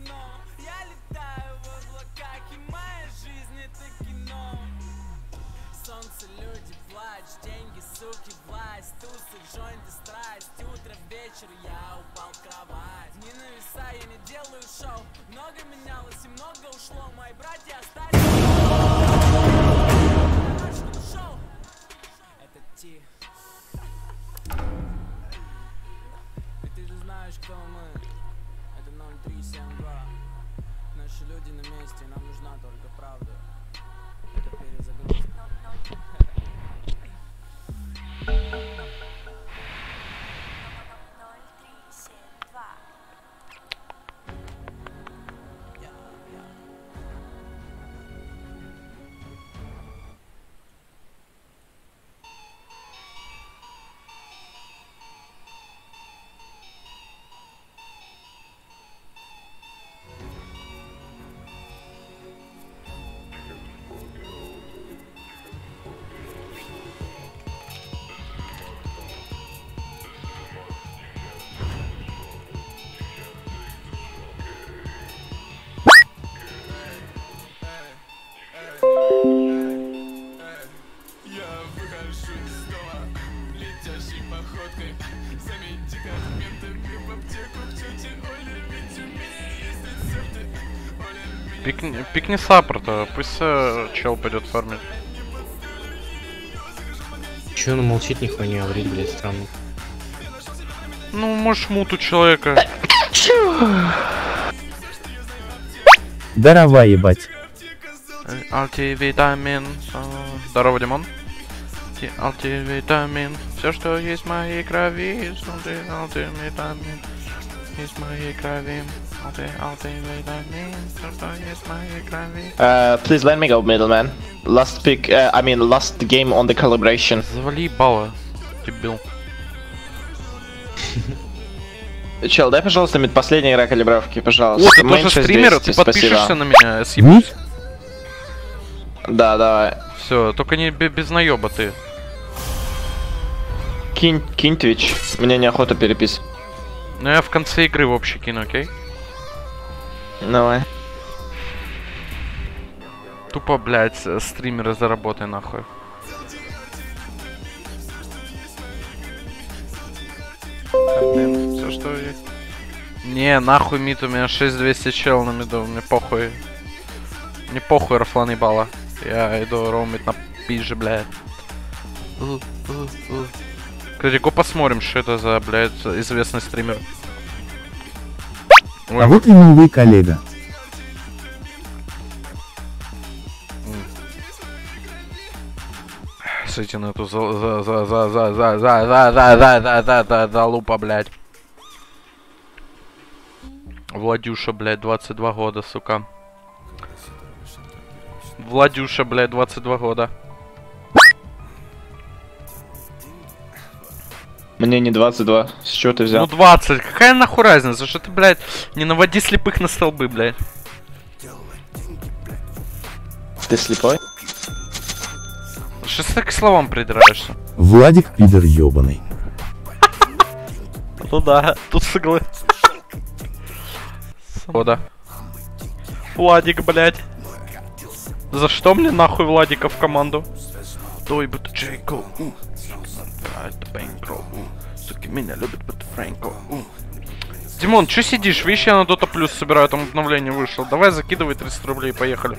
Пикни саппорта, пусть чел пойдет фармить. Че он молчит, нихуя не говорит, блядь, странно. Ну, можешь мут у человека. Здорово, ебать. Алтивитамин. Здорово, Димон. Алтивитамин. Все, что есть в моей крови. Алтивитамин. Есть в моей крови. Please let me go, middleman. Last pick, last game on the calibration. Завали ебало, дебил. Чел, дай, пожалуйста, последняя игра калибровки, пожалуйста. О, ты тоже стример, ты подпишешься на меня, съебусь? Да, давай. Все, только не без наеба ты. Кинь Twitch, мне неохота переписывать. Ну я в конце игры вообще кину, окей? Давай. Тупо, блядь, стримеры заработай нахуй. Все, что есть. Не, нахуй мид, у меня 6200 чел на миду, мне похуй. Мне похуй, Рафлан ебала. Я иду роумить на пизже, блядь. Кстати, го посмотрим, что это за, блядь, известный стример. А вот и новый коллега. Смотрите на эту залупа, блядь. Владюша, блядь, 22 года, сука. Владюша, блядь, 22 года. Мне не 22. С чего ты взял? Ну 20. Какая нахуй разница? Что ты, блядь, не наводи слепых на столбы, блядь. Ты слепой? Что ты к словам придираешься? Владик пидор ёбаный. Ну да, тут согласен. Вода. Владик, блядь. За что мне нахуй Владика в команду? Той бы Джейко. Суки меня любят, Фрэнко. Димон, чё сидишь? Видишь, я на Dota Plus собираю, там обновление вышло. Давай закидывай 30 рублей, поехали.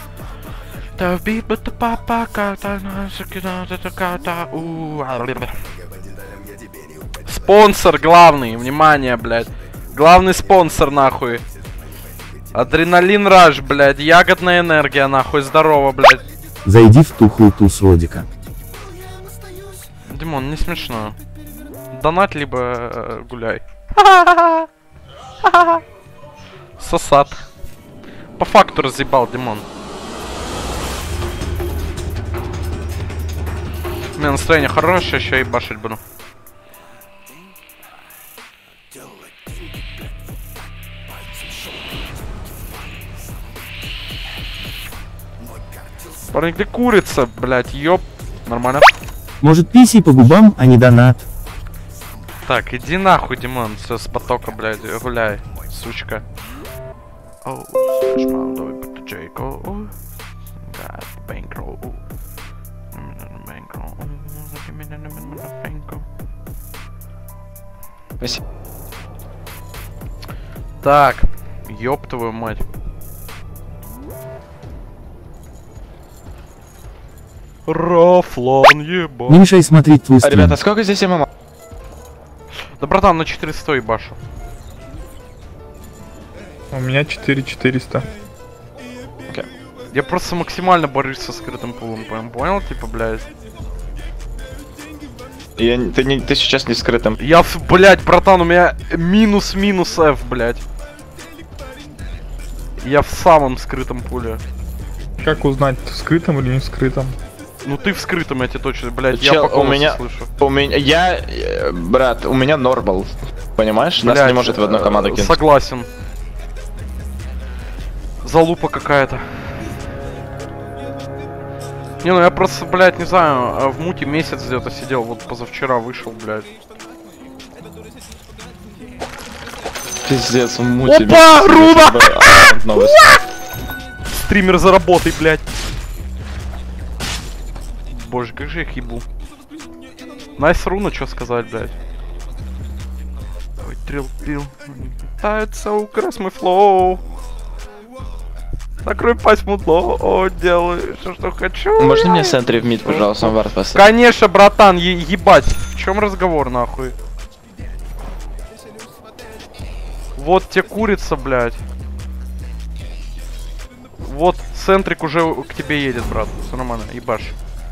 Спонсор главный, внимание, блядь. Главный спонсор, нахуй. Адреналин Раш, блядь. Ягодная энергия, нахуй. Здорово, блядь. Зайди в тухлый туз Родика. Димон, не смешно. Донать, либо гуляй. Сосад. По факту разъебал, Димон. У меня настроение хорошее, еще и башить буду. Парень, где курица, блядь, ёб. Нормально. Может, писей по губам, а не донат. Так, иди нахуй, Димон, все с потока, блядь, гуляй, сучка. Oh, slash my dog, but the Jake, oh, got bankroll, bankroll, Спасибо. Так, ёб твою мать. Рафлан, ебать. Не мешай смотреть твой стрим. Ребята, сколько здесь ММА? Да, братан, на 400 ебашу. У меня 4400. Я просто максимально борюсь со скрытым пулом, понял? Типа, блядь. Ты сейчас не скрытым. Я, блядь, братан, у меня минус F, блядь. Я в самом скрытом пуле. Как узнать, скрытым или не скрытым? Ну ты в скрытом, я тебе точно, блядь, Чел, я по голосу у меня, слышу. брат, у меня нормал. Понимаешь? Нас Блядь, не может в одну команду кинуть. Согласен. Залупа какая-то. Не, ну я просто, блядь, не знаю, в муте месяц где-то сидел, вот позавчера вышел, блядь. Пиздец, в муте. Опа, Руна! Новость. Стример за работой, блядь. Боже, как же я их ебу. Найс Руна, что сказать, блядь. Ой, трил. Пытается украсть мой флоу. Закрой пасть, мудло. О, делаю все, что хочу. Можно мне центре в мид, пожалуйста, вард поставить? Конечно, братан, ебать. В чем разговор, нахуй? Вот те курица, блядь. Вот центрик уже к тебе едет, брат. Все нормально, ебашь.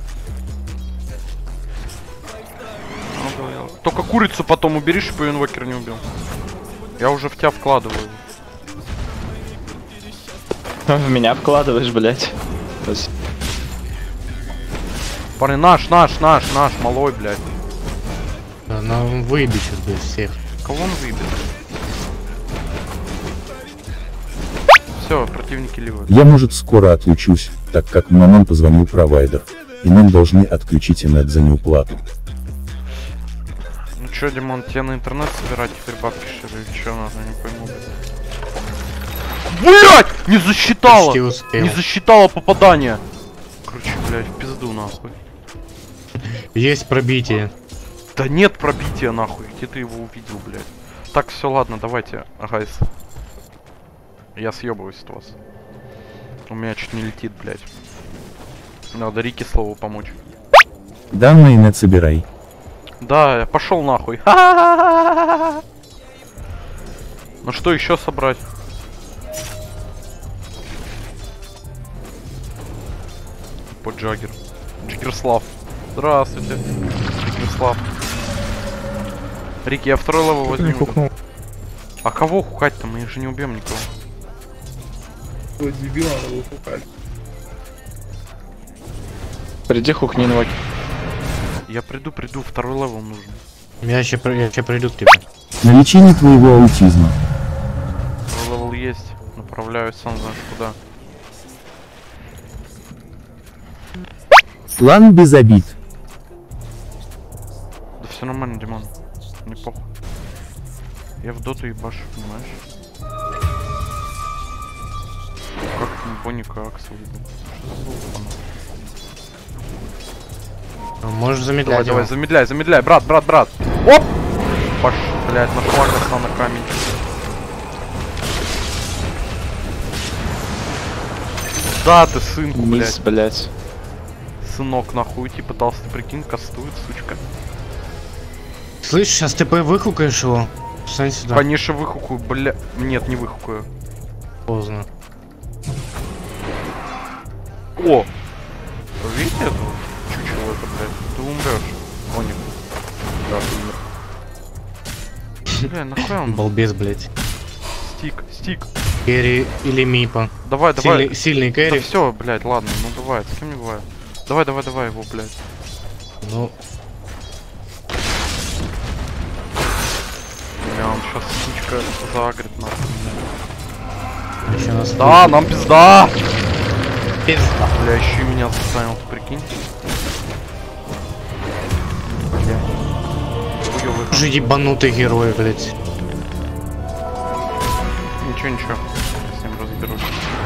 Только курицу потом убери, чтобы инвокер не убил. Я уже в тебя вкладываю. В меня вкладываешь, блядь. Парни, наш, малой, блядь. Она выебет сейчас, блядь, всех. Кого он выебет? Все, противники ливают. Я, может, скоро отлучусь, так как нам позвонил провайдер, и нам должны отключить инет за неуплату. Ну чё, Димон, тебе на интернет собирать теперь бабки, что ли? Чё надо, не пойму. Блять! Не засчитала! Почти успел. Не засчитала попадание! Короче, блядь, в пизду, нахуй. Есть пробитие. Да нет пробития, нахуй. Где ты его увидел, блядь? Так, все, ладно, давайте, гайс. Я съебываюсь от вас. У меня чуть не летит, блядь. Надо Рике слову помочь. Данные инет собирай. Да, я пошел нахуй. Ну что еще собрать? По Джаггер. Джиггерслав. Здравствуйте. Джиггерслав. Рики, я второй левел Не возьму. хукнул. А кого хукать-то? Мы же не убьем никого. Ой, дебил, надо было хукать. Приди хукни инвокер. Я приду, второй левел нужен. Я ща приду к тебе. На лечение твоего аутизма. Второй левел есть. Направляюсь сам знаешь куда. План без обид. Да все нормально, Димон. Не похуй. Я в доту ебашу, понимаешь? Как Боника Акс увидел? Можешь замедлять. Давай, его. замедляй, брат. Оп! Паш, блядь, нашла коса на камень. Да, ты сынку, Мисс, блядь. блядь. Сынок, нахуй уйти пытался, ты прикинь, кастует, сучка. Слышь, сейчас ты выкукаешь его. Встань сюда. Конечно, выхукаю, бля... Нет, не выхукаю. Поздно. О! Видите эту чучело это, блядь? Ты умрешь. О, нет. Да, ты умер. Бля, нахуй он? Балбес, блядь. Стик. Кэрри или Мипа. Давай. Сильный Да кэрри. все, блядь, ладно, ну бывает, с кем не бывает. Давай его, блядь. Ну, Бля, он сейчас сучка загрит нахуй. еще нас... Да, нам пизда! пизда. Бля, еще и меня застанил, ты прикинь. Бля. Хуёвый. Уже ебанутый герой, блядь. Ничего. ним разберусь.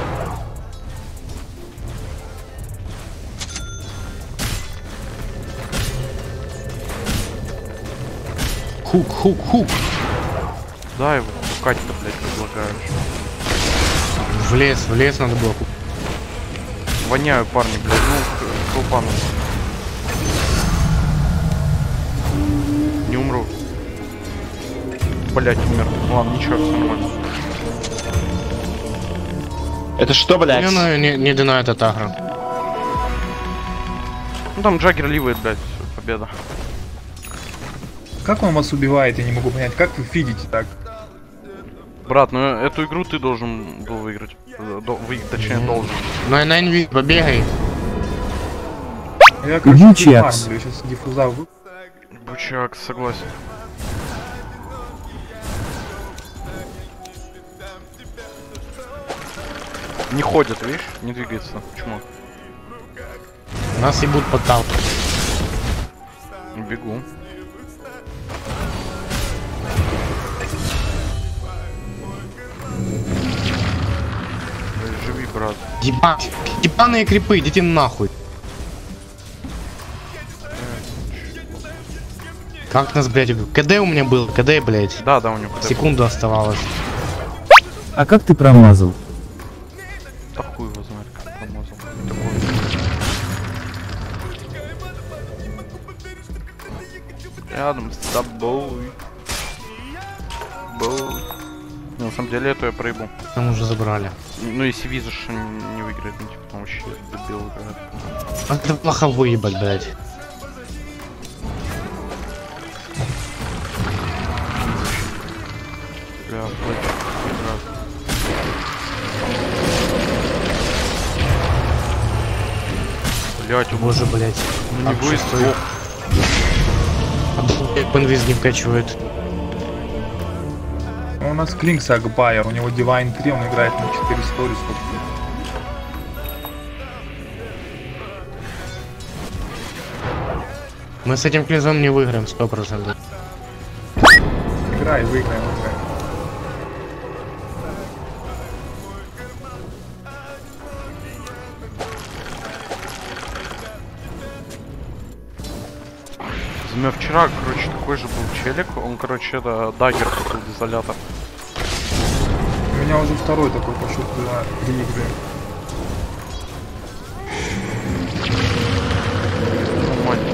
Хук. Да, его хукать-то, блядь, предлагаешь. В лес надо было. Воняю, парни, блядь, ну, колпа нужно. Не умру. Блять, умер. Ладно, ничего, все нормально. Это что, блядь? Мне не дана этот агро. Ну там Джаггер ливает, блядь, всё, победа. Как он вас убивает, я не могу понять. Как вы фидите так? Брат, ну эту игру ты должен был выиграть. Точнее, должен. На инвиз побегай. Я, короче, Бучакс. фармлю, сейчас диффуза. Бучак, согласен. Не ходят, видишь? Не двигается. Почему? Нас ебут под тал. Бегу. Живи, брат. Ебаные крипы, идите нахуй. Как нас, блядь, КД у меня был? КД, блядь. Да, у него Секунду оставалось. А как ты промазал? Да хуй его знает, как промазал. Рядом с тобой. Ну, на самом деле, это я проебу. Там уже забрали. Ну, если видишь, что не выиграет, ну, типа, там вообще дебил играет. А ты плохо выебать, блядь. Бля, блядь, блядь, Боже, блядь. не выстоит. Инвиз не вкачивает. У нас Клинкс Агбайер, у него Divine 3, он играет на 4 сторис. Мы с этим клизом не выиграем 100%. Играй, выиграем. У меня вчера, короче, такой же был челик, он, короче, это даггер такой изолятор. У меня уже второй такой пошел за 3 игры. Нормально.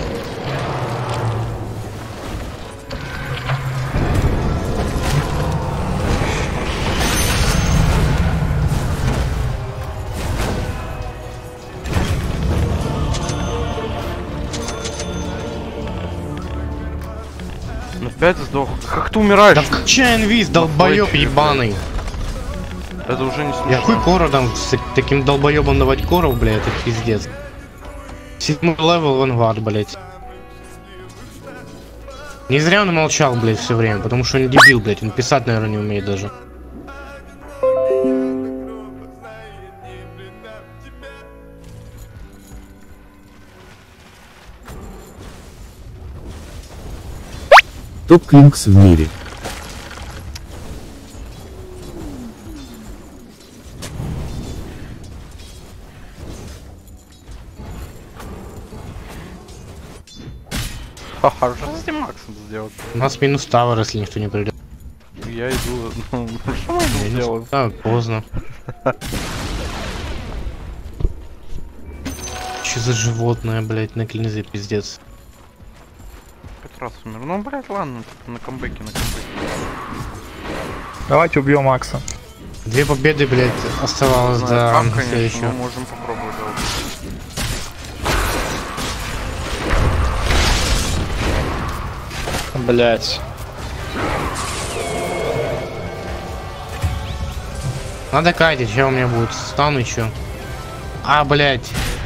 Опять сдох. Как ты умираешь? Да вкачай инвиз, долбоёб ебаный. Это уже не Я смешно. хуй кору дам с таким долбоёбом давать коров, блядь, это пиздец. 7 левел вангард, блядь. Не зря он молчал, блядь, все время, потому что он дебил, блядь, он писать, наверное, не умеет даже. Топ Клинкс в мире. Ха-ха, что с этим Максом сделать? У нас минус тавер, если никто не придет. Я иду, ну, что мы это сделаем? Да, поздно. Че за животное, блядь, на клинзе, пиздец. 5 раз умер. Ну, блядь, ладно, на камбэке. Давайте убьем Макса. 2 победы, блядь, оставалось Знаю, до как, конечно, следующего. мы можем попробовать, да. Блять. Надо катить, что у меня будет? Стан еще. А, блядь.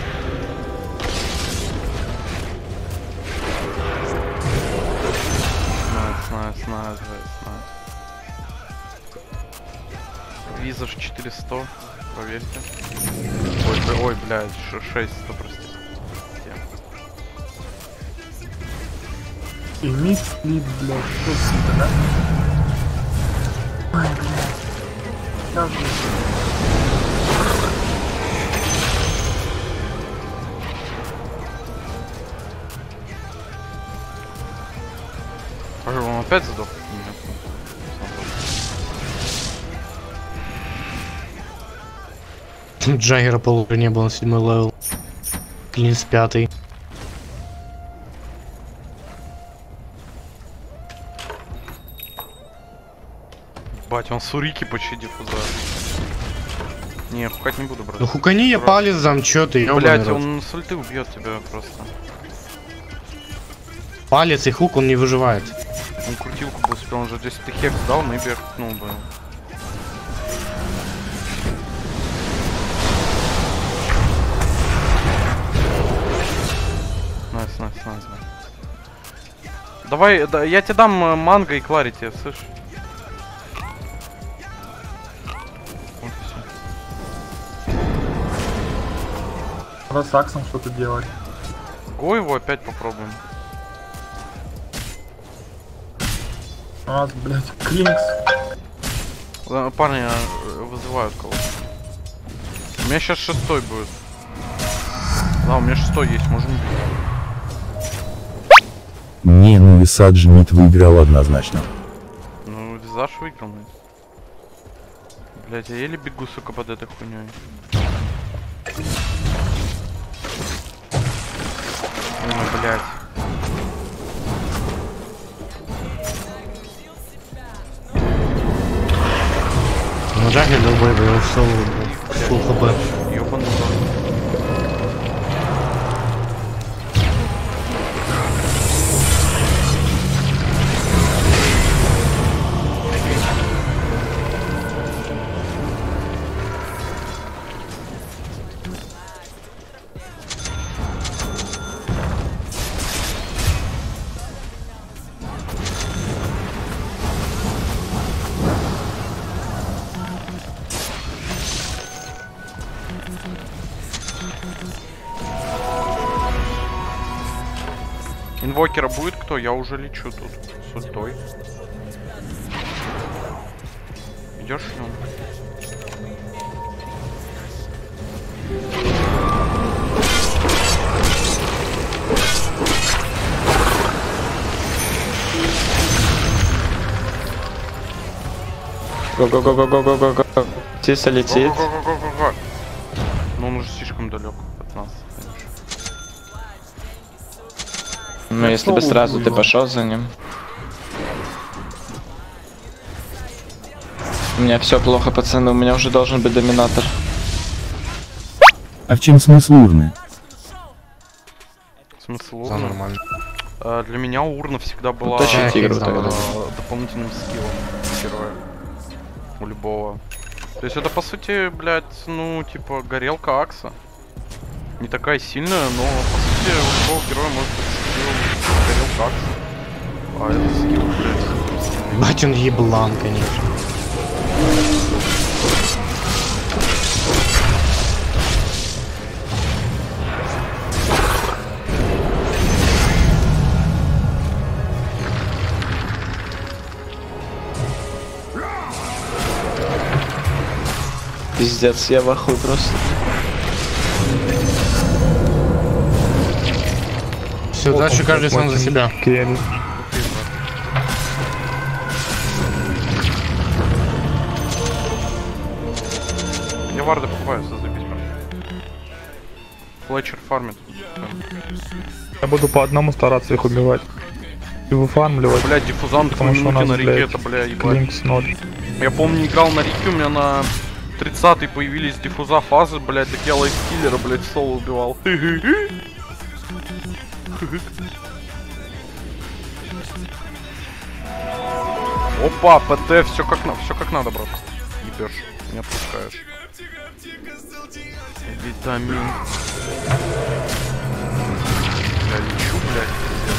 Найс. Визаж 400, проверьте. Ой, блядь, 600, простите. И мид сплит, блядь, что сито, да? Ой, блядь. Он опять сдох? Нет. Джаггера полутора не было на 7 левел. Клинс 5. Бать, он сурики почти диффуза. Не, хукать не буду, брат. Ну хукани я палец дам, чё ты, ёбаный Блять, рот. он с ульты убьет тебя просто. Палец и хук, он не выживает. Он крутилку бы успел, он же 10 хекс дал, maybe я хукнул бы. Найс. Давай, да, я тебе дам манго и кларити, слышь? Вот и всё. Надо с Аксом что-то делать. Го его опять попробуем. У нас, блядь, Клинкс. Парни вызывают кого-то. У меня сейчас 6-й будет. Да, у меня 6-й есть, можем бить. Не, ну и Саджи Мид выиграл однозначно. Ну, Визаж выиграл. Блять, я еле бегу, сука, под этой хуйней. Ну, блять. Ну Джаггер долбой, его в соло, фулл хп. Ёбаный рот. Инвокера будет кто? Я уже лечу тут. С ультой. Идешь ли он? Го-го-го-го-го-го-го-го. Тиса летит. Го-го-го-го-го-го. Но он уже слишком далек от нас. Ну, если бы сразу ты пошел за ним. У меня все плохо, пацаны, у меня уже должен быть доминатор. А в чем смысл урны? Смысл Да, урны? нормально. Для меня урна всегда была Точно тигр тогда. дополнительным скиллом героя. У любого. То есть это по сути, блядь, ну типа горелка Акса. Не такая сильная, но по сути у любого героя может быть скилл горелка Акса. А это скилл, блядь. Бать он еблан, конечно. Пиздец, я в ахуе просто. Все, дальше каждый сам за себя. Я варды покупаю, забить. Флетчер фармит. Я буду по одному стараться их убивать. И выфармливать. Блядь, диффузант Потому что у минуте нас, на реке, блядь, это, бля, ебать. Клинкс 0. Я помню, играл на реке, у меня на 30-й появились диффуза фазы, блядь, так я лайфкиллера, блядь, в соло убивал. Опа, ПТ, все как надо, брат. Ебешь, не отпускаешь. Витамин. Я лечу, блядь, пиздец.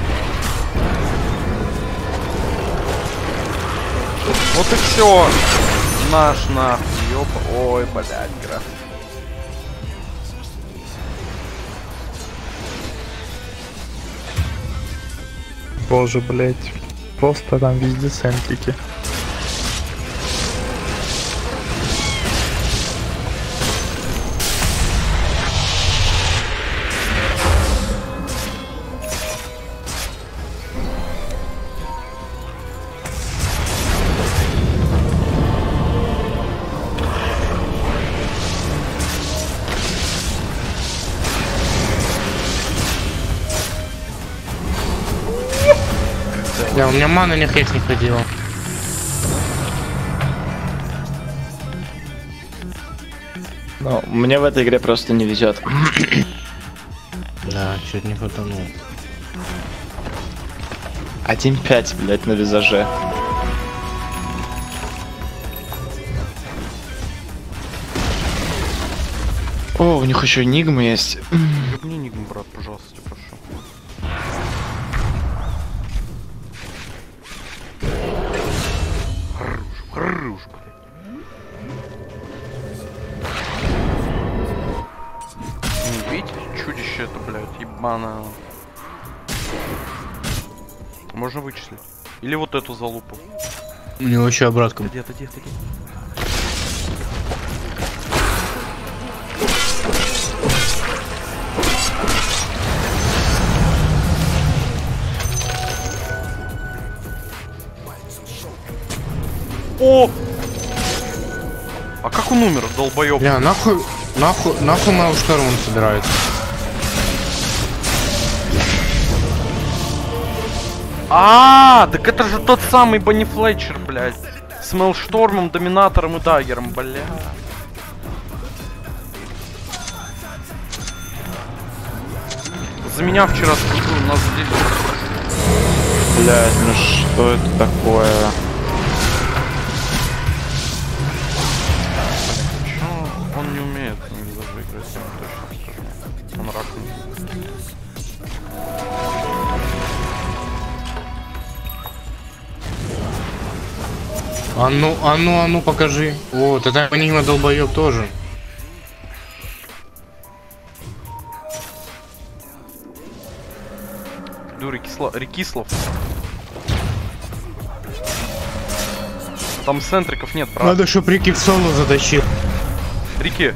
Вот и все. Наш нахуй, ёпа. Ой, блядь, граф. Боже, блять. Просто там везде сэмплики. Да, у меня мана ни хрен не ходила. Ну, мне в этой игре просто не везет. Да, чуть не фотанул. 1.5, блять, на визаже. О, у них еще энигма есть. Мне нигм, брат, пожалуйста, тебя прошу. Хорош, блядь. Видите, чудище это, блядь, ебаное. Можно вычислить. Или вот эту залупу. У него еще обратка. Где-то. О! А как он умер, долбоёб? Бля, нахуй моего шторм он собирается. Так это же тот самый Бонни Флетчер, блядь. С Мелштормом, Доминатором и Даггером, бля. За меня вчера скажу, нас здесь... Блять, ну что это такое? Чё он не умеет на визаже играть, я вам точно скажу. Он ракнул. А ну, покажи. О, это Энигма долбоёб тоже. Иду Рекислов. Там центриков нет, брат. Надо, чтоб Рики в соло затащил. Рики.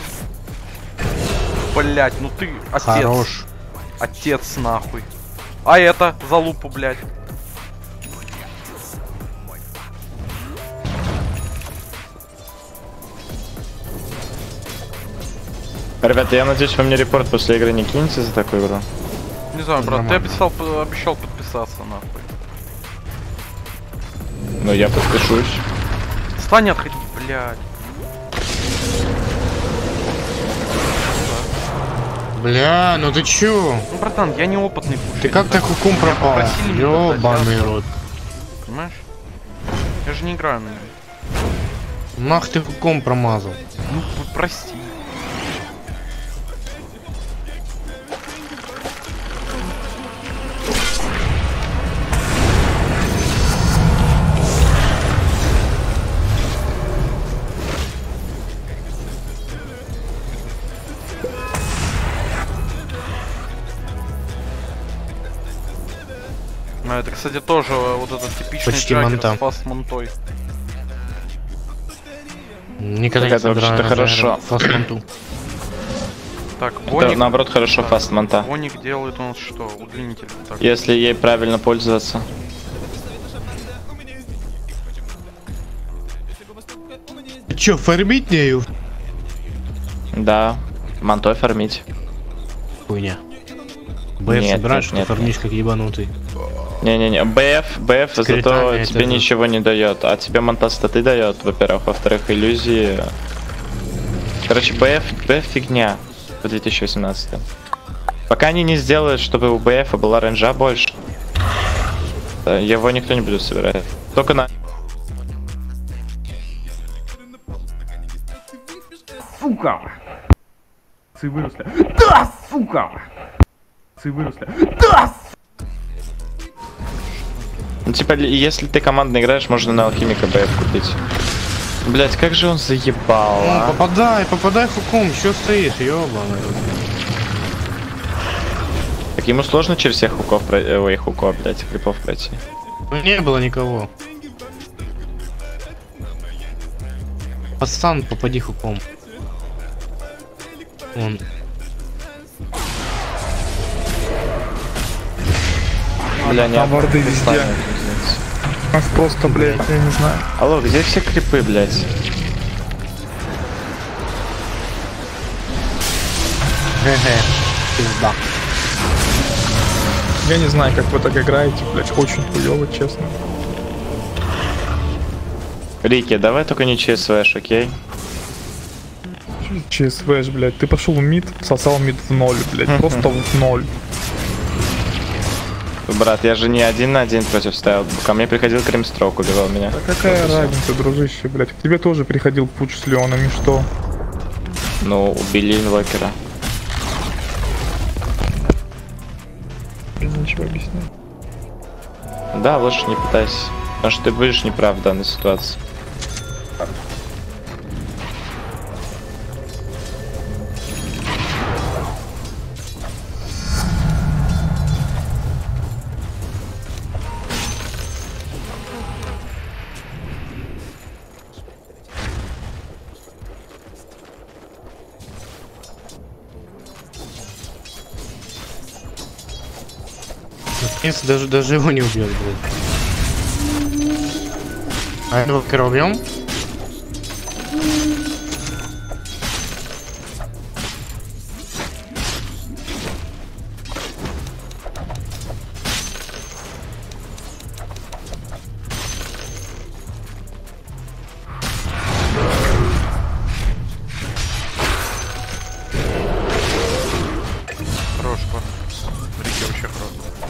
Блять, ну ты отец. Хорош. Отец нахуй. А это за лупу, блять. Ребята, я надеюсь, вы мне репорт после игры не кинете за такую игру. Не знаю, брат, Нормально. ты обещал подписаться, нахуй. Но я подпишусь. Стань отходить, блядь. Бля, ну ты чё? Ну, братан, я неопытный пушер. Ты как так хуком пропал? Просили меня Ёбаный дать, рот. Понимаешь? Я же не играю на нем. Нах ты хуком промазал. Ну, прости. А это, кстати, тоже вот этот типичный Почти джаггер манта. с фаст-монтой. Никогда Так это не вообще-то хорошо. Фастмонту. Так, Это Боник... наоборот хорошо фастмонта. Боник делает у нас что? Удлинитель. Так. Если ей правильно пользоваться. Ты чё, фармить нею? Да, мантой фармить. Хуйня. БФ Нет, собираешь, нет, что нет, фармишь как ебанутый. Не-не-не, БФ зато критами тебе это- ничего не дает, а тебе монта статы дает, во-первых, во-вторых, иллюзии. Короче, БФ фигня в 2018. Пока они не сделают, чтобы у БФ была рейнджа больше, его никто не будет собирать. Только на... Сука! Цы выросли. Да, сука! Цы выросли. Да! Ну, типа, если ты командно играешь, можно на алхимика БФ купить. Блять, как же он заебал, Ну, а? попадай хуком, чё стоишь, ёбаный. Так ему сложно через всех хуков, ой, хуков, блять, крипов пройти. Ну не было никого. Пацан, попади хуком. Он. Бля, не Там варды везде. станет, У нас просто, блядь, я не знаю. алло, где все крипы, блять? Ге-ге. Пизда. Я не знаю, как вы так играете, блядь, очень хуёво, честно. Рики, давай только не ЧСВш, окей? ЧСВш, блядь, ты пошел в мид, сосал мид в ноль, блядь, просто в ноль. Брат, я же не 1 на 1 против ставил. Ко мне приходил Кримстрок, убивал меня. Да какая разница, дружище, блядь. К тебе тоже приходил пуч с Леонами, что? Ну, убили инвокера. Без ничего объяснять. Да, лучше не пытайся. Потому что ты будешь неправ в данной ситуации. Если даже его не убьет, блядь. А этого убьем? Хорош, пар. Рики вообще хорош.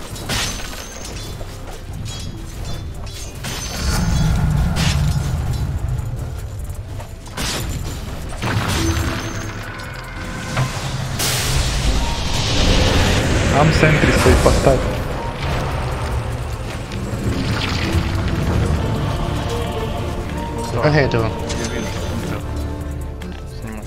Там центре стоит, поставь. Как этого? Я вижу, смотрят. Сниму.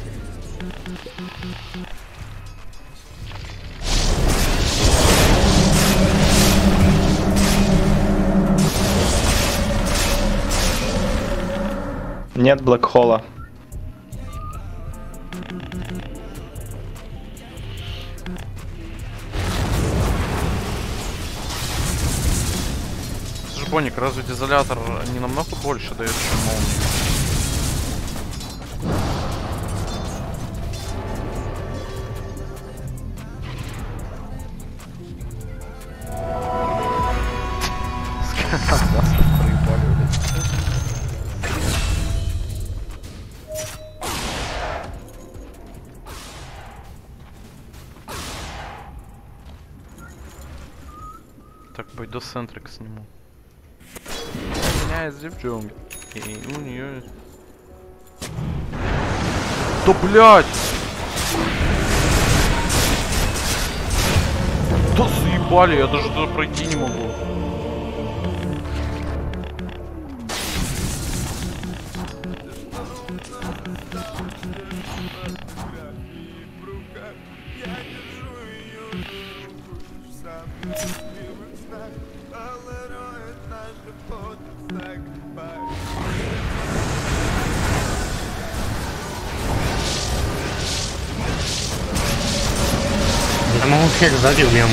Нет блэкхола. Слушай, Боник, разве дизолятор не намного больше дает, чем молния? Так, пойду центрик сниму. У меня есть девчонка. И у нее... Да блять! Да заебали, я даже туда пройти не могу. Я могу всех сзади убьем.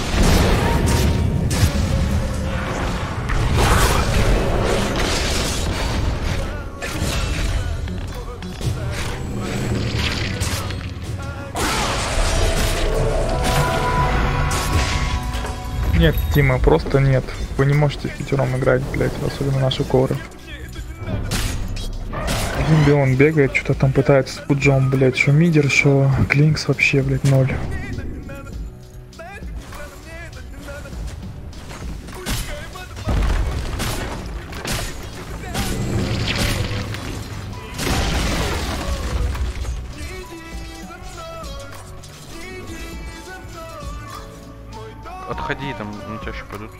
Нет, Тима, просто нет. Вы не можете впятером играть, блядь, особенно наши коры. Один Бион бегает, что-то там пытается с пуджом, блядь, что мидер, что Клинкс вообще, блядь, ноль. Отходи, там на тебя еще пойдут.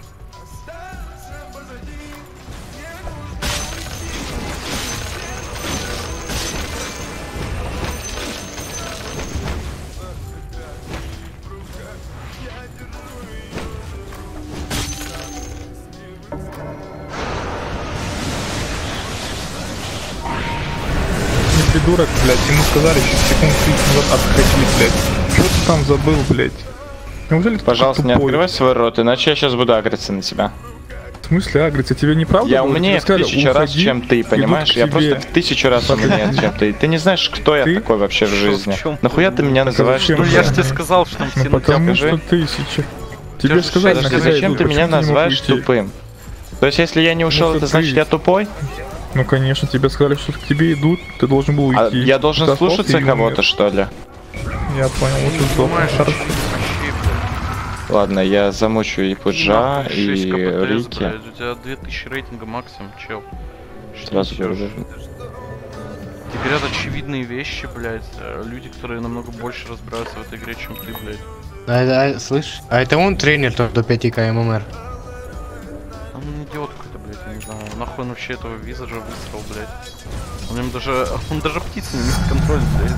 Не придурок, блядь, ему сказали еще секунд 30 назад отходи, блядь. Что ты там забыл, блядь? Неужели ты Пожалуйста, не тупой? открывай свой рот, иначе я сейчас буду агриться на тебя. В смысле агриться? Тебе неправда Я было? умнее Тебе в сказали, 1000 раз, уходи, чем ты, идут понимаешь? к Я тебе. просто в 1000 раз умнее, чем ты. Ты не знаешь, кто я Ты? такой вообще в жизни. в чём Нахуя ты меня называешь? зачем? Ну я же тебе сказал, что там все на тебя Потому что покажи. 1000. Тебе же сказали, шесть, на Подожди, тебя зачем идут, ты меня почему ты не мог называешь уйти? тупым? То есть, если я не ушел, Ну, это ты- значит я тупой? Ну конечно, тебе сказали, что к тебе идут, ты должен был А уйти. я должен Ты остался слушаться и кого-то, умер. что ли? Я понял, вот Не ты сдох. понимаешь, Хорошо. очевидно, вообще, блядь. Ладно, я замучу и Пуджа, Нахуй, 6 и КПТС, Рики. блядь, у тебя 2000 рейтинга максимум, чел. Что Сразу несёшь? говорю. Тебе говорят очевидные вещи, блядь. Люди, которые намного больше разбираются в этой игре, чем ты, блядь. Слышь? А это он тренер до 5К ММР? Он идиот какой-то, блядь, я не знаю. Нахуй он вообще этого визажа высрал, блядь. Он даже птицы не имеет контроля, блядь.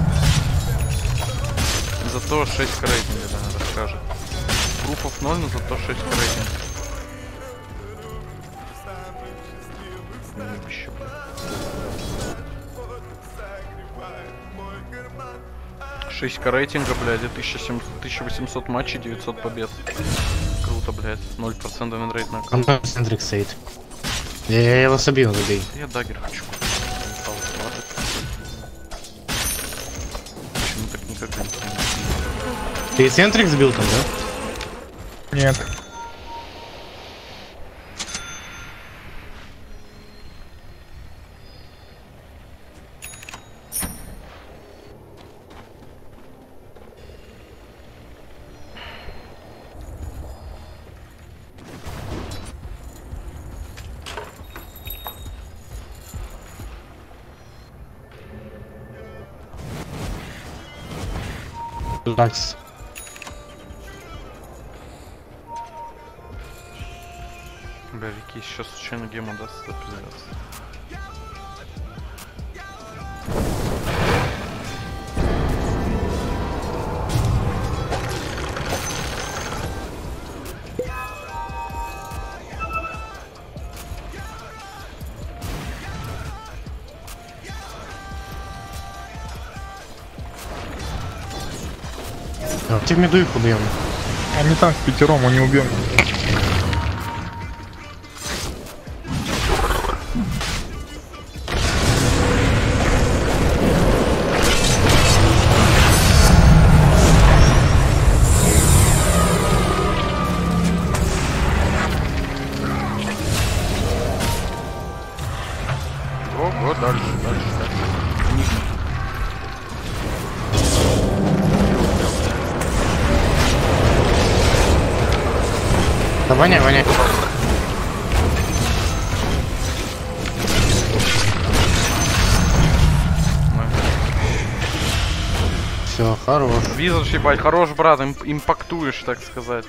Зато 6 рейтинга, да, расскажет. Пруфов 0, но зато 6 рейтинга. Вообще, блядь. 6 рейтинга, блядь, и 1800 матчей, 900 побед. Круто, блядь. 0% винрейт на аккаунт. Он Сендрик стоит. Я его собил, забей. Я дагер хочу купить. Не стал складывать. Почему так никогда не понимаю? Ты Сентрик сбил там, да? Нет. Такс. Бля, Вики сейчас случайно гему даст, это пиздец. В меду их убьем. А не так, с пятером, мы не убьем. Ого, дальше. Нижний. Да воняй, воняй. Все, хорош. Визаж, ебать, хорош, брат, импактуешь, так сказать.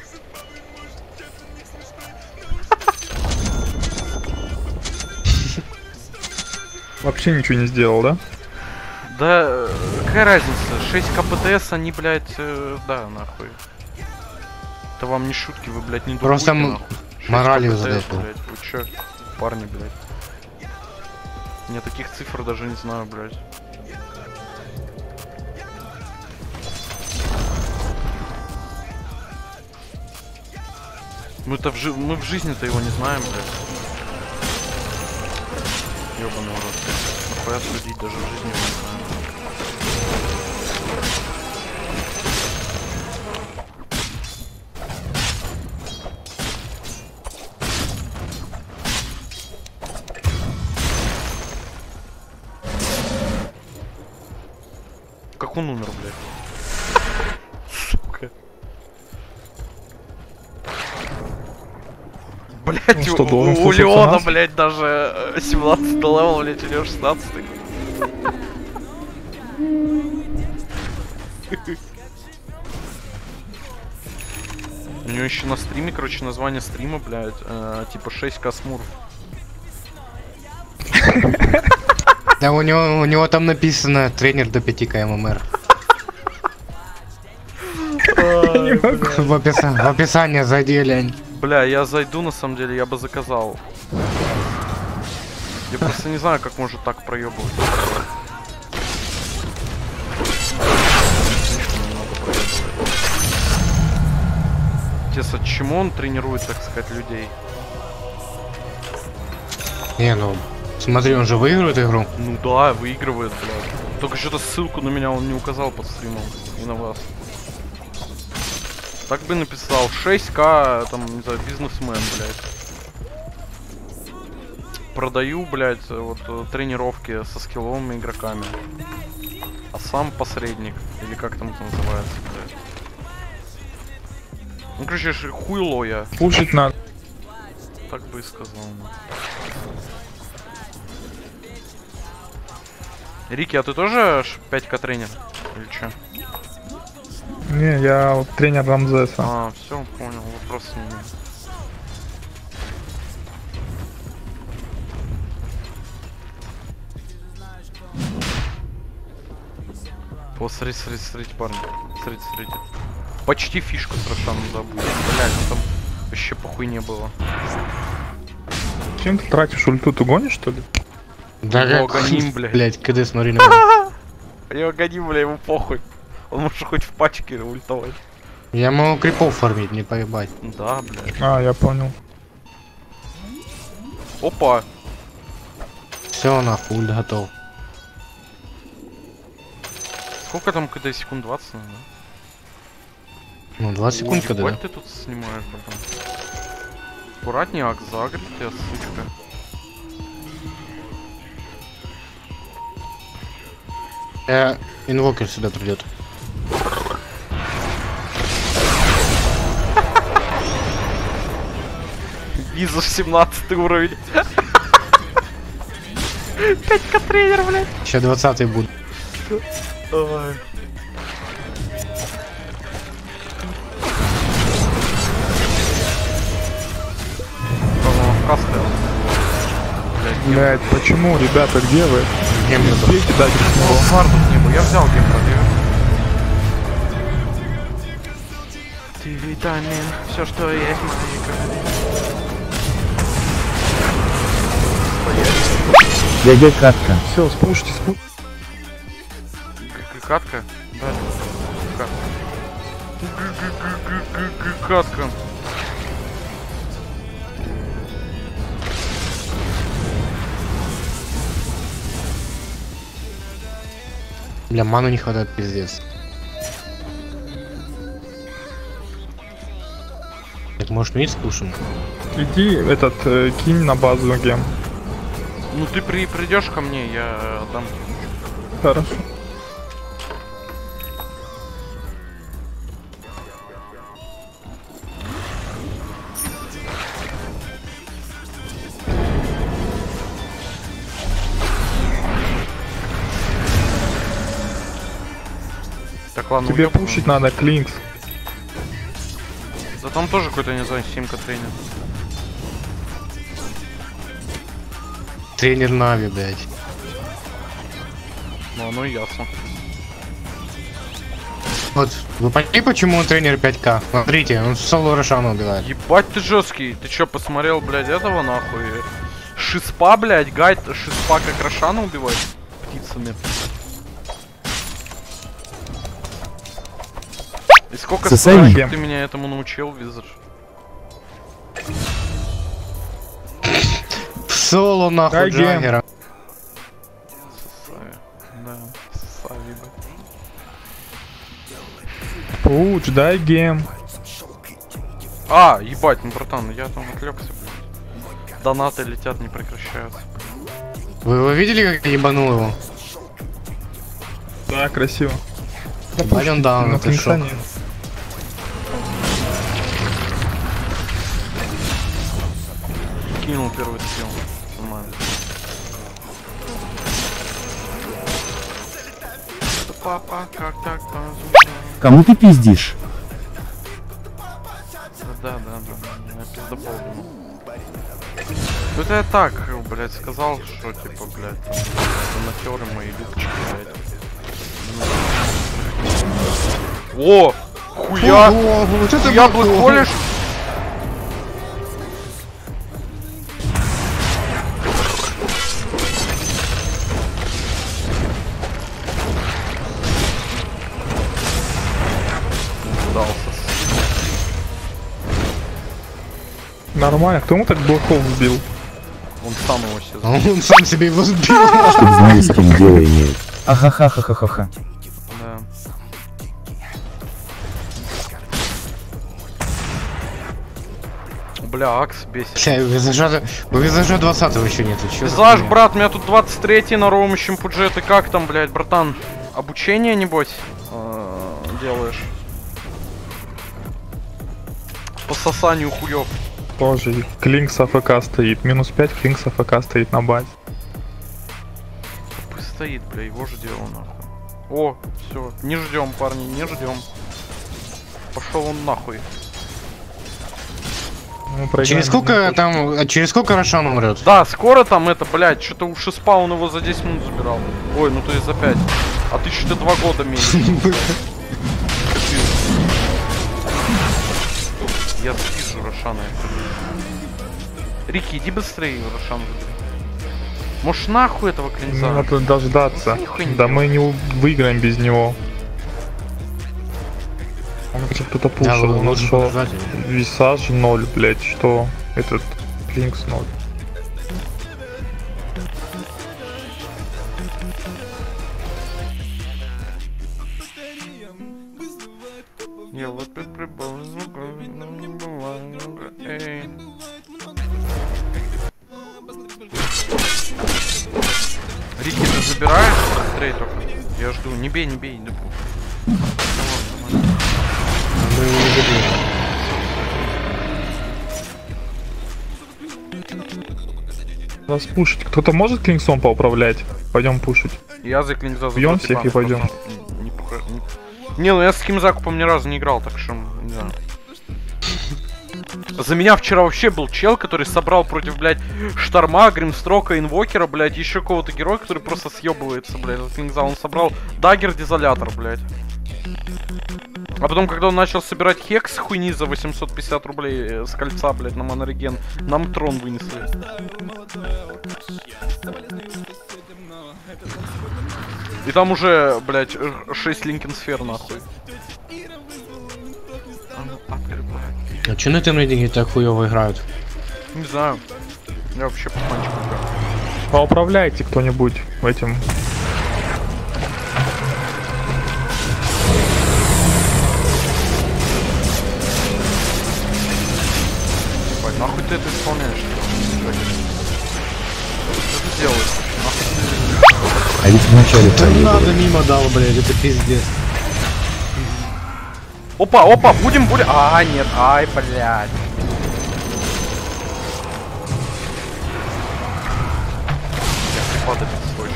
Вообще ничего не сделал, да? Да, какая разница? 6 КПТС, они, блядь, да, нахуй. Это вам не шутки, вы, блядь, не думаете, Просто нахуй. 6 моралью КПТС, задает. блядь, вы чё, парни, блядь. Я таких цифр даже не знаю, блядь. Мы в жизни-то его не знаем, блядь. Ёбаный урод. Нахуя судить, даже в жизни его не знаем. Как он умер, блядь? Сука. Блять, Ну что, должен у слушаться Леона, нас? блять, даже 17 левел, блять, у него 16. У него еще на стриме, короче, название стрима, блядь, типа 6К Смурф. Да у него там написано тренер до 5К ММР. В описании зайди, глянь. Бля, я зайду, на самом деле, я бы заказал. Я просто не знаю, как может так проебывать. Слишком много проебывает. Тесса, чему он тренирует, так сказать, людей? Не, ну, смотри, он же выигрывает игру. Ну да, выигрывает, блядь. Только что-то ссылку на меня он не указал под стримом. И на вас. Так бы написал 6К, там, не знаю, бизнесмен, блядь. Продаю, блядь, вот тренировки со скилловыми игроками. А сам посредник. Или как там это называется, блядь. Ну, короче, хуйло я. Пушить надо. Так бы и сказал. Рики, а ты тоже 5К тренер? Или чё? Не, я вот тренер Рамзеса. А, все, понял, вопрос не имею. О, смотрите, парни. Смотрите. Почти фишку с Рошаном забыл. Блядь, там вообще похуй не было. Чем ты тратишь ульту? Ты гонишь, что ли? Да Его как гоним, блядь. Блять, КД, смотри на меня. Его гоним, бля, ему похуй. Он может хоть в пачке ультовать. Я могу крипов фармить, не поебать. Да, блядь. А, я понял. Опа. Все, нахуй, ульт готов. Сколько там КД? Секунд 20, наверное? Ну, 20 секунд КД, да? Ебать ты тут снимаешь, братан. Аккуратнее, Акс, загреб тебя, сучка. Инвокер сюда придет. Виза 17 уровень. 5К тренер, блядь. Еще 20-й будет. Ой. Кастел. Блять, почему, ребята, где вы? Где Не мне успеете дать их снова? Фарту к нему, я взял геймпад. Ты витамин, все что есть в моей крови. ГГ катка. Все, спушите. Катка? Да. Катка. Бля, ману не хватает, пиздец. Так, может, мид спушим? Иди, кинь на базу гем. Ну ты придешь ко мне, я отдам. Хорошо. Так, ладно, Тебе уёбан. пушить надо, Клинкс. Да там тоже какой-то, не знаю, симка тренер. Тренер Нави, блять. Ну, оно и ясно. Вот, вы поняли, почему он тренер 5К? Смотрите, он соло Рошана убивает. Ебать ты жесткий. Ты чё, посмотрел, блядь, этого нахуй? Шиспа, блядь, гайд Шиспа как Рошана убивать птицами. И сколько Сосали. страхи ты меня этому научил, Визаж? Соло нахуй Дай гем. Джаггера. Сосави. Да, сосави, блядь. Пуч, дай гем. А, ебать, ну братан, я там отвлекся, блядь. Донаты летят, не прекращаются. Вы его видели, как я ебанул его? Да, красиво. Ебать, он даун, Но это Клинкса шо? нет. Кинул первый скилл. Нормально. Папа, как так позволил? Кому ты пиздишь? Да, я пиздобол думал. Ну это я так, блядь, сказал, что типа, блядь, там, натеры мои любчики, блядь. О! Хуя! Ого, вот это Я было. блэкхолишь? Дался. Нормально, кто ему так блоков сбил? Он сам его себе А он сам себе его сбил. Чтоб знали, с кем дело имеют. Ахахахахаха. Да. бля, Акс бесит. У визажа 20-го еще нету. Чё за Визаж, хуйня? брат, у меня тут 23-й на роумящем пудже. Ты как там, блядь, братан? Обучение, небось, делаешь? По сосанию хуёв. Тоже Клинкс АФК стоит. Минус 5 Клинкс АФК стоит на базе. Пусть стоит, бля, его же дело нахуй. О, все, не ждем, парни, не ждем. Пошел он нахуй. Ну, проиграем. Через сколько Рошан умрет? Да, скоро там это, блядь, что-то у Шиспаун его за 10 минут забирал. Ой, ну то есть за 5. А ты что-то 2 года меньше. Я спижу Рошана. Рики, иди быстрее, Рошан забери. Может нахуй этого клинца? Надо дождаться. Нихуя не Да делай. мы не выиграем без него. Он как кто-то пушил, у нас шо? Висаж 0, блять, что? Этот Клинкс 0. Я вот прибыл, не бывает, эй. Рики, ты забираешь быстрее только? Я жду, не бей, да. Мы его не забили. Нас пушить. Кто-то может Клинксом поуправлять? Пойдем пушить. Я за клинза Бьем всех и пойдем. Не, ну я с таким закупом ни разу не играл, так что не знаю. За меня вчера вообще был чел, который собрал против, блядь, Шторма, Гримстрока, Инвокера, блядь, еще кого-то героя, который просто съебывается, блядь, от клинза. Он собрал Даггер, Дезолятор, блядь. А потом, когда он начал собирать Хекс хуйни за 850 рублей с кольца, блядь, на монореген, нам трон вынесли. И там уже, блядь, 6 линкенсфер, нахуй. А чё на этом рейтинге так хуёво играют? Не знаю. Я вообще по панчику играю. Поуправляйте кто-нибудь этим. Ебать, нахуй ты это исполняешь? Что ты делаешь? Нахуй ты... А ведь вначале Надо мимо дал, блядь, это пиздец. Опа, будем. А, нет, ай, блядь. Я падать срочно.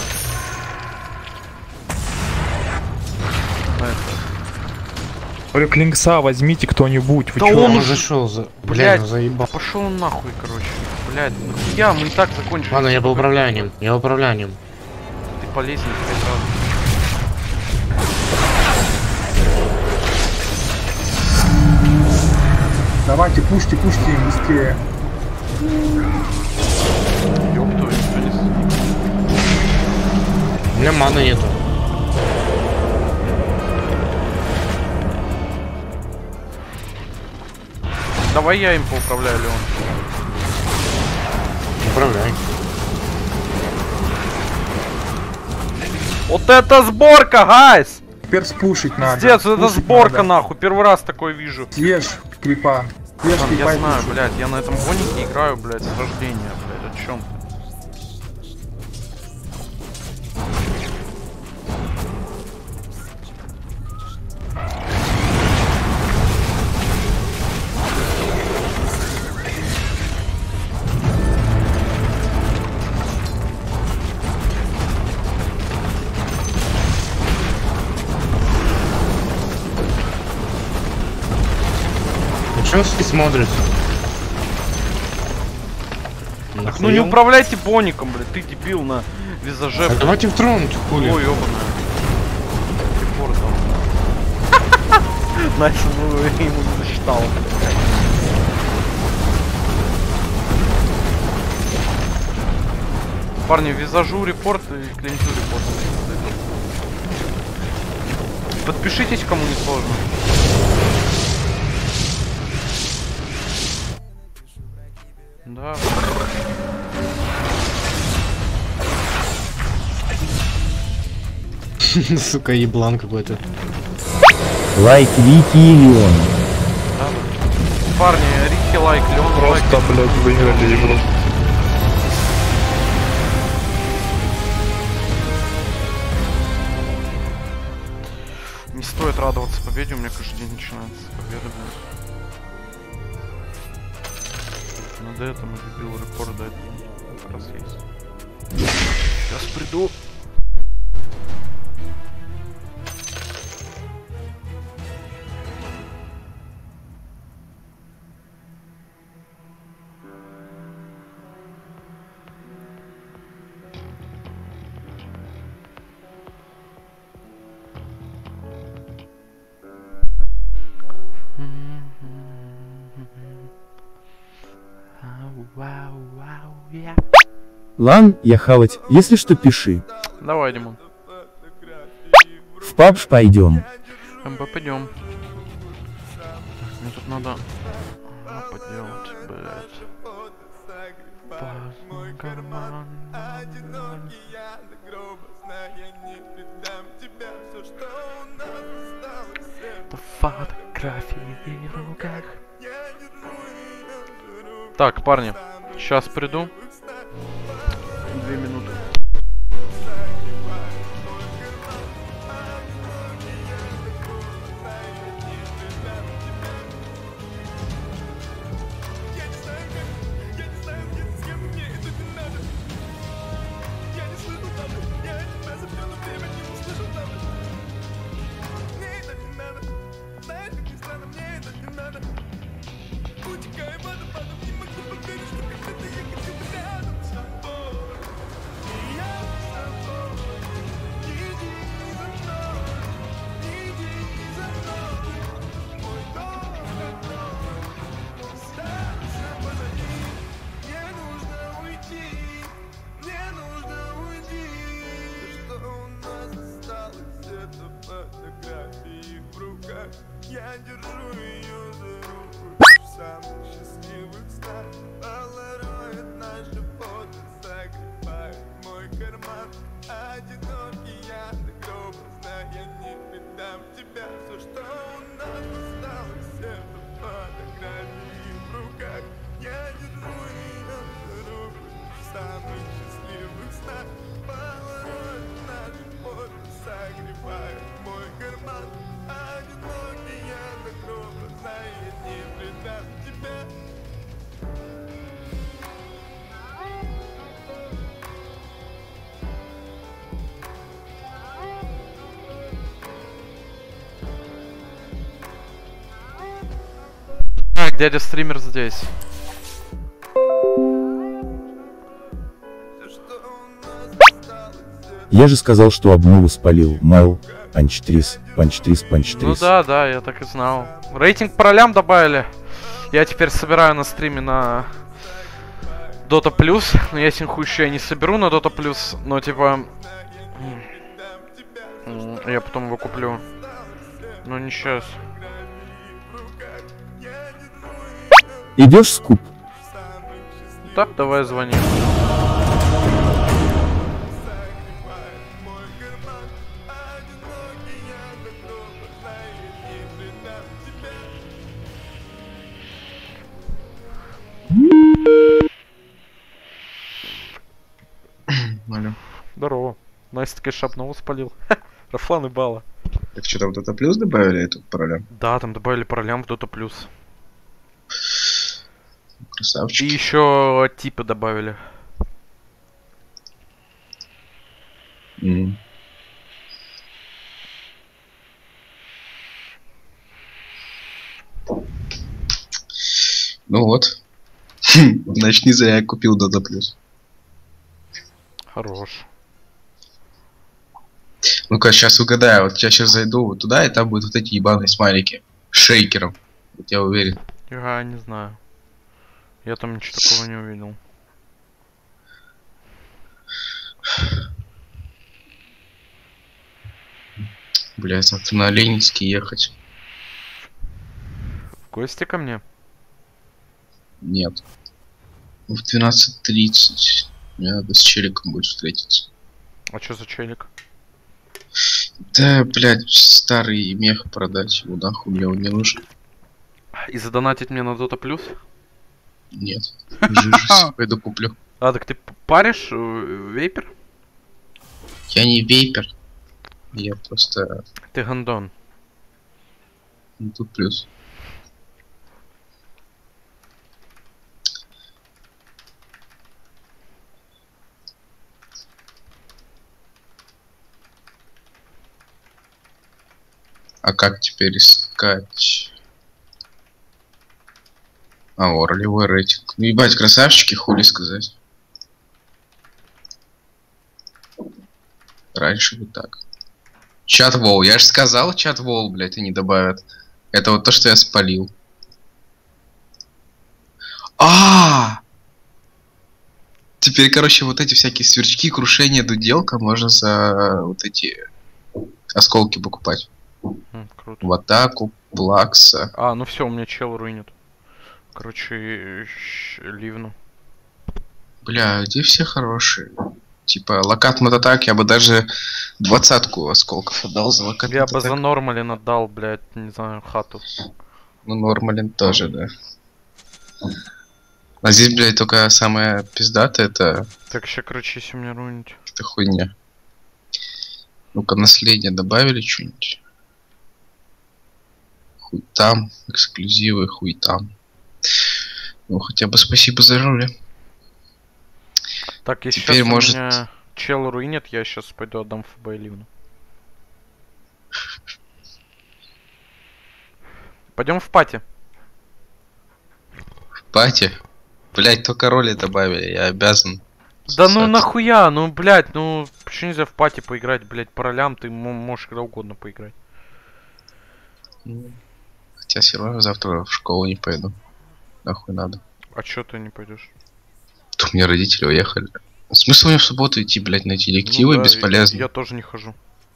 Говорю, Клинкса возьмите кто-нибудь. Вы Да чё? он Он уже- зашел за... Блядь, Блядь, заебал. пошел он нахуй, короче. Блядь, нахуя, мы и так закончили. Ладно, я поуправляю ним. Ты полезен, блядь, сразу. Давайте, пушьте им быстрее. Ёпту, никто не... У меня маны нету. Давай я им поуправляю, Леон. Управляй. Вот это сборка, гайс! Теперь спушить надо. Пиздец, вот это Спушить сборка, надо. нахуй. Первый раз такое вижу. Съешь крипа. Съешь Там, крипа я и знаю, пушить. блядь, я на этом гонике играю, блядь, с рождения, блядь, о чем ты? Ну чё ты смотришь? Так, ну не управляйте боником, блядь, ты дебил на визаже. А блядь. давайте в трон, ты хули. Ой, ёбаная. Найс, ну ему не засчитал. Парни, визажу репорт и клинцу репорт. Подпишитесь, кому не сложно. Да. Сука, еблан какой-то. лайк Вики и Леона. Да. парни, Рики лайк, Леон лайк. Просто, блядь, выиграли игру. Не стоит радоваться победе, у меня каждый день начинается с победы, блядь. Надо этому любил репорт дать, как раз есть. Сейчас приду. Лан, я хавать, если что, пиши. Давай, Димон. В паб пойдем. МБ пойдем. Мне тут надо поделать, блять. Фотографии в руках. Так, парни, сейчас приду. 2 минуты. Я держу ее за руку в самых счастливых снах. Полароид наши фото согревает мой карман. Одинокий я до гроба, знаю, я не предам тебя. Все, что у нас осталось, это фотографии в руках. Я держу ее за руку в самых счастливых снах. Полароид наши фото согревает мой карман. Одинокий я до гроба, знаю, я не предам тебя. Так, дядя стример здесь. Я же сказал, что обнову спалил. Мэл, панч-трис, панч-трис, Ну панч-трис. да, я так и знал. Рейтинг по ролям добавили. Я теперь собираю на стриме на Dota Plus. Но я синху еще и не соберу на Dota Plus. Но типа... Я потом его куплю. Но не сейчас. Идешь скуп? Так, давай звони. Алло. Здорово. Настя таки шапнул, спалил. Рафлан и Бала. Так что там Dota Plus добавили эту паролям? Да, там добавили по ролям в Dota Plus. Красавчики. И еще типы добавили. Ну вот. Значит, не зря я купил Dota Plus. Хорош. Ну-ка, сейчас угадаю. Вот я сейчас зайду вот туда, и там будут вот эти ебаные смайлики. С шейкером. Вот я уверен. Я не знаю. Я там ничего такого не увидел. Бля, завтра на Ленинский ехать. В гости ко мне? Нет. В 12:30. Мне надо с челиком будет встретиться. А что за челик? Да, блядь, старый мех продать. Его нахуй мне он не нужен. И задонатить мне на Dota Plus? Нет. Жижу пойду куплю. А, так ты паришь вейпер? Я не вейпер. Я просто... Ты гандон. Ну, тут плюс. А как теперь искать? А, о, ролевой рейтинг. Ну, ебать, красавчики, хули сказать. Раньше вот так. Чат вол. Я же сказал чат вол, блядь, и не добавят. Это вот то, что я спалил. Теперь, короче, вот эти всякие сверчки, крушения, дуделка можно за вот эти осколки покупать. Круто. В атаку, плакса. А, ну все, у меня чел руинит. Короче, ливну. Бля, где все хорошие? Типа, локат мототак, я бы даже 20-ку осколков отдал за локат Я бы мототак. за Нормалин отдал, блядь, не знаю, хату. Ну, Нормалин тоже, да. А здесь, блядь, только самое пиздатое это... Так, еще, короче, если мне руинить. Это хуйня. Ну-ка, наследие добавили что-нибудь? Хуй там, эксклюзивы, хуй там. Ну, хотя бы спасибо за роли. Так, если Теперь сейчас может... у меня чел руинит, я сейчас пойду отдам ФБ ливну. Пойдем в пати. В пати? Блять, только роли добавили, я обязан. Да ну нахуя, ну блять, ну почему нельзя в пати поиграть, блять, по ролям, ты можешь когда угодно поиграть. Хотя все равно завтра в школу не пойду. Нахуй надо. А чё ты не пойдешь? Тут у меня родители уехали. Смысл мне в субботу идти, блять, на эти директивы, Ну да, бесполезно. я тоже не хожу.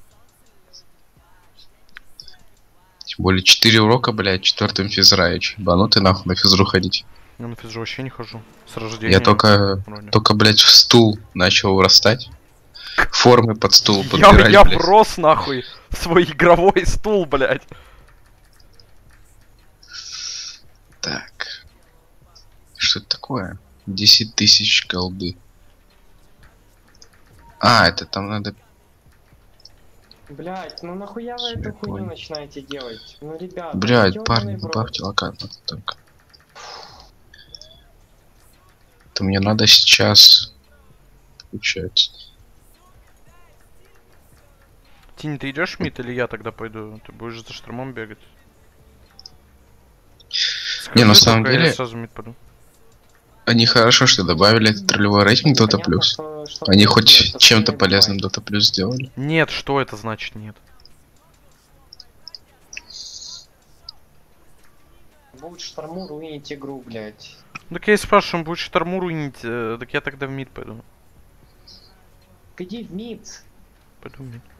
Тем более 4 урока, блять, 4 физра. Ну ты нахуй на физру ходить. Я на физру вообще не хожу. С рождения. Я только, блять, в стул начал вырастать. Формы под стул подбирать, Я блядь. врос нахуй в свой игровой стул, блять. Так. Что это такое? 10 тысяч голды. А, это там надо... Блять, ну нахуя вы эту хуйню понял. начинаете делать? Ну, ребята, Блять, ёбаный парни, в рот. добавьте локат. Так. Это мне надо сейчас... Получается. Тинь, ты идешь мид или я тогда пойду? Ты будешь за штурмом бегать? Не, на Скажи самом только, я деле... сразу мид пойду. Они хорошо, что добавили этот ролевой рейтинг Dota+. Они хоть чем-то полезным Dota Plus сделали. Нет, что это значит нет? Будет шторму руинить игру, блять. Так я и спрашиваю, будет шторму руинить, так я тогда в мид пойду. Иди в мид. Пойду в мид.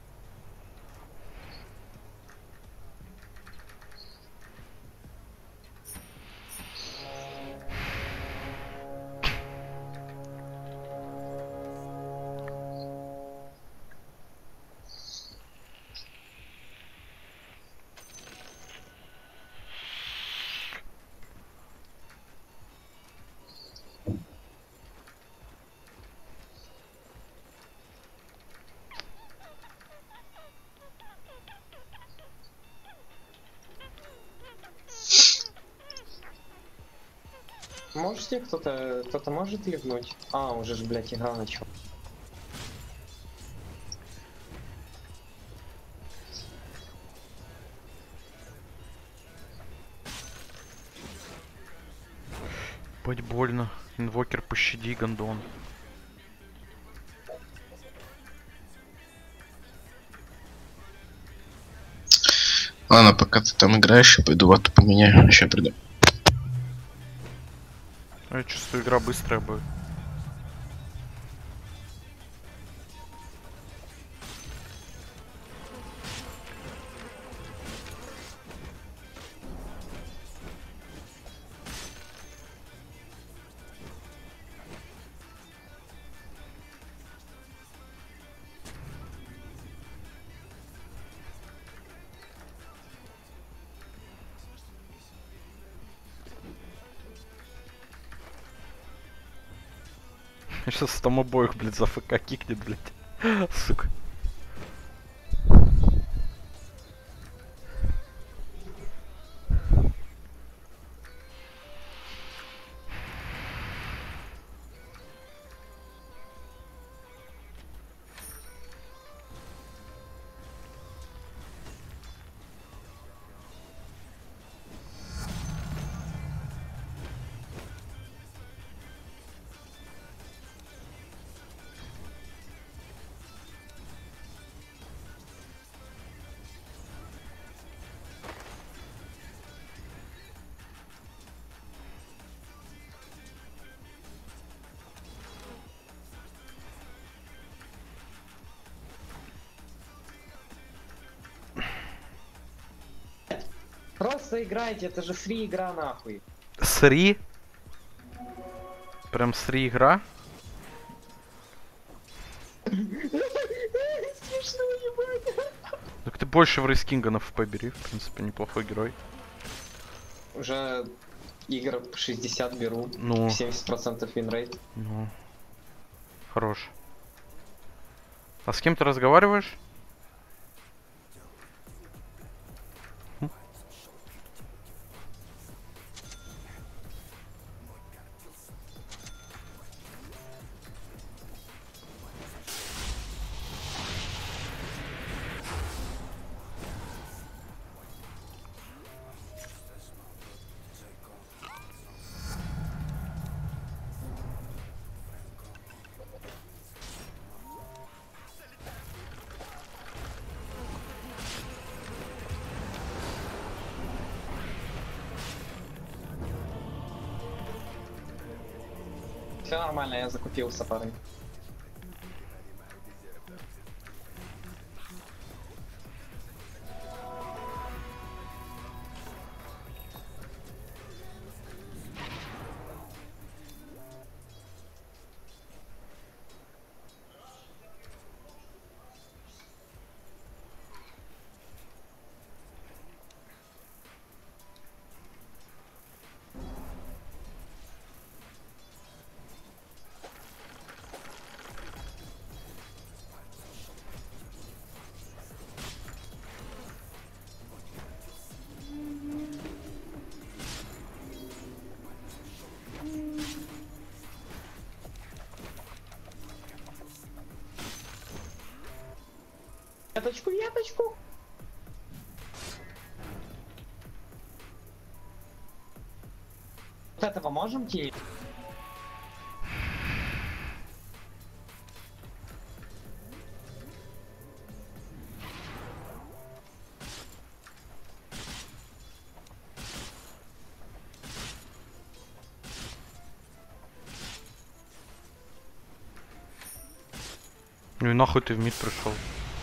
Можете кто-то может ливнуть? А, уже ж, блять, игра начала. Быть больно. Инвокер, пощади, гандон. Ладно, пока ты там играешь, я пойду вату поменяю. Сейчас приду. Я чувствую, игра быстрая будет. Сейчас там обоих, блядь, за ФК кикнет, блядь. Сука. Просто играйте, это же фри игра нахуй. Сри? Прям сри игра? Смешно, ебать. Так ты больше в Рейскинга на ФП бери, в принципе, неплохой герой. Уже игр 60 беру, Ну. 70% винрейт. Ну. Хорош. А с кем ты разговариваешь? Все нормально, я закупился, парень. Веточку, веточку! Вот этого можем килить? Ну и нахуй ты в мид пришел.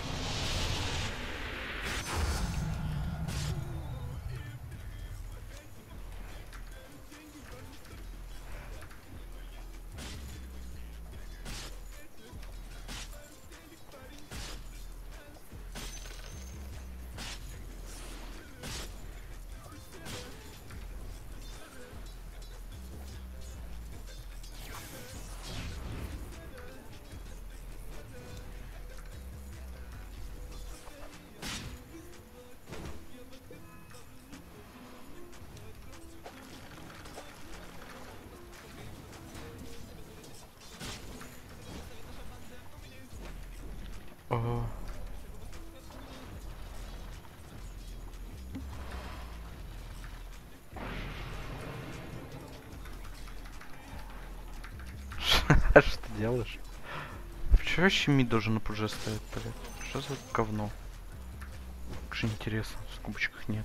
Что ты делаешь? Почему вообще мид должен на пуже ставить, блядь? Что за говно? Как же интересно, в скобочках нет.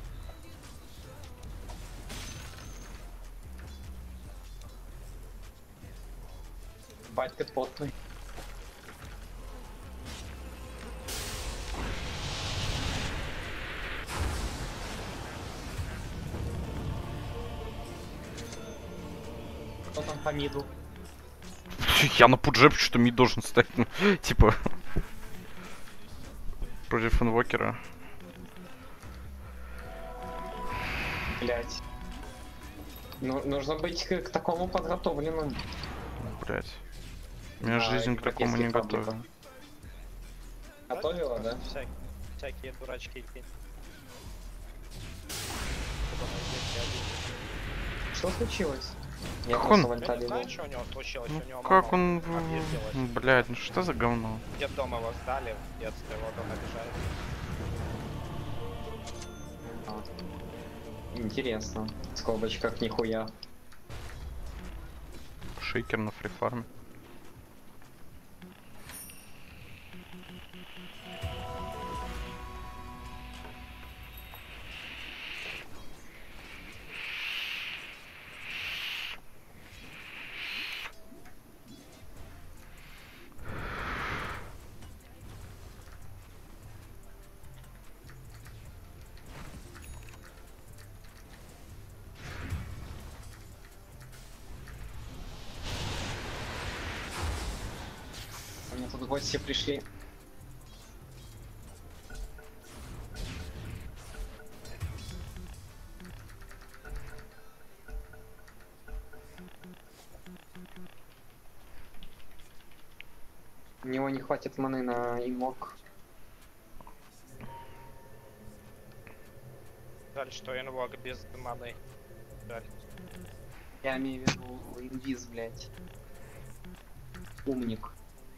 Бать, ты потный. Кто там по миду? Я на пудже что мид должен стать, ну, типа против инвокера. Блять. Ну, нужно быть к такому подготовленным. Блять. Меня на жизнь к такому не европейских фабриках. готовила. Готовила, да? Всякие дурачки. Что случилось? Я Как просто он? в Альтаре был. Знаешь, что у него случилось? Ну У него как мама он... объездилась. Блядь, ну что за говно? Детдом его сдали, в детстве его дома обижали. Интересно. В скобочках нихуя. Шейкер на фрифарме. У меня тут гости пришли. У него не хватит маны на имок. Жаль, что инвок без маны. Жаль. Я имею в виду инвиз, блять. Умник.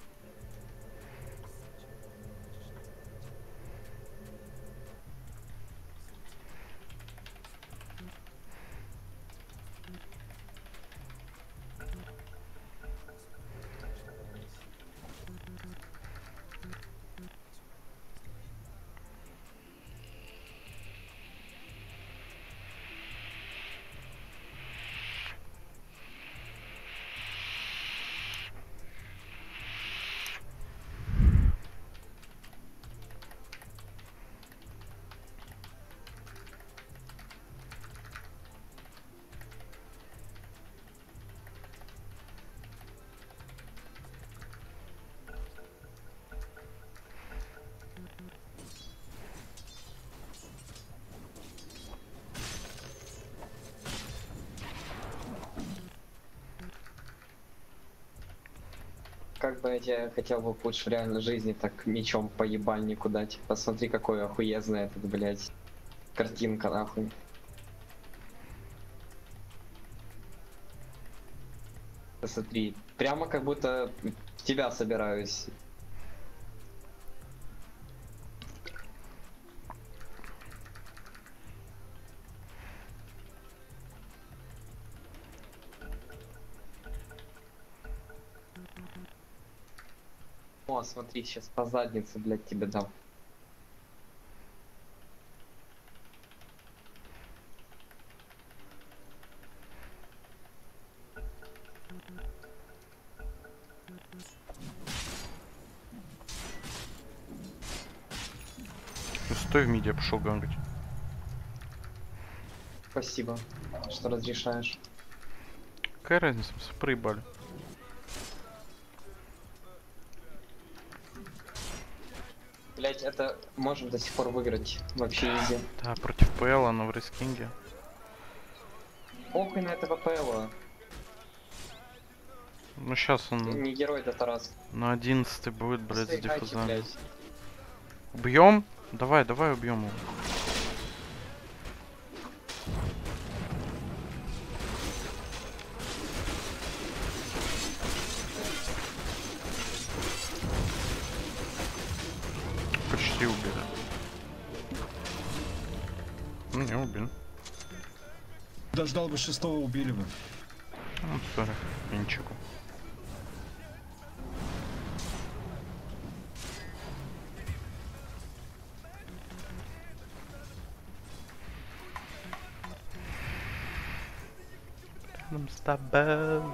Как бы я тебе хотел бы пуш в реальной жизни так мечом по ебальнику дать. Посмотри, какой охуезный этот, блядь, картинка, нахуй. Посмотри, прямо как будто в тебя собираюсь. О, смотри, сейчас по заднице, блядь, тебе дам. Стой в миде, я пошел гангать. Спасибо, что разрешаешь. Какая разница, мы проебали. Блять, это можем до сих пор выиграть. Вообще изи. Да, против ПЛ, но в рейскинге. Похуй на этого ПЛа. Ну сейчас он Не герой, да Тарас. на 11 будет, блядь, с Играйте, диффузами. блядь. Убьем? Давай, давай убьем его. Почти убили. Ну, не убили. Дождал бы шестого, убили бы. Ну, сори, ничего. Рядом с тобой.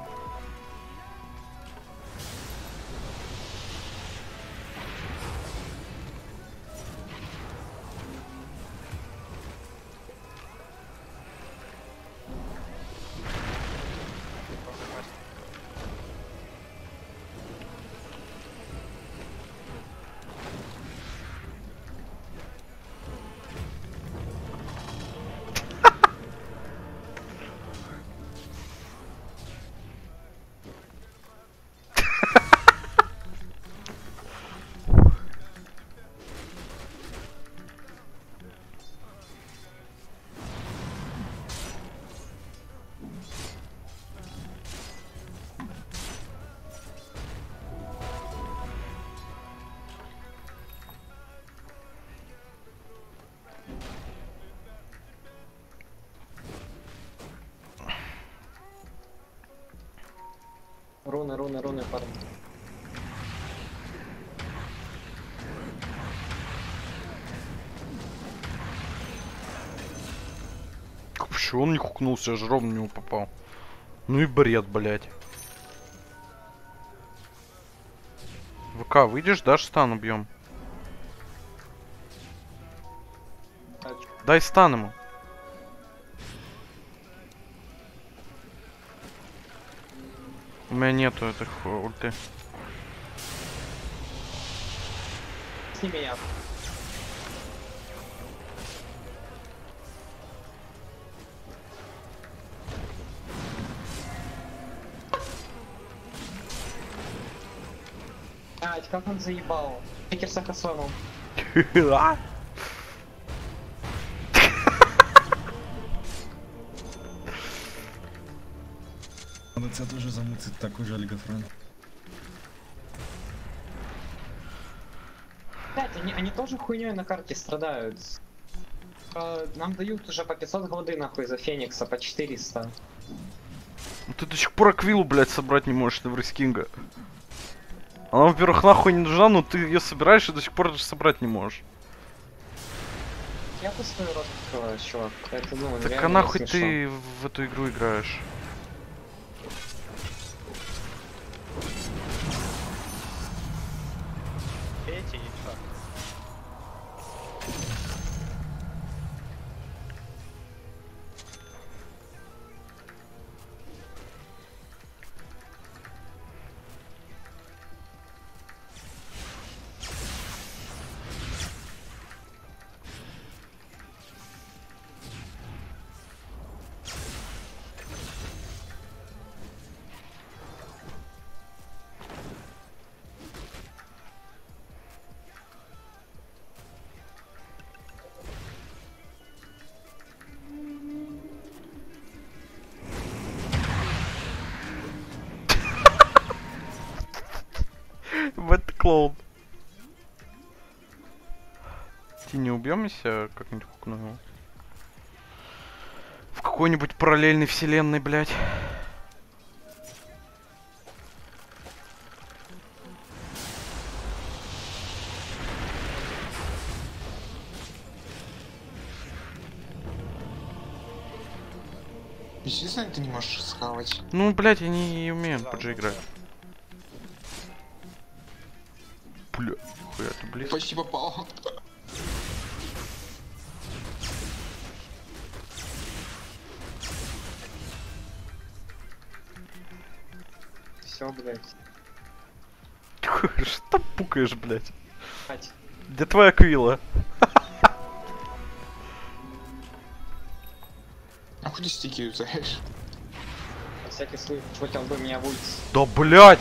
руны, парни. Почему он не хукнулся, я же ровно в него попал. Ну и бред, блядь. ВК, выйдешь, дашь стан, убьем. Дай стан ему. У меня нету этих ульты. Сними меня. Блять, как он заебал. Фикер с Ахасоном. Надо тебя тоже замыться, такой же олигофрен. Блять, они тоже хуйней на карте страдают. Нам дают уже по 500 голды нахуй за Феникса, по 400. Ты до сих пор аквилу, блядь, собрать не можешь, Неврискинга. Она, во-первых, нахуй не нужна, но ты ее собираешь и до сих пор даже собрать не можешь. Я пустой рот открываю, чувак. Это, ну, так а нахуй ты в эту игру играешь? Эти яйца. Вот клоун. Ты не убьем, если как-нибудь хукну его? В какой-нибудь параллельной вселенной, блядь. Естественно, ты не можешь схавать. Ну, блядь, я не умею PUBG играть. Бля, хуя ты близко. Почти попал. Все, блядь. Что пукаешь, блядь? Хать. Где твоя аквила? А хуй ты стики юзаешь? На всякий случай, хотел бы меня в улице. Да блядь!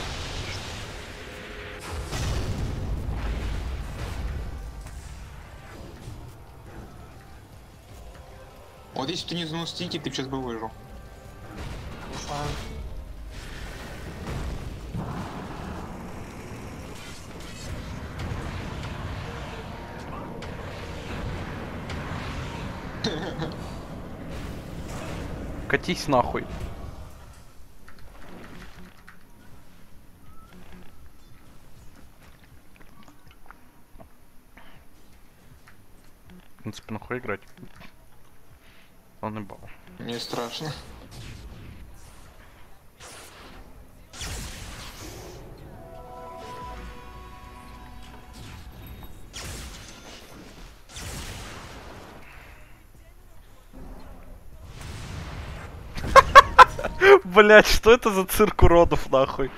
Вот если бы ты не знал стики, ты сейчас бы выжил. Катись нахуй. В принципе, нахуй играть. Он и бал. Мне страшно. Блять, что это за цирк уродов, нахуй?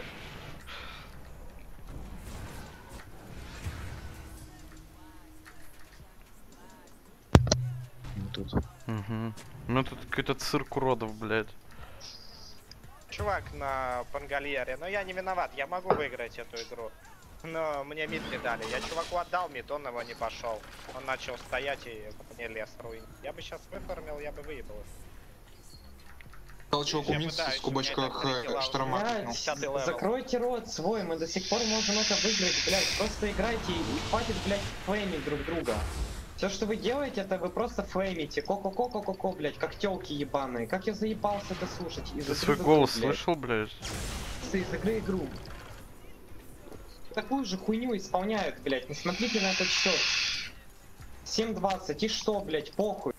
Тут. Угу. Ну тут какой-то цирк уродов, блядь. Чувак на Пангальере, но я не виноват, я могу выиграть эту игру. Но мне мид не дали. Я чуваку отдал мид, он его не пошел. Он начал стоять и мне лез руин. Я бы сейчас выформил, я бы выебал. Сказал чуваку минус в кубочках шторма. Блядь, закройте рот свой, мы до сих пор можем это выиграть, блядь. Просто играйте и хватит, блядь, флеймить друг друга. Все, что вы делаете, это вы просто флеймите. Ко-ко-ко-ко-ко, блядь, как тёлки ебаные. Как я заебался это слушать. Ты свой голос слышал, блядь? просто из игры игру. Такую же хуйню исполняют, блядь. Не смотрите на этот счет. 7-20, и что, блядь, похуй.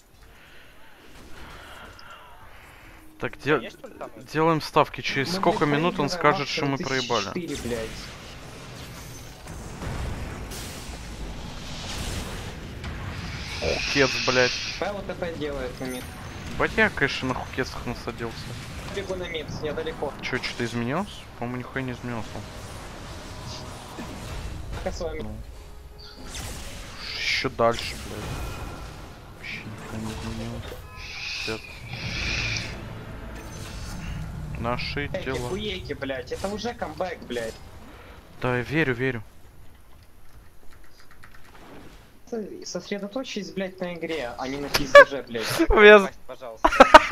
Так, делаем ставки. Через сколько минут он скажет, что мы проебали? 4, блядь. Хукец, блядь. Пэл ТП делает на мид. Бать, я, конечно, на хукецах насадился. Бегу на мид, я далеко. Чё, что-то изменилось? По-моему, нихуя не изменился. Как с вами? Еще дальше, блядь. Вообще нихуя не изменилось. Пиздец. Наши дела. Хуеки, блядь, это уже камбэк, блядь. Да, я верю. Сосредоточьтесь, блядь, на игре, а не на пиздеже, блядь. Пожалуйста.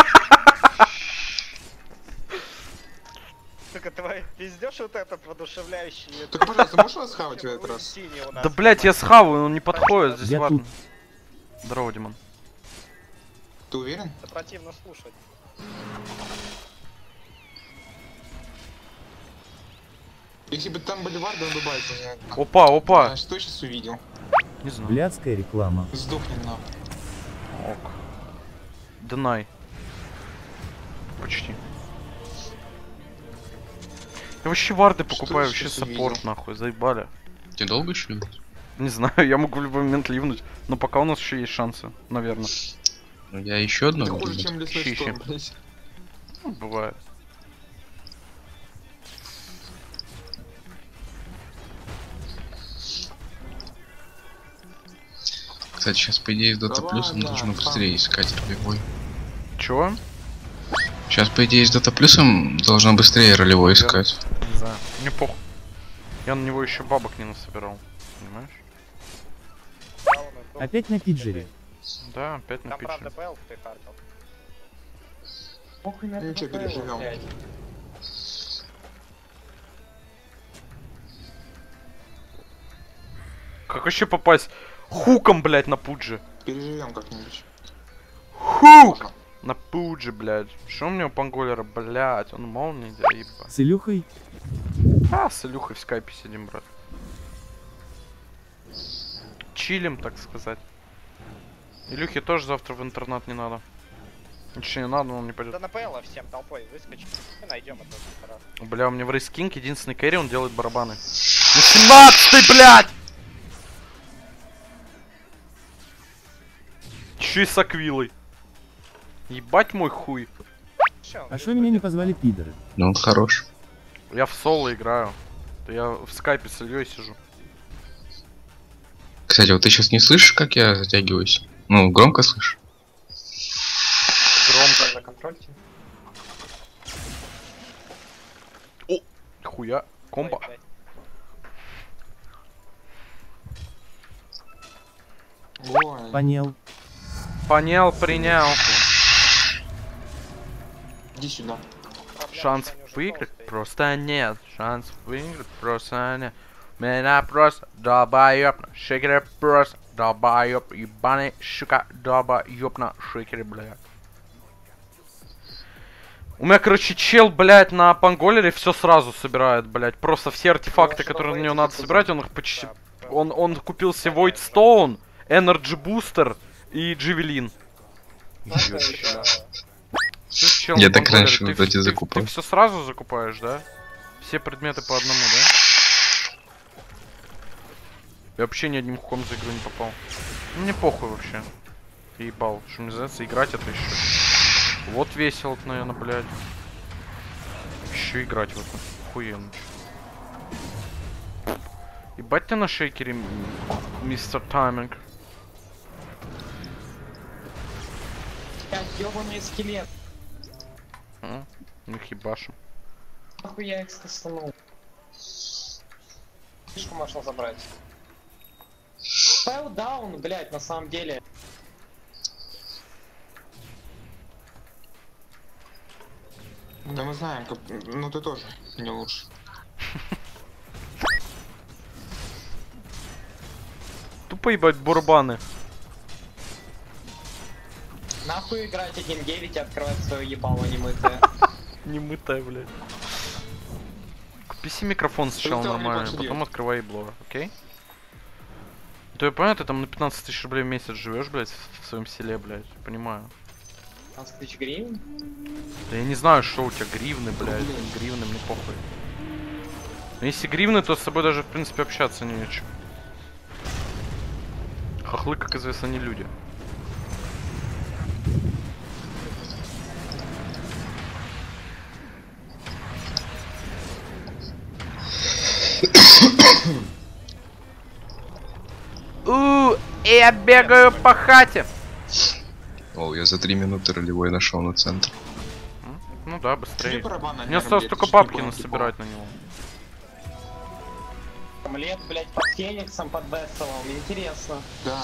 Только твой пиздёж вот этот воодушевляющий. Так, пожалуйста, можешь вас схавать в этот раз? Да, блядь, я схаваю, он не подходит, здесь Я ладно. тут. Здорово, Димон. Ты уверен? Это противно слушать. Если бы там были варды, он бы байт меня. Опа. Что я сейчас увидел? Не знаю. Блядская реклама. Сдохни нахуй. Ок. Днай. Почти. Я вообще варды покупаю, вообще саппорт, нахуй, заебали. Ты долго еще ливнуть? Не знаю, я могу в любой момент ливнуть, но пока у нас еще есть шансы, наверное. Ну, я еще одну. Это хуже, чем лесной Щи-щи. шторм, блядь. Ну, бывает. Кстати, сейчас, по идее, с Дота Плюсом должно быстрее искать ролевой. Чего? Сейчас, по идее, с Дота Плюсом должно быстрее ролевой искать. Не знаю, мне похуй. Я на него еще бабок не насобирал, понимаешь? Опять на пиджере. Да, опять на Там пиджере. правда ПЛ ты хардил. Похуй на Ничего, переживем. блядь. Как вообще попасть хуком, блядь, на пуджи? Переживем как-нибудь. Хук! На пуджи, блядь. Что у меня у панголера, блядь? Он молния, да, еба. С Илюхой? А, с Илюхой в скайпе сидим, брат. Чилим, так сказать. Илюхе тоже завтра в интернат не надо. Точнее, надо, но он не пойдет. Да на ПЛ всем толпой выскочим. Мы найдем это раз. Бля, у меня в рейскинг единственный кэрри, он делает барабаны. 18-й, блядь! Чё и с аквилой? Ебать мой хуй. А что меня не позвали пидоры? Ну, хорош. Я в соло играю. Да я в скайпе с Ильей сижу. Кстати, вот ты сейчас не слышишь, как я затягиваюсь? Ну, громко слышишь? Громко. Законтрольте. О, хуя. Комбо. Ой. Понял. Понял, принял. Иди сюда. Шанс выиграть просто нет. Шанс выиграть просто нет. Меня просто долбоёб на шикере, просто долбоёб, ебаный шика, долбоёб на шикере, блядь. У меня, короче, чел, блядь, на панголере все сразу собирает, блядь. Просто все артефакты, которые на него надо собирать, он их почти... Он купил себе Void Stone, Energy Booster и Джевелин. Я так раньше вроде закупал. Ты все сразу закупаешь, да? Все предметы по одному, да? Я вообще ни одним хуком за игру не попал. Ну, мне похуй вообще. Ты ебал. Что мне называется, играть это еще. Вот весело, наверное, блядь. Еще играть в это. Охуенно. Ебать ты на шейкере, мистер Тайминг. Блядь, ёбаный скелет. Мы их ебашим. Нахуй я их скастанул. Фишку можно забрать. Файл даун, блядь, на самом деле. Да мы знаем, как... ну ты тоже не лучше. Тупо ебать бурбаны. Нахуй играть 1.9 и открывать свое ебало немытое. Немытое, блядь. Писи микрофон сначала Что ты нормально, мне потом делать? открывай ебло, окей? Да я понимаю, ты там на 15 тысяч рублей в месяц живешь, блядь, в своем селе, блядь, понимаю. 15 тысяч гривен? Да я не знаю, что у тебя гривны, блядь, гривны, мне похуй. Но если гривны, то с собой даже, в принципе, общаться не о чем. Хохлы, как известно, не люди. Я бегаю по хате. О, я за 3 минуты ролевой нашел на центр. Ну да, быстрее. барабана Мне не осталось рулет, только что бабки было, насобирать на него. Омлет, блядь, под Фениксом, под Весселом. Интересно. Да.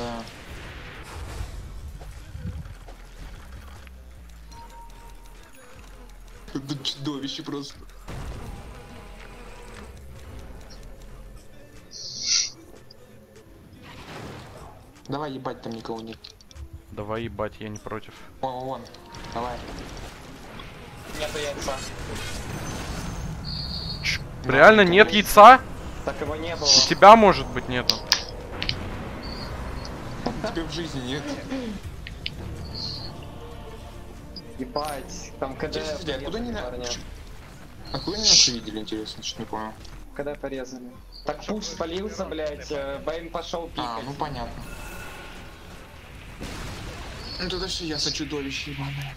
Это чудовище просто. Давай ебать, там никого нет. Давай ебать, я не против. Вон, давай. Нету яйца. Реально нет яйца? Так его не было. У тебя, может быть, нету. Тебе в жизни нет. Ебать, там КД Подожди, откуда они парня. Откуда они нас видели, интересно, что не понял. КД порезали. Так пуш спалился, блядь, Бэйм пошел пикать. А, ну понятно. Ну тогда все ясно, чудовище ебаное.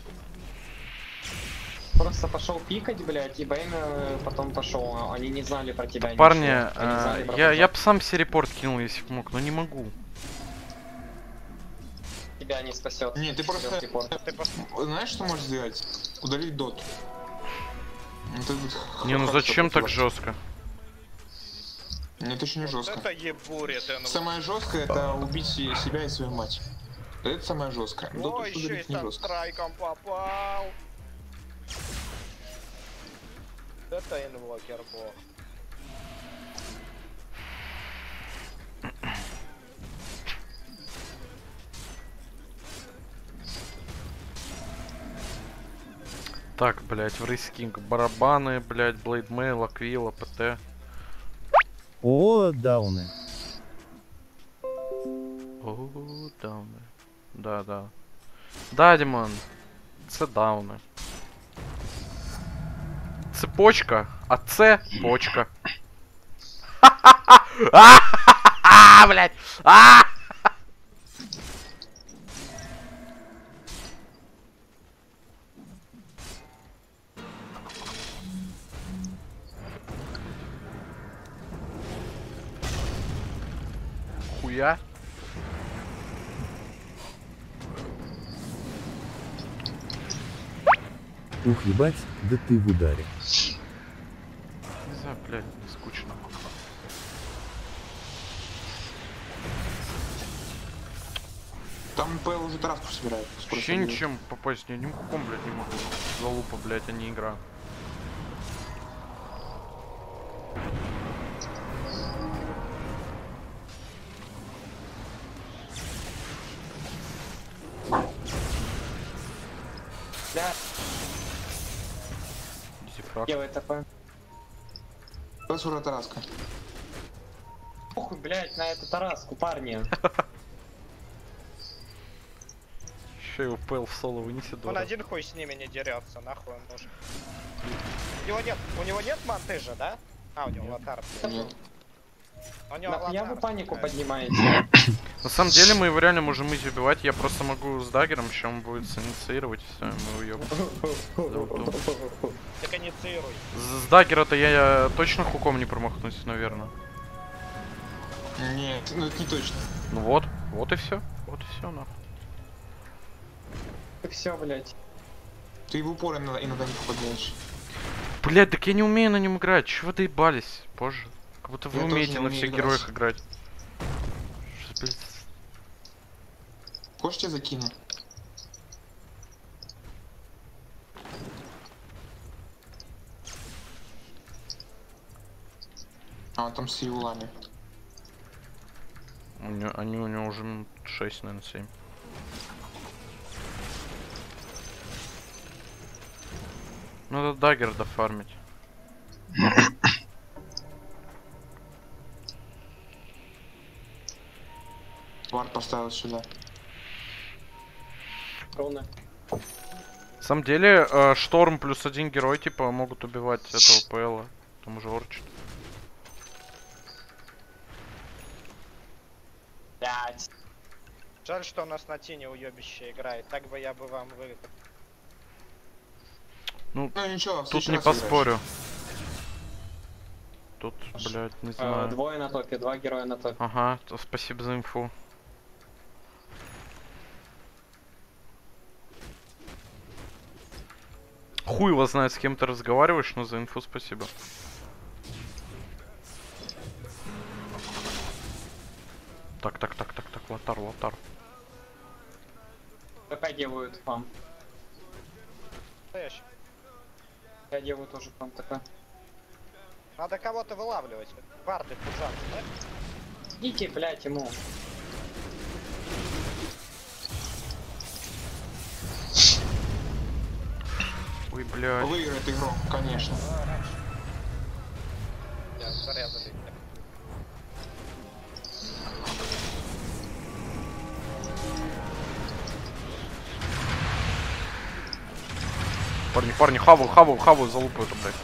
Просто пошел пикать, блядь, и Бэйм потом пошел. Они не знали про тебя. Парни, ничего. Они знали про я бы сам себе репорт кинул, если бы мог, но не могу. тебя не спасет. Не, ты просто... Знаешь, что можешь сделать? Удалить дот. Не, ну зачем так жестко? Нет, это еще не жестко. Это ебуря, ты ну. Самое жесткое это убить себя и свою мать. Это самое жесткое. О, еще и санстрайком попал. Это инвокер бог. Так, блять, в Рейскинг барабаны, блять, Блейдмейл, Аквила, ПТ. О, дауны. О, дауны. Да. Да, Димон. Це дауни. Цепочка, а це почка. Ха-ха-ха! Блять! Хуя? Ух, ебать, да ты в ударе. Не знаю, блядь, скучно. Там ПЛ уже тараску собирает. Вообще ничем попасть ни одним куком, блядь, не могу. Залупа, блядь, а не игра. Да. Дизифраг. Делай такое. Сейчас уже тараска. Похуй, блядь, на эту тараску, парни. Еще его ПЛ в соло вынесет. Он один хуй с ними не дерется, нахуй он нужен. У него нет монтыжа, да? А, у него лотар. Нет. Я вы панику поднимаете. На самом деле мы его реально можем изи убивать, я просто могу с даггером, еще он будет инициировать, и все, мы уебаем. Так инициируй. С даггера-то я точно хуком не промахнусь, наверное. Нет, ну это не точно. Ну вот и все, нахуй. И все, блядь. Ты в упор иногда не попадаешь. Блять, так я не умею на нем играть, чего вы доебались, боже. Как будто вы Я умеете на всех героях играть. Что, блядь? Хочешь, я закину? А, он там с юлами. Они у него уже минут 6, наверное, 7. Надо даггер дофармить. Вард поставил сюда. Руны. На самом деле, Шторм плюс один герой, типа, могут убивать этого ПЛа. Там уже орчит. Блять. Жаль, что у нас на тени уебище играет. Так бы я бы вам выиграл. Ну, ничего, тут не поспорю. Тут, блядь, не знаю. Двое на топе, 2 героя на топе. Ага, то спасибо за инфу. Хуй его знает, с кем ты разговариваешь, но за инфу спасибо. Так, лотар. ПП делают фам. Стоящий. Я делаю тоже фам ТП. Надо кого-то вылавливать. Варды, пужанцы, да? Идите, блять, ему. Ой, блядь. Выиграет игру, конечно. Я зарезали. Парни, хаву, залупу это, блядь.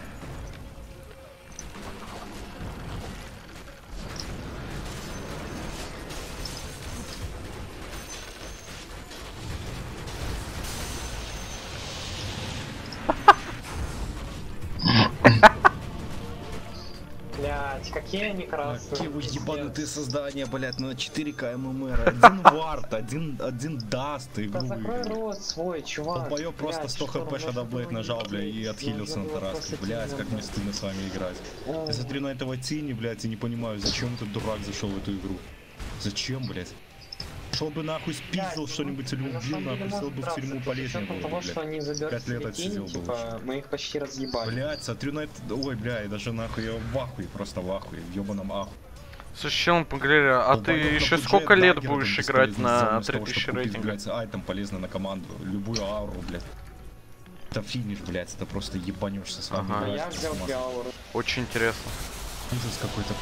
Блять, какие они красные. Какие вы ебанутые создания, блять, на 4К ММР. Один вард, один даст игру. Да закрой рот свой, чувак. Долбоёб просто 100 хп Shadowblade нажал, бля, и отхилился на Тараске. Блять, как мне стыдно с вами играть. Я смотрю на этого Тини, блять, и не понимаю, зачем этот дурак зашел в эту игру. Зачем, блять? Шел бы нахуй, спиздил что-нибудь или убил, нахуй, сел бы в тюрьму полезнее было бы, блядь. 5 лет отсидел бы лучше. Мы их почти разъебали. Блять, смотрю на это, ой, бля, и даже нахуй, я в ахуе, просто в ахуе, в ёбаном ахуе. Слушай, челом поговорили, а ты еще сколько лет будешь играть на 3000 рейтинга? Ай, там полезно на команду, любую ауру, блядь. Это финиш, блядь, это просто ебанешься с вами. Ага. Я взял ауру. Очень интересно. Ужас какой-то.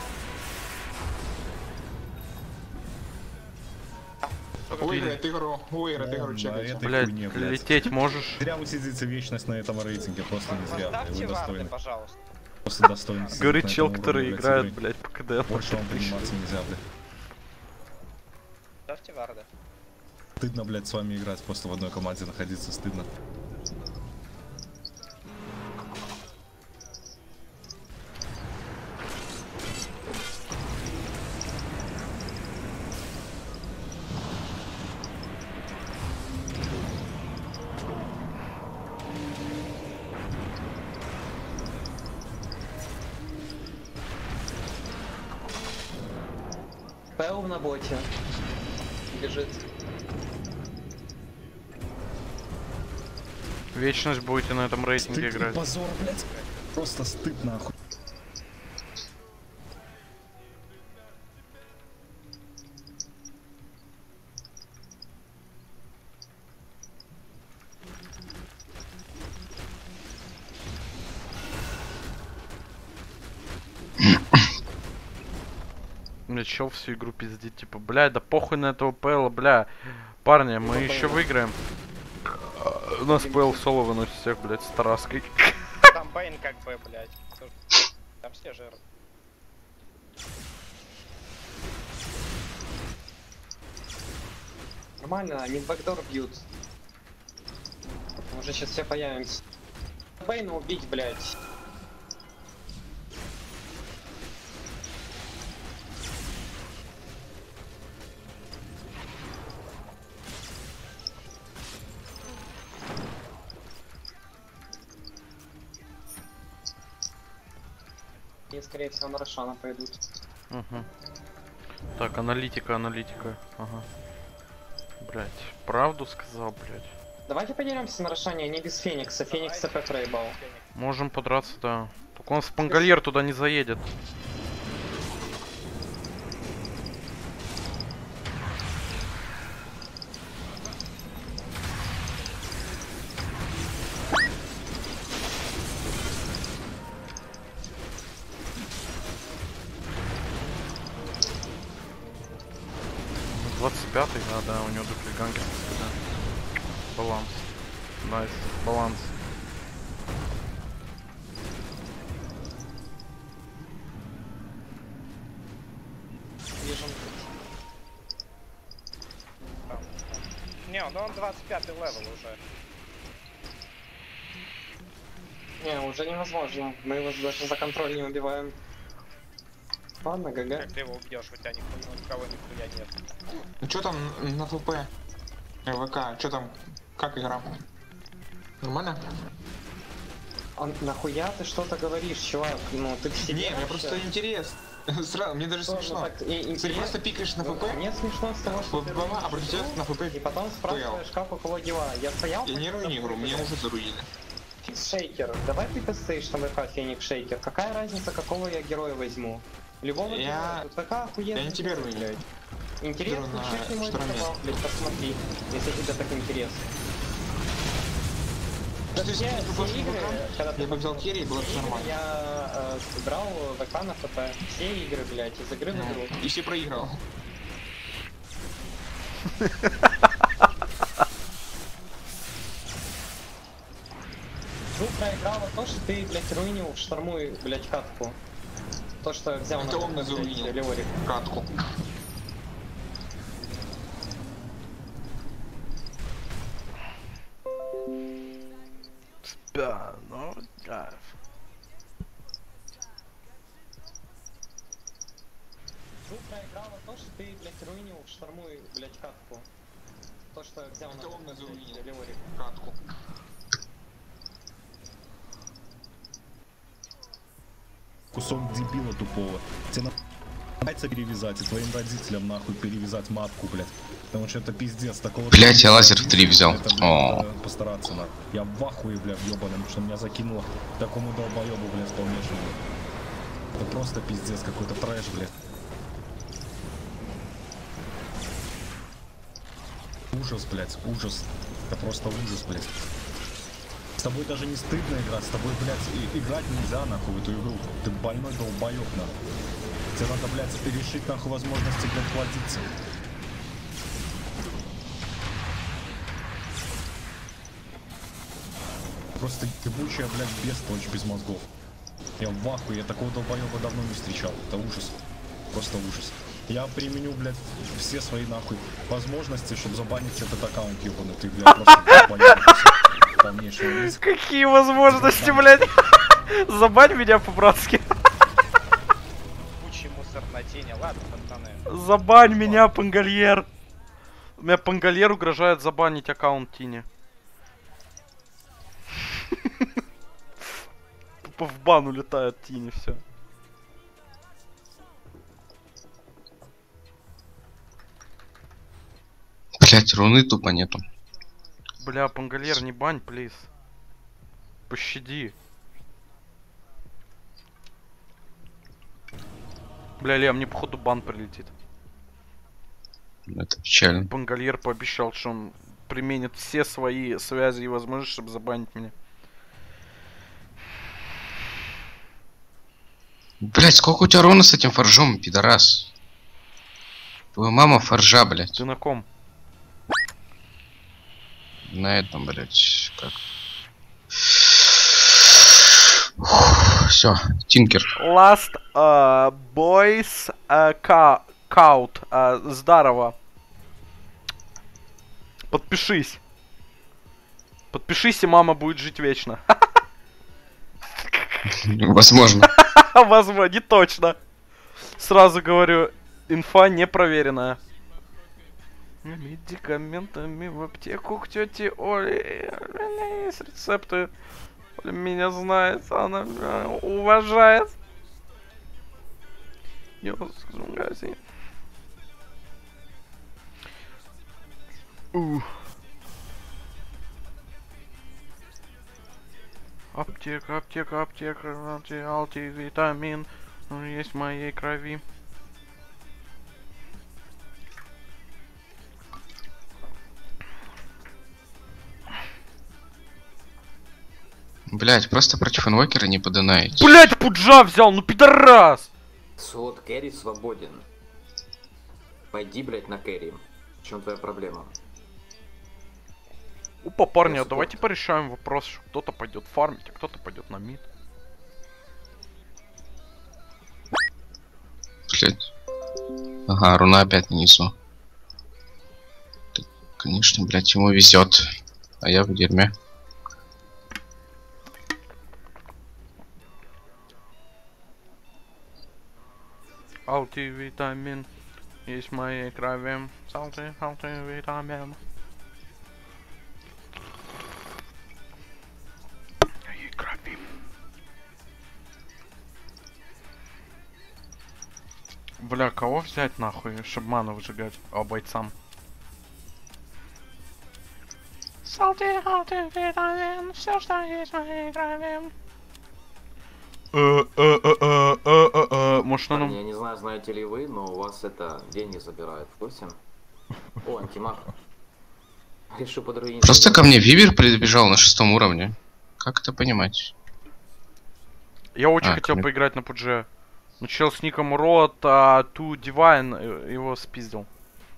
Выиграет игру, чекайте. Блядь, лететь можешь? Зря вы сидите вечность на этом рейтинге, просто не зря. Поставьте Вы варды, достойны. пожалуйста. Просто достойны. Говорит чел, который играет, блядь, по КД. Больше вам подниматься нельзя, блядь. Ставьте варды. Стыдно, блядь, с вами играть, просто в одной команде находиться стыдно. Пэл на боте. Бежит. Вечность будете на этом рейтинге Стыд и играть. позор, блядь. Просто стыд, нахуй. Мне чел всю игру пиздит, типа, бля, да похуй на этого ПЛа, бля. Парни, мы еще выиграем. У нас ПЛ соло выносит всех, блядь, с Тараской. Там Бейн как бы, блядь. Там все жиры. Нормально, они бэкдор бьют. Уже сейчас все появимся. Бейна убить, блядь. И, скорее всего, на Рошана пойдут. Угу. Так, аналитика. Ага. Блять, правду сказал, блять. Давайте подеремся на Рошане, они без Феникса. Феникс ЦП проебал. Можем подраться, да. Только он в Пангальер туда не заедет. 25-й, да, у него дуплегангер. Баланс. Найс, баланс. Не, ну он 25 левел уже. Не, уже невозможно. Мы его даже за контроль не убиваем. Ладно, ГГ. Как ты его убьешь, у тебя никого нихуя нет. Ну что там на ФП? ВК, что там? Как игра? Нормально? А нахуя ты что-то говоришь, чувак? Ну ты к себе. Не, мне просто интерес. Сразу, мне даже смешно. Ты просто пикаешь на ФП? Мне смешно с того, что ты а против тебя на ФП. и потом спрашиваешь, как у кого дела. Я стоял. Я не руини игру, мне уже заруили. Феникс Шейкер. Давай ты постоишь на ВК Феникс Шейкер. Какая разница, какого я героя возьму? Любого героя. ВК охуенно. Я не тебе руиню. Интересно, включи мой канал, блядь, посмотри, если тебе так интересно. Все игры, когда ты побежал керри, было все нормально. Я брал ВК на ФП. Все игры, блядь, из игры в игру. И все проиграл. Ты проиграла то, что ты, блядь, руинил в штормуй, блядь, катку. То, что взял это он заруинил Леорик. Катку. Да, ну, кайф. Ты проиграла то, что ты, блядь, руинил в штормуй, блядь, катку. То, что взял это он заруинил Леорик. Катку. Кусок дебила тупого. Тебе нравится перевязать, и твоим родителям нахуй перевязать матку, блядь. Потому что это пиздец, такого... Блять, я лазер в 3 взял. Надо постараться, на. Я в ахуе, бля, въебаном, что меня закинуло к такому долбоебу, блядь, полнейшему. Это просто пиздец, какой-то трэш, блядь. Ужас, блядь, ужас. Это просто ужас, блядь. С тобой даже не стыдно играть, с тобой, блядь, играть нельзя, нахуй, в эту игру. Ты больной долбоёб, нахуй. Тебе надо, блядь, решить, нахуй, возможности, блядь, плодиться. Просто ебучая, блядь, бестолочь без мозгов. Я в ахуе, я такого долбоёба давно не встречал. Это ужас. Просто ужас. Я применю, блядь, все свои, нахуй, возможности, чтобы забанить этот аккаунт ебаный. Ты, блядь, просто долбоёб. Какие возможности, блядь? Забань меня по-братски. Куча мусор на тени. Ладно, пацаны. Забань меня, Пангольер. У меня Пангольер угрожает забанить аккаунт Тини. Тупо в бан улетает Тини, все. Блять, руны тупо нету. Бля, Пангольер, не бань, плиз. Пощади. Бля, Лем, мне походу бан прилетит. Это печально. Пангольер пообещал, что он применит все свои связи и возможности, чтобы забанить меня. Блять, сколько у тебя урона с этим форжом, пидорас? Твоя мама форжа, блять. Ты на ком? На этом, блять, как. Все, Тинкер. Last Boys Count. Здорово. Подпишись. Подпишись, и мама будет жить вечно. Возможно. Возможно, не точно. Сразу говорю, инфа непроверенная. Медикаментами в аптеку к тете Оле. Есть рецепты. Оля меня знает, она меня уважает. Я скажу в магазине. Аптека, аптека, аптека, антивитамин. Есть в моей крови. Блять, просто против инвокера не поданаете. Блять, пуджа взял, ну пидорас! Слот кэрри свободен. Пойди, блять, на кэрри. В чем твоя проблема? Опа, парни, а давайте порешаем вопрос, что кто-то пойдет фармить, а кто-то пойдет на мид. Блять. Ага, руна опять нанесу. Так, конечно, блять, ему везет. А я в дерьме. Алтивитамин есть в моей крови. Алтивитамин. Моей крови. Бля, кого взять нахуй, чтобы ману выжигать? А бойцам? Алтивитамин, все, что есть в моей крови. Может, Парни, я не знаю, знаете ли вы, но у вас это деньги забирают, в курсе? О, антимаг. Решил по другим. Просто ко мне Вивер прибежал на 6 уровне. Как это понимать? Я очень хотел поиграть на PUBG. Но чел с ником Урод, а Ту Дивайн его спиздил.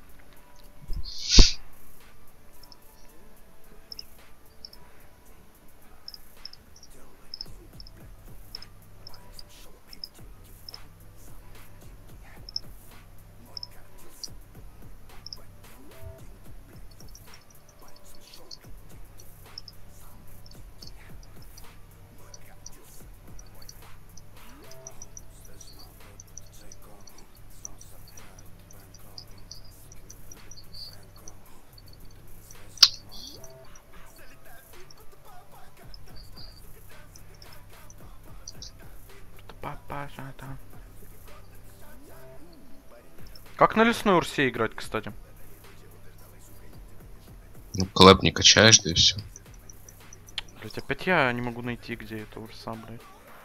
Как на лесной урсе играть, кстати? Ну, клэп не качаешь, да и все. Блять, опять я не могу найти, где это урса, блять.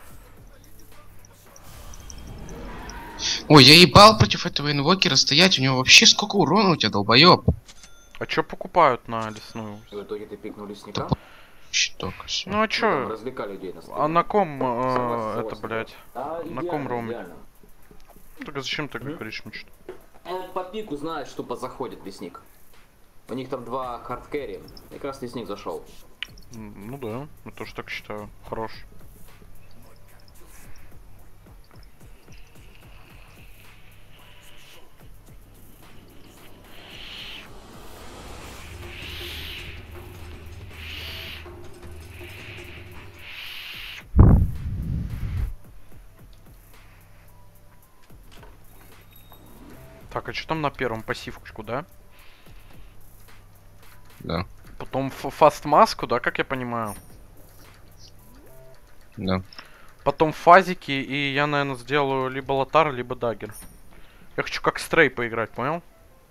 Ой, я ебал против этого инвокера стоять, у него вообще сколько урона у тебя, долбоёб. А чё покупают на лесную? В итоге ты пикнул лесника? Щиток, Ну а чё? Развлекали людей на А на ком это, согласен. блять? На ком роумить? Так а зачем ты говоришь мне что? По пику знает, что позаходит лесник. У них там 2 хардкерри. Как раз лесник зашел. Ну да, я тоже так считаю. Хорош. Так, а что там на первом? Пассивочку, да? Да. Потом фаст-маску, да, как я понимаю? Да. Потом фазики, и я, наверное, сделаю либо лотар, либо дагер. Я хочу как стрей поиграть, понял?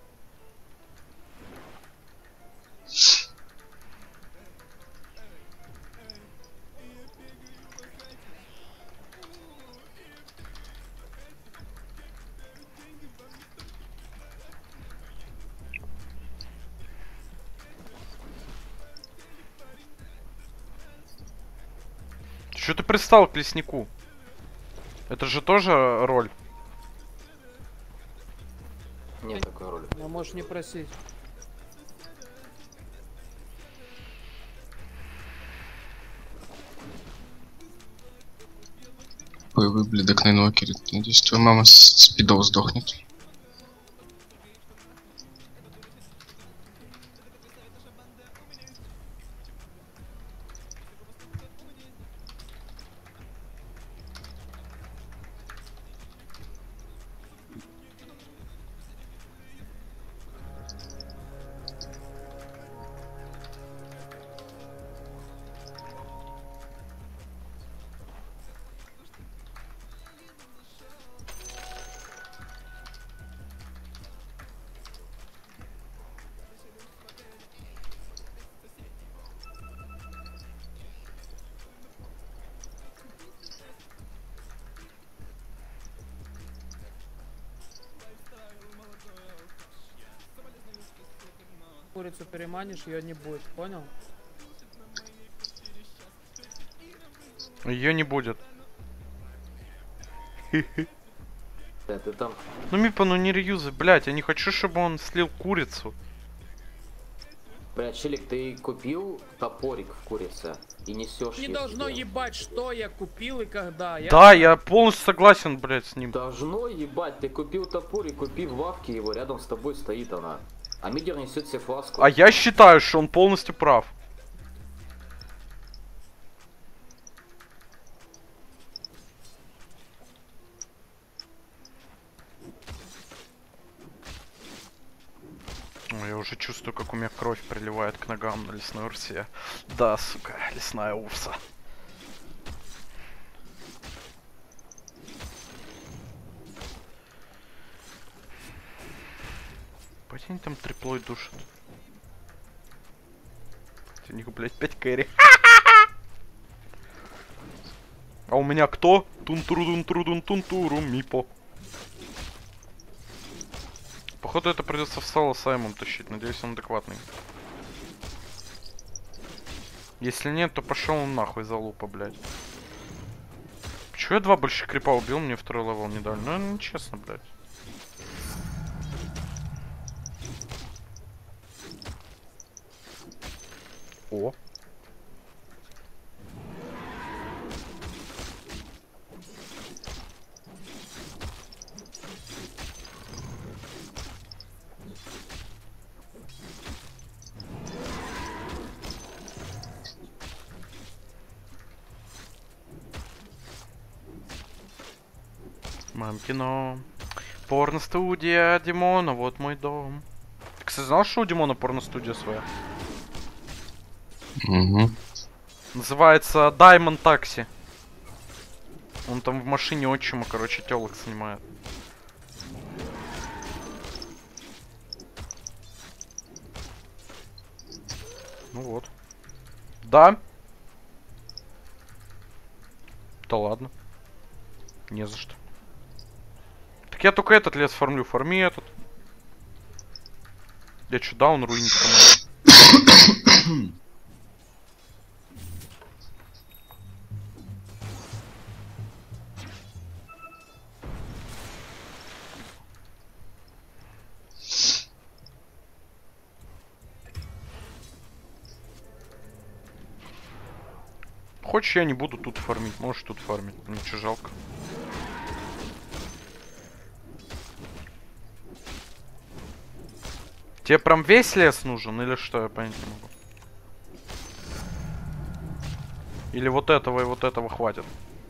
Что ты пристал к леснику? Это же тоже роль. Нет такой роли. Ну, можешь не просить. Ой, выблядок на инвокере. Надеюсь, твоя мама с спидов сдохнет. Курицу переманишь, ее не будет, понял? Ее не будет. Ты там... Ну, Мипа, ну не реюзай, блядь, я не хочу, чтобы он слил курицу. Блядь, Челик, ты купил топорик в курице и несешь. Не должно ебать, что я купил и когда. Да, я полностью согласен, блядь, с ним. Должно ебать, ты купил топорик, купи в лавке его, рядом с тобой стоит она. А Мидер несет себе фласку. А я считаю, что он полностью прав. Ой, я уже чувствую, как у меня кровь приливает к ногам на лесной урсе. Да, сука, лесная урса. Пойди они там триплой душат. У них, блядь, 5 кэри. А у меня кто? Тун-туру-дун-туру-дун-тун-туру, Мипо. Походу это придется в соло Саймом тащить. Надеюсь, он адекватный. Если нет, то пошел он нахуй за лупа, блядь. Чё я 2 больших крипа убил, мне второй левел не дали? Ну, нечестно, блядь. О. Мамкино. Порностудия Димона, вот мой дом. Ты, кстати, знал, что у Димона порностудия своя? Угу. Называется Diamond Taxi. Он там в машине отчима, короче, телок снимает. Ну вот. Да. Да ладно. Не за что. Так я только этот лес фармлю. Фарми этот. Я чё, даун руинить команду? Хочешь, я не буду тут фармить, можешь тут фармить, ничего жалко. Тебе прям весь лес нужен или что, я понять не могу. Или вот этого и вот этого хватит?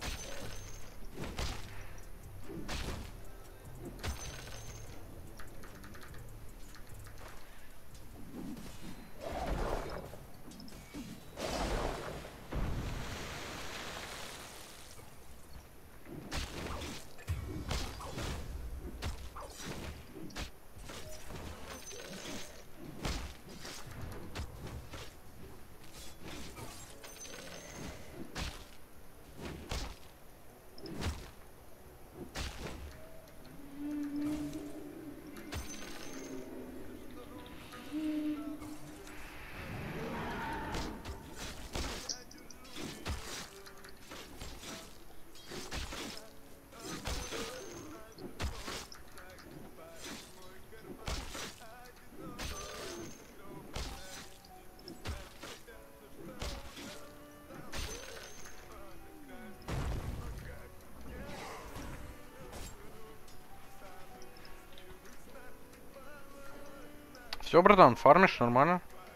Все, братан, фармишь нормально.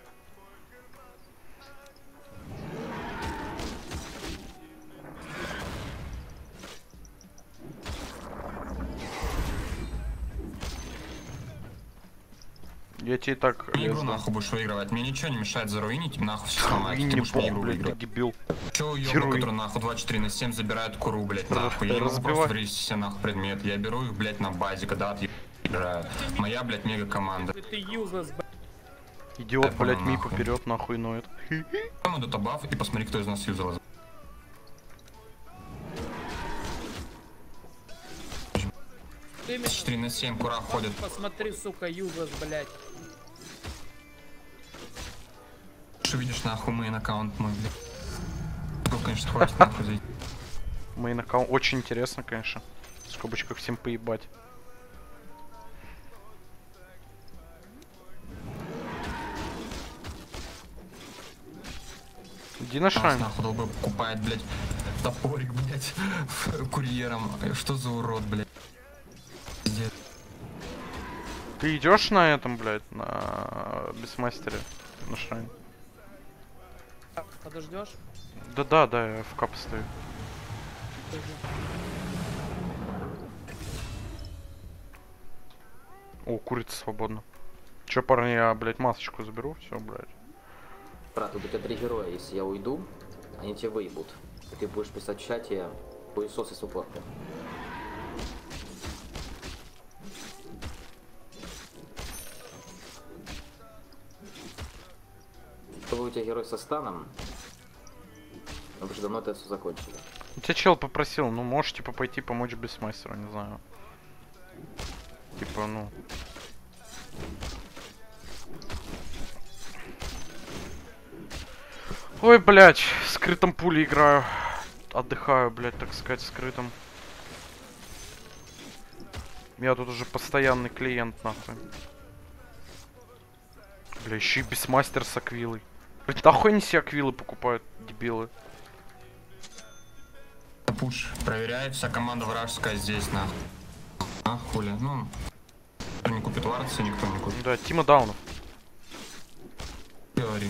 Я тебе так... Не игру нахуй будешь выигрывать, мне ничего не мешает заруинить, нахуй все сломать, ты будешь мне игру выигрывать. Че уёбок, который нахуй 24/7 забирает куру, блять, нахуй, я не могу просто врезать все нахуй предмет, я беру их, блять, на базе, когда отъезжаю. Моя, блять, мега команда. Идиот, блять, ми поперед нахуй ноет. Там идут баф и посмотри, кто из нас юзал. 4/7 кура ходит. Посмотри, сука, юзас, блять. Что видишь, нахуй, мейн аккаунт мой, блядь. Сколько, конечно, хватит нахуй зайти. Мейн аккаунт очень интересно, конечно. В скобочках всем поебать. Иди на шрайн. Нахуй долбоеб покупает, блядь, топорик, блядь, курьером. Что за урод, блядь? Пиздец. Ты идешь на этом, блядь, на бисмастере, на шрайн? Подождешь? Да, я в кап стою. О, курица свободна. Че, парни, я, блядь, масочку заберу, все, блядь. Брат, тут у тебя 3 героя, если я уйду, они тебя выебут. И ты будешь писать в чате хуесос и суппорты. Чтобы у тебя герой со станом, мы уже давно это все закончили. У тебя чел попросил, ну можешь типа пойти помочь бисмастеру, не знаю. Типа, ну. Ой, блядь, в скрытом пуле играю. Отдыхаю, блядь, так сказать, в скрытом. Я тут уже постоянный клиент, нахуй. Бля, еще и бисмастер с аквилой. Блядь, нахуй они себе аквилы покупают, дебилы. Пуш проверяет, вся команда вражеская здесь, нахуй. А, хули, ну... Не купит варцы, никто не купит. Да, Тима даунов. Говори.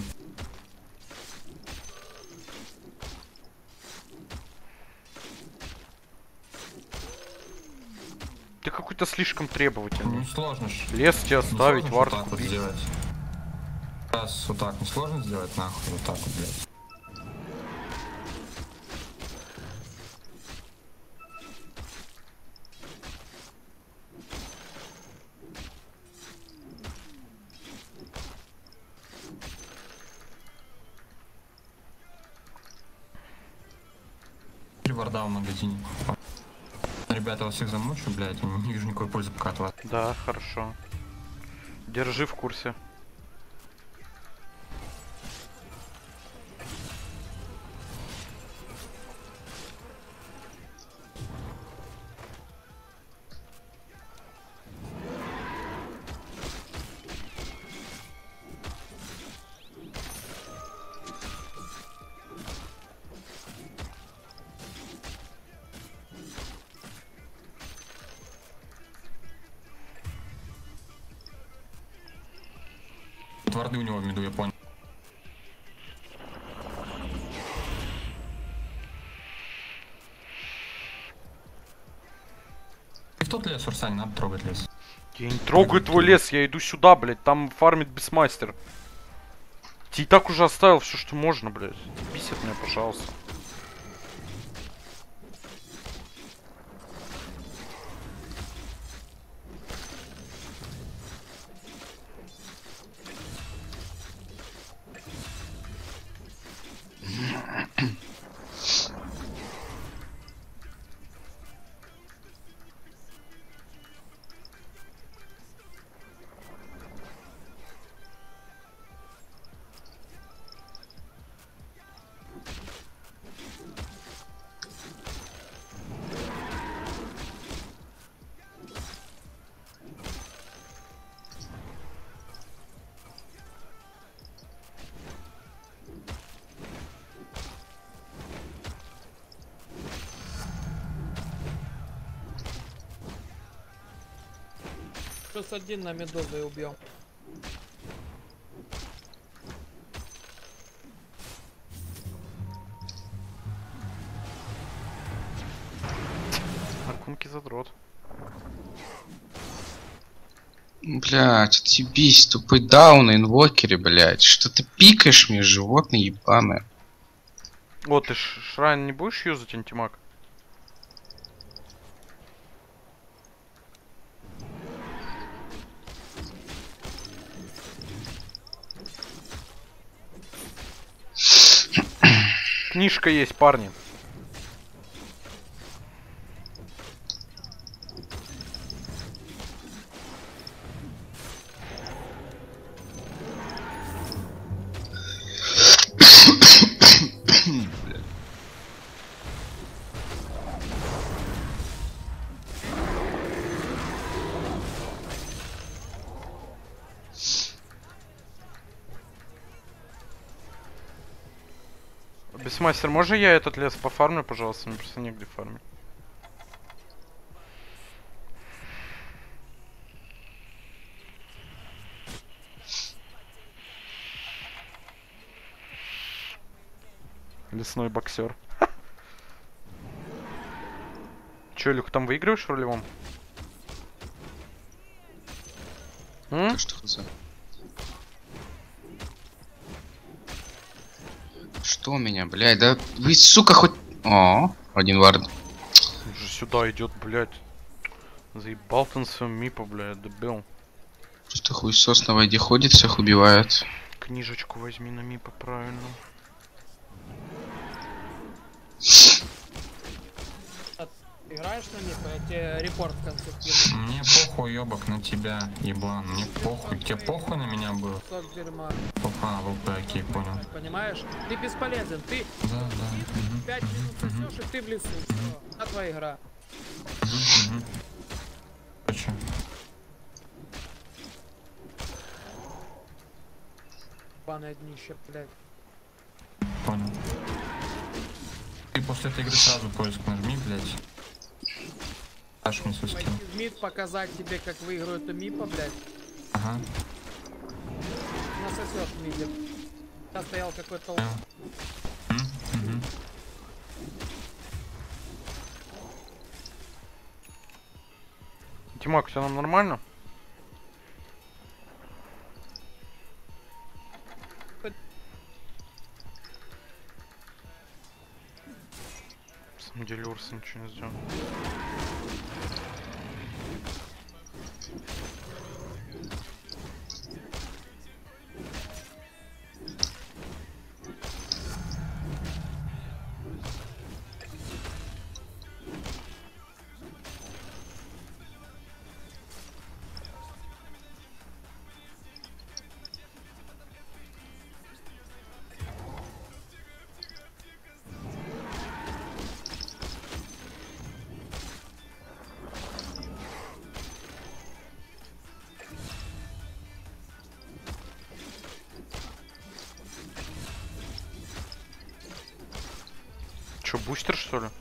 Ты какой-то слишком требовательный. Не сложно ж. Лес тебе оставить, вард вот купить. сделать. Раз вот так не сложно сделать, нахуй, вот так вот, блядь. Варда в магазине. Ребята, вас всех замучу, блядь, не вижу никакой пользы пока от вас. Да, хорошо. Держи в курсе. Варды у него в миду, я понял. И в тот лес, Урса, не надо трогать лес. Я не трогаю твой лес, я иду сюда, блядь, там фармит бисмастер. Ты и так уже оставил все, что можно, блядь. Бесит меня, пожалуйста. Плюс один на медузу и убьем. Акунки задрот. Блять, отъебись, тупой даун на инвокере, блять. Что ты пикаешь мне, животное ебаное? О, ты шрайн не будешь юзать, антимаг? Книжка есть, парни. Бесмастер, можно я этот лес пофармлю, пожалуйста? Мне просто негде фармить. Лесной боксер. Че, Илюх, там выигрываешь в ролевом? Что у меня, блядь, да вы, сука, хоть... О, один вард. Он же сюда идет, блядь. Заебал ты на своем мипа, блядь, дебил. Просто хуесос на воде ходит, всех убивает. Книжечку возьми на мипа, правильно. Играешь на мипа, я тебе репорт в конце кину. Мне похуй, ёбок, на тебя, еблан. Мне похуй. Тебе похуй на меня был? Сок дерьма. А, ВП, окей, понял. Понимаешь? Ты бесполезен, ты... Да. 5 минут сосёшь, и ты в лесу. Всё, на твоя игра. Почему? Банное днище, блядь. Понял. Ты после этой игры сразу поиск нажми, блядь. Аж мне суски. Пойти в мид, показать тебе, как выиграют у мипа, блядь. Ага. Насосёшь в миде. Там стоял какой-то... Тимак, все нам нормально? На самом деле Урс ничего не сделал. Чё, бустер, что ли?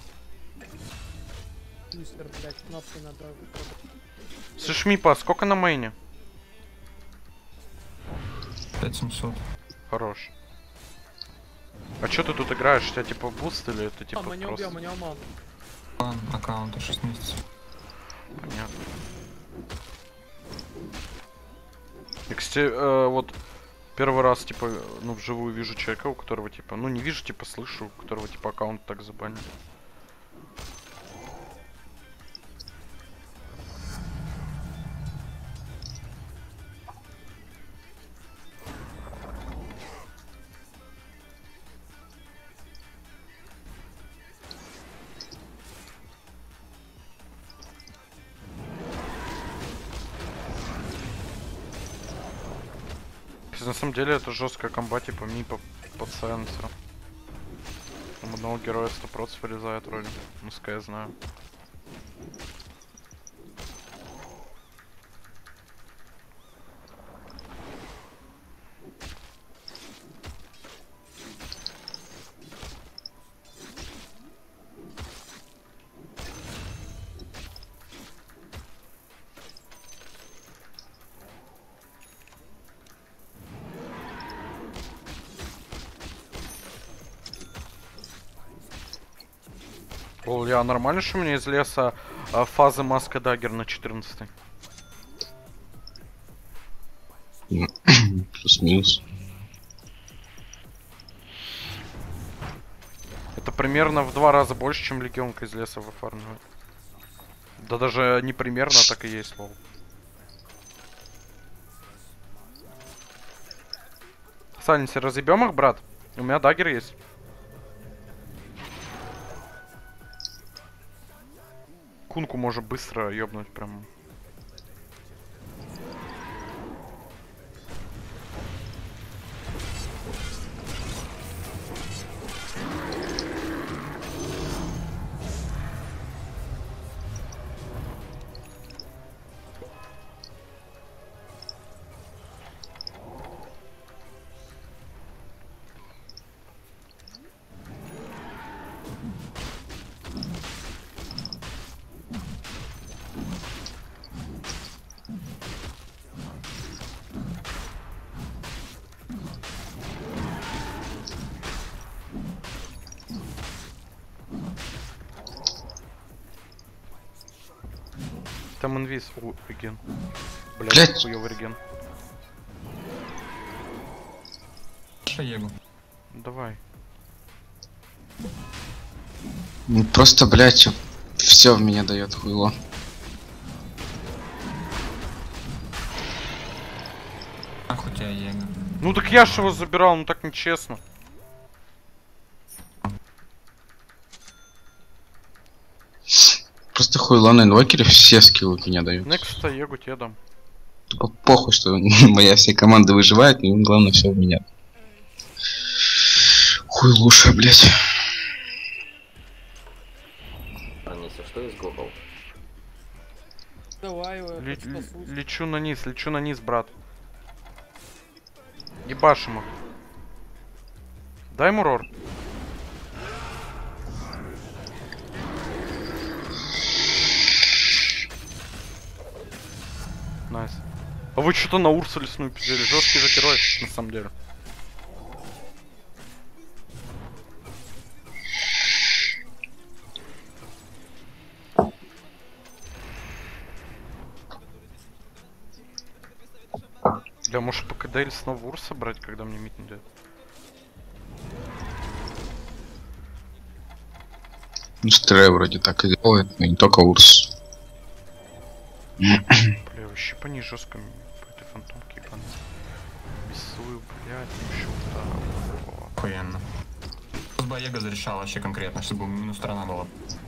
Бустер, блядь, кнопки надо... Слышь, Мипа, сколько на мейне? 5700. Хорош. А чё ты тут играешь? У тебя типа буст или это типа мы не просто... убьем, мы не умал. План аккаунта 6 месяцев. Понятно. И, кстати, вот первый раз, типа, ну, вживую вижу человека, у которого, типа, ну, не вижу, типа, слышу, у которого, типа, аккаунт так забанили. На самом деле это жесткая комба, типа мипа под сайенсера. Там одного героя 100% вырезает вроде, насколько я знаю. Лол, я нормально, что у меня из леса фаза маска даггер на 14-й? Плюс-минус. Это примерно в 2 раза больше, чем легионка из леса выфармливает. Да даже не примерно, а так и есть, лол. Сайленси, разъебем их, брат? У меня даггер есть. Кунку может быстро ёбнуть прям. Там инвиз. О, реген. Блядь. Хуёвый реген. Егу. Давай. Просто, блядь, все в меня дает хуйло. Нахуй тебя Егу. Ну так я ж его забирал, ну так нечестно. Просто хуйло на инвокере все скиллы меня дают. Некста Егу тебе дам. Тупо похуй, что моя вся команда выживает, и главное все в меня. Хуй лучше, блять. Если что, из глобал. Давай его. Лечу на низ, брат. Ебашь ему. Дай ему рор. Найс. А вы что-то на Урсу лесную пиздели. Жесткий же герой, на самом деле. Да, может по КД или снова Урса брать, когда мне мид не дает? Ну, Стрэй вроде так и делает, но не только Урс. Бля, вообще по ней жестко по этой фантомке ебаной. Бессую, блядь, еще удар. Охуенно. Тут бы Ега зарешал вообще конкретно, чтобы минус сторона была.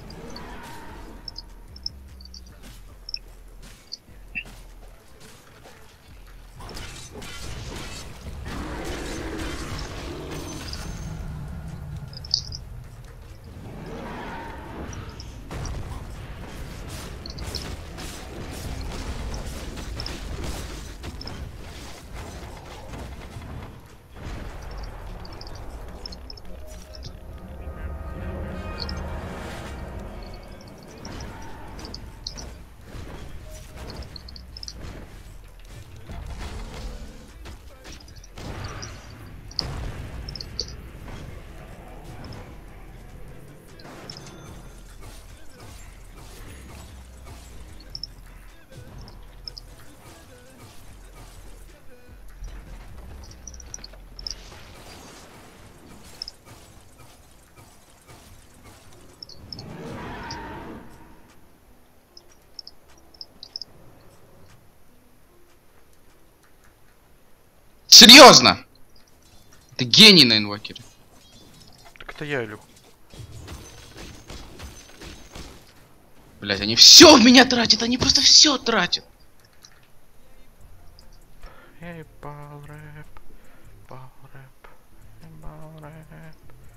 Серьезно! Ты гений на инвокере. Так это я, Илюх. Блять, они все в меня тратят, они просто все тратят. Эй, паурэп, паурэп, паурэп.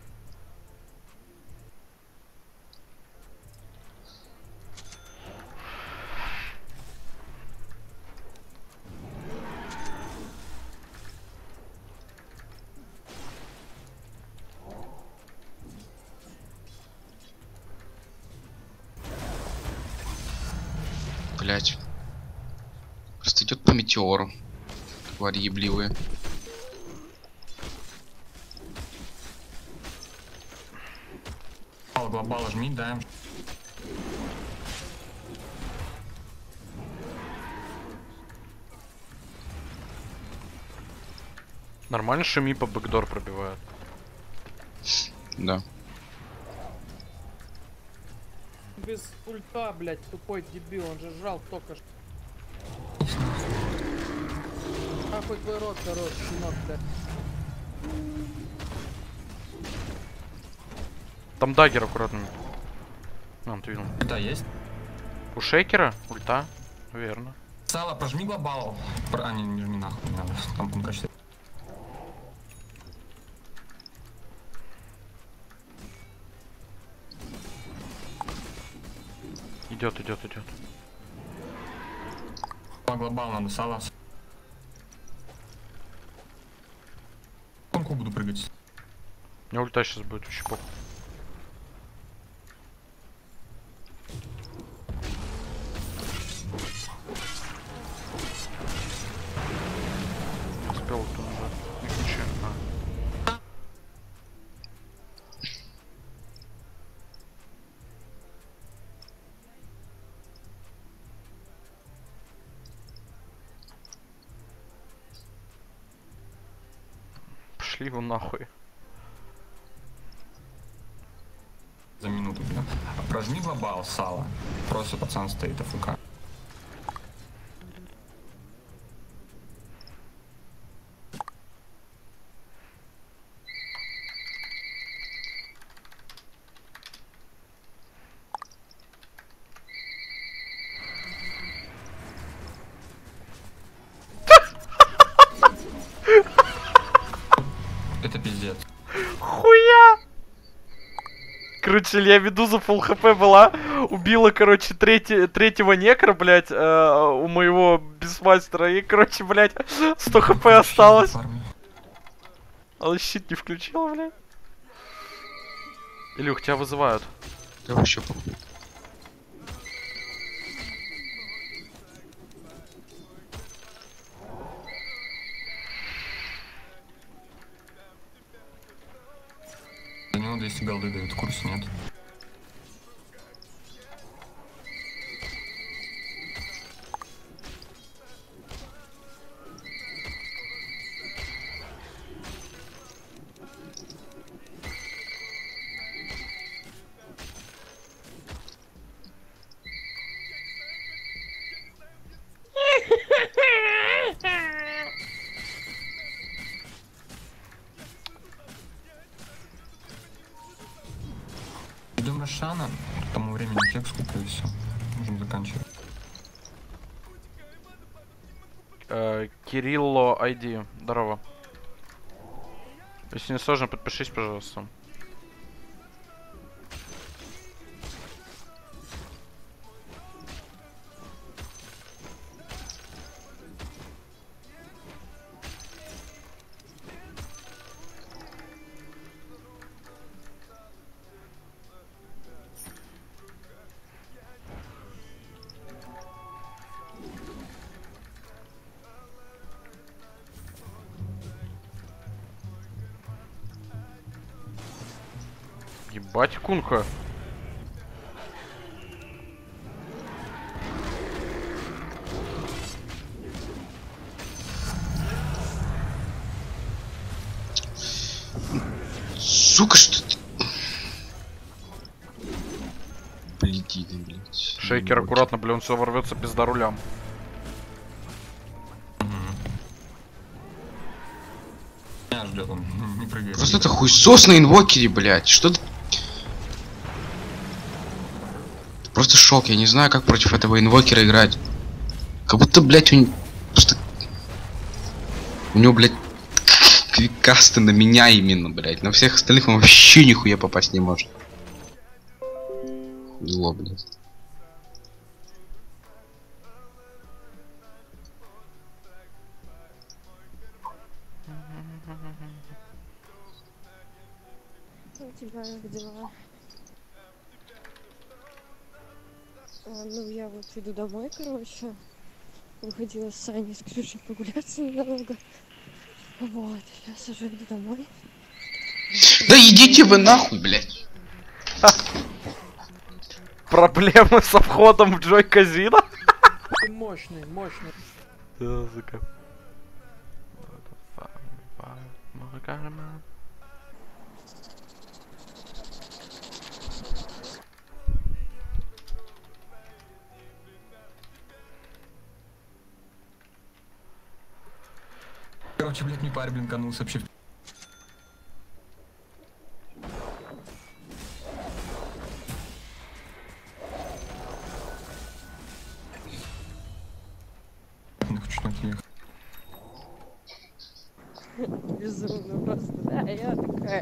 Блять. Просто идет по метеору. Твари ебливые. Глобал жми, даем. Нормально Шами по бэкдор пробивает. Да. Без ульта, блять, тупой дебил, он же жрал только что. Нахуй твой рот, короче, щенок, блядь. Там дагер аккуратно. Ну, ты видел. Да, есть. У шейкера ульта, верно. Сало, прожми глобал. А, не жми нахуй, не надо. Там пункт качества. Идет. Глобал надо, сало. Конку буду прыгать. У меня ульта сейчас будет вообще похуй. Успел ульту нажать. Ничего. Пошли его нахуй. За минуту, бля. Прожми глобал, сало. Просто пацан стоит АФК. Это пиздец. Хуя! Короче, Илья Медуза фулл хп была, убила, короче, третьего некра, блядь, у моего бисмастера, и, короче, блядь, 100 хп осталось. Он щит не включил, блядь. Илюх, тебя вызывают. Да вообще. За него 200 голды дают, в курсе нет. Идем Рошана, к тому времени флекс куплю и все. Можем заканчивать. Кирилло ID, здорово. Если не сложно, подпишись, пожалуйста. Ебать, кунха. Сука, что ты... Полети, блядь. Шейкер, аккуратно, блин, он все ворвется, пизда рулям. Меня ждет, он не прыгает. Просто это хуйсос на инвокере, блядь. Что ты... Просто шок, я не знаю, как против этого инвокера играть. Как будто, блядь, у него... Просто... У него, блядь, квикасты на меня именно, блядь. На всех остальных он вообще нихуя попасть не может. Хуйло, блядь. У тебя как дела? Ну, я вот иду домой, короче. Выходила с Саней, с Ксюшей прогуляться недолго. Вот, сейчас уже иду домой. Да идите вы нахуй, блядь. Проблемы со входом в Джой Казино? Ты мощный, мощный. Да, сука. Короче, блядь, не парь, блинканулся вообще. Ну, хочу отъехать. Безумно просто, да, я такая.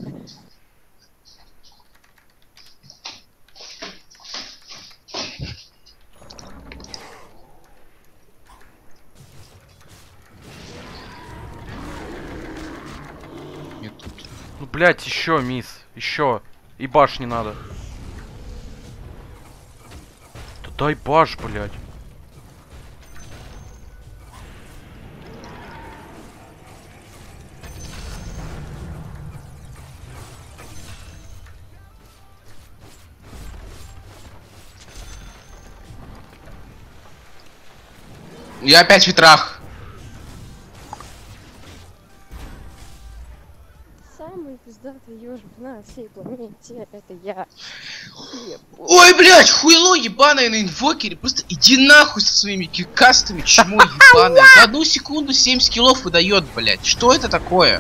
Ну, блять, еще, мисс, еще. И баш не надо. Да дай баш, блять. Я опять в ветрах. самый пиздатый ежик на всей планете, это я. Ой, блядь, хуйло ебаное на инвокере, просто иди нахуй со своими кикастами, чмо ебаное. За 1 секунду 7 скиллов выдает, блядь. Что это такое?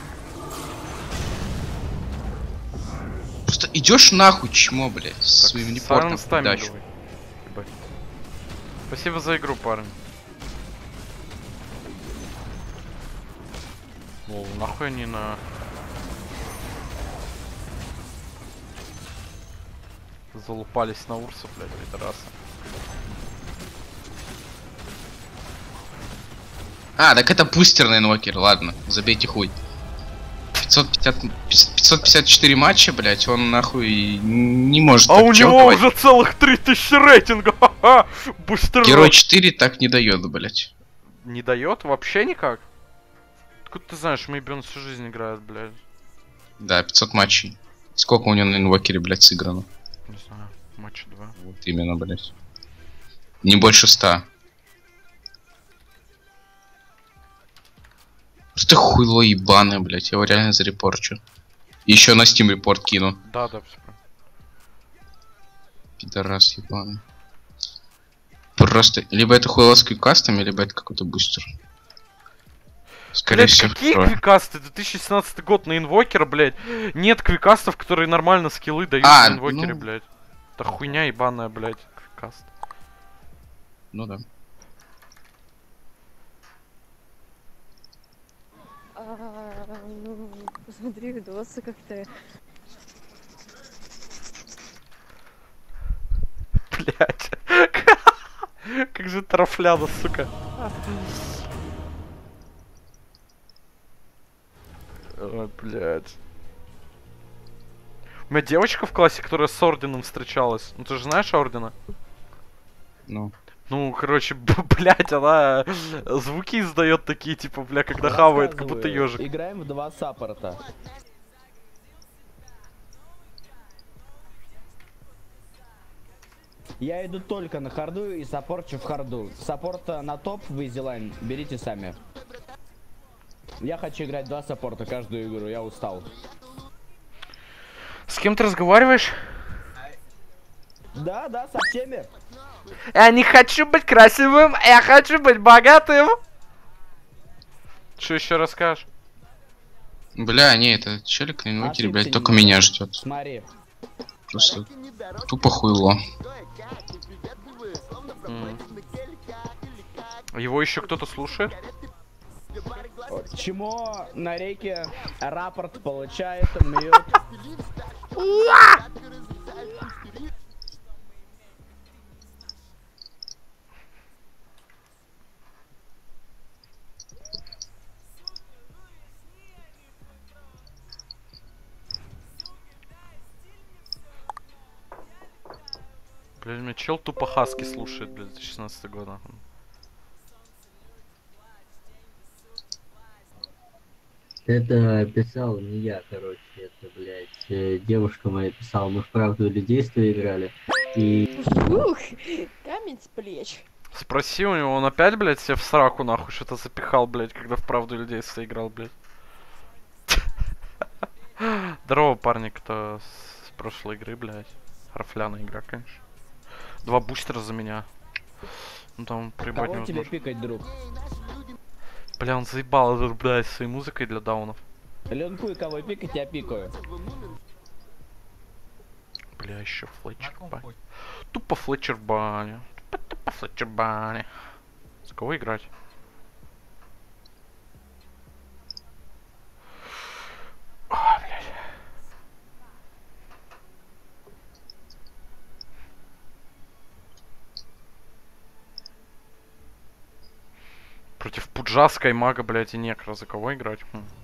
Просто идешь нахуй, чмо, блядь, со своим репортом в придачу. Спасибо за игру, парни. О, нахуй они на... Залупались на Урсу, блядь, пидорасы. А, так это бустерный инвокер, ладно, забейте хуй. 554 матча, блять, он нахуй не может. А у него уже целых 3000 рейтинга! Бустер. Герой 4 так не дает, блять. Не дает? Вообще никак? Откуда ты знаешь, Мэйбен всю жизнь играет, блядь? Да, 500 матчей. Сколько у него на инвокере, блять, сыграно? Не знаю, матча 2. Вот именно, блять. Не больше 100. Просто хуйло ебаное, блять, я его реально зарепорчу. Еще на Steam репорт кину. Да, все правильно. Пидорас ебаный. Просто, либо это хуйло с квикастами, либо это какой-то бустер. Скорее блядь, всего, какие квикасты? 2017 год на инвокера, блядь. Нет квикастов, которые нормально скиллы дают на инвокере, ну... блядь. Это хуйня ебаная, блядь, квикаст. Ну да. Ну, посмотри видосы как-то. Блять. Как же трафляда, сука. Ой, блять. У меня девочка в классе, которая с Орденом встречалась. Ну ты же знаешь Ордена? Ну. Ну, короче, блять, она звуки издает такие, типа, бля, когда хавает, как будто ежик. Играем в 2 саппорта. Я иду только на харду и саппорчу в харду. Саппорта на топ в изилайн берите сами. Я хочу играть 2 саппорта каждую игру, я устал. С кем ты разговариваешь? Да, со всеми. Я не хочу быть красивым, я хочу быть богатым. Что еще расскажешь? Бля, не, это челик на инвокере, блядь, только меня ждет. Смотри. Просто тупо хуйло. Его еще кто-то слушает? Чмо на реке рапорт получает, мьют. Блин, меня чел тупо хаски слушает, блядь, 2016 год, нахуй. Это писал не я, короче, это, блядь, девушка моя писала, мы в правду или действие играли, и... Ух, камень с плеч. Спроси у него, он опять, блядь, себе в сраку, нахуй, что-то запихал, блядь, когда в правду или действие играл, блядь. Здорово, парни, кто с прошлой игры, блядь. Рафляная игра, конечно. 2 бустера за меня. Ну там приебать невозможно. Кого тебе пикать, друг? Бля, он заебал, блядь, своей музыкой для даунов. Ленкуй, кого пикать, я пикаю. Бля, еще Флетчер баня. Тупо Флетчер баня. Тупо Флетчер баня. За кого играть? Ой, блядь. Против Пуджа, Скаймага, блядь, и Некра. За кого играть?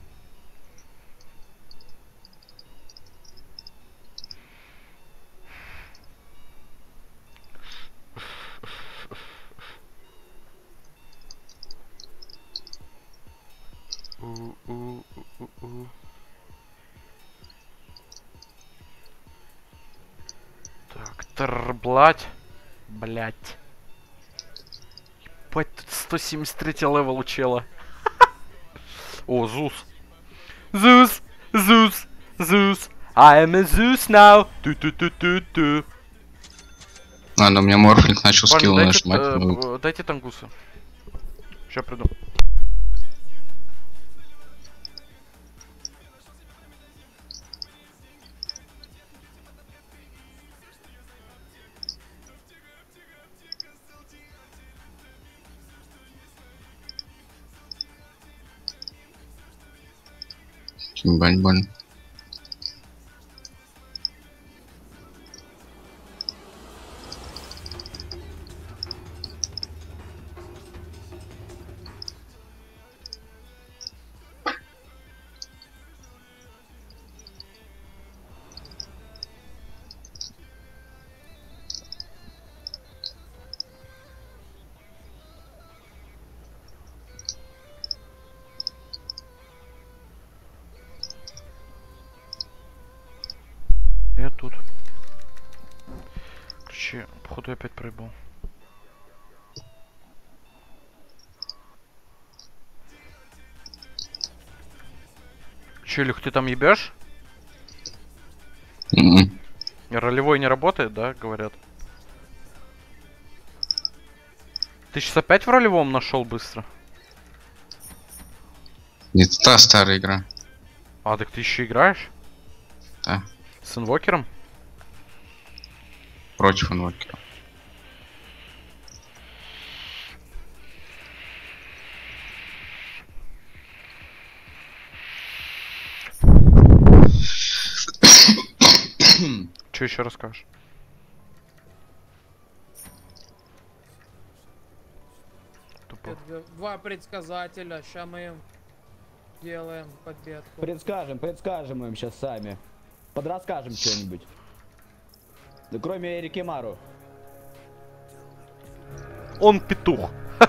Так, блять. Блять. Ебать, тут 173 левел у чела. О, Зус. Зус! Zeus, Zeus, I am a Zeus now. Ту-ту-ту-ту-ту. Ладно, у меня морфлинг начал Парни, скилл дайте, нажимать. дайте тангуса. Сейчас приду. Бань-бань. Я тут. Короче, походу я опять проебал. Челюх, ты там ебешь? Ролевой не работает, да, говорят? Ты сейчас опять в ролевом нашел быстро? Это та старая игра. А, так ты еще играешь? Да. С инвокером? Против инвокера. Че еще расскажешь? Два предсказателя, сейчас мы им делаем победку. Предскажем им сейчас сами. Подрасскажем что-нибудь. Да кроме Эрики Мару. Он петух.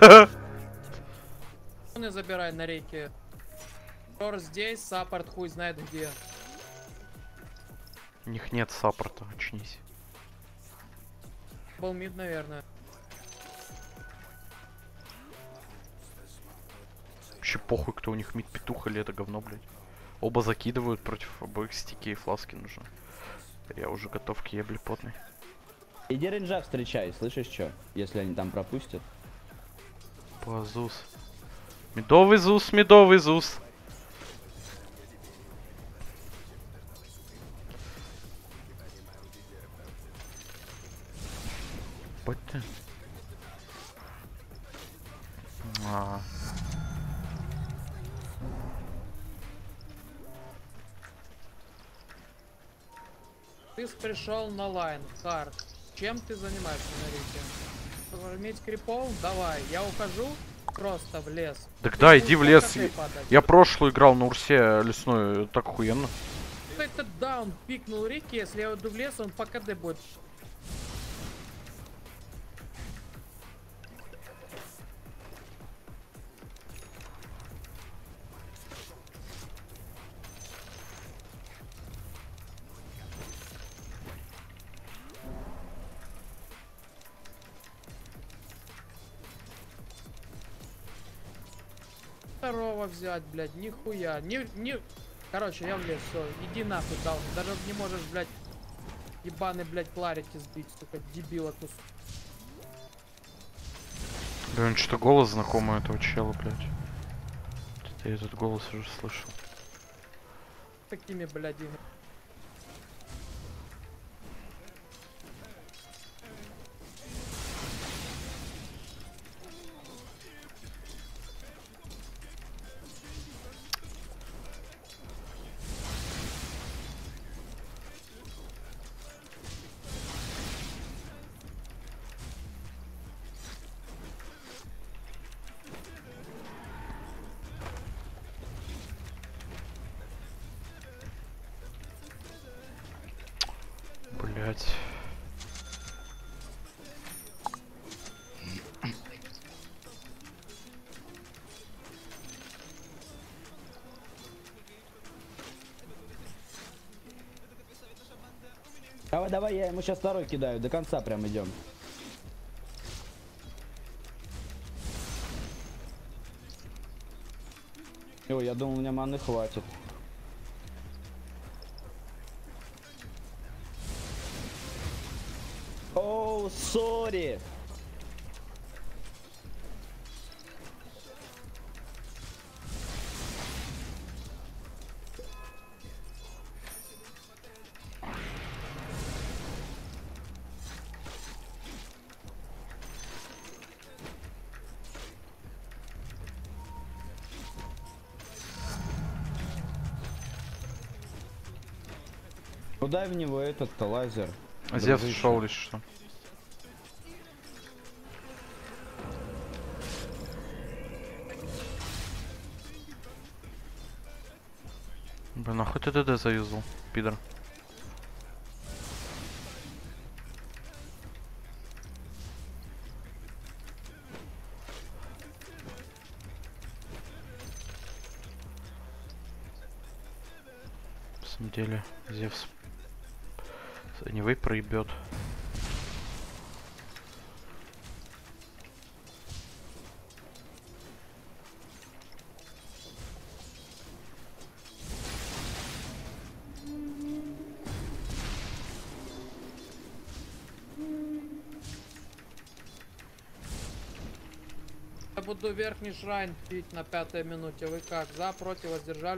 Он и забирай на реке. Тор здесь, саппорт хуй знает где. У них нет саппорта, очнись. Был мид, наверное. Вообще похуй, кто у них мид, петух или это говно, блядь. Оба закидывают, против обоих стики и фласки нужно. Я уже готов к ебле потной. Иди рейнджа встречай, слышишь что? Если они там пропустят. Зус. Медовый Зус, медовый Зус. Будь ты. Ты пришел на лайн, хард. Чем ты занимаешься на реке? Иметь крипов? Давай, я ухожу просто в лес. Так да, иди в лес. Я прошлую играл на Урсе лесной, так охуенно. Этот даун пикнул реки, если я уйду в лес, он по КД будет. Второго взять, блядь, нихуя. Короче, я в лес, все, иди нахуй, даун. Даже не можешь, блядь, ебаный, блядь, кларити сбить, сука, дебила кус. Блин, что-то голос знакомый этого чела, блядь. Я этот голос уже слышал. Такими, блядь, играми. Блять. Давай, я ему сейчас второй кидаю, до конца прям идем. О, я думал, у меня маны хватит. So sorry. Куда в него этот-то лазер? Зевс шел лишь что. Блин, нахуй ты ДД заюзал, пидор. На самом деле, Зевс Anyway проебет. Я буду верхний шрайн пить на 5-й минуте. Вы как? За, против, воздержали?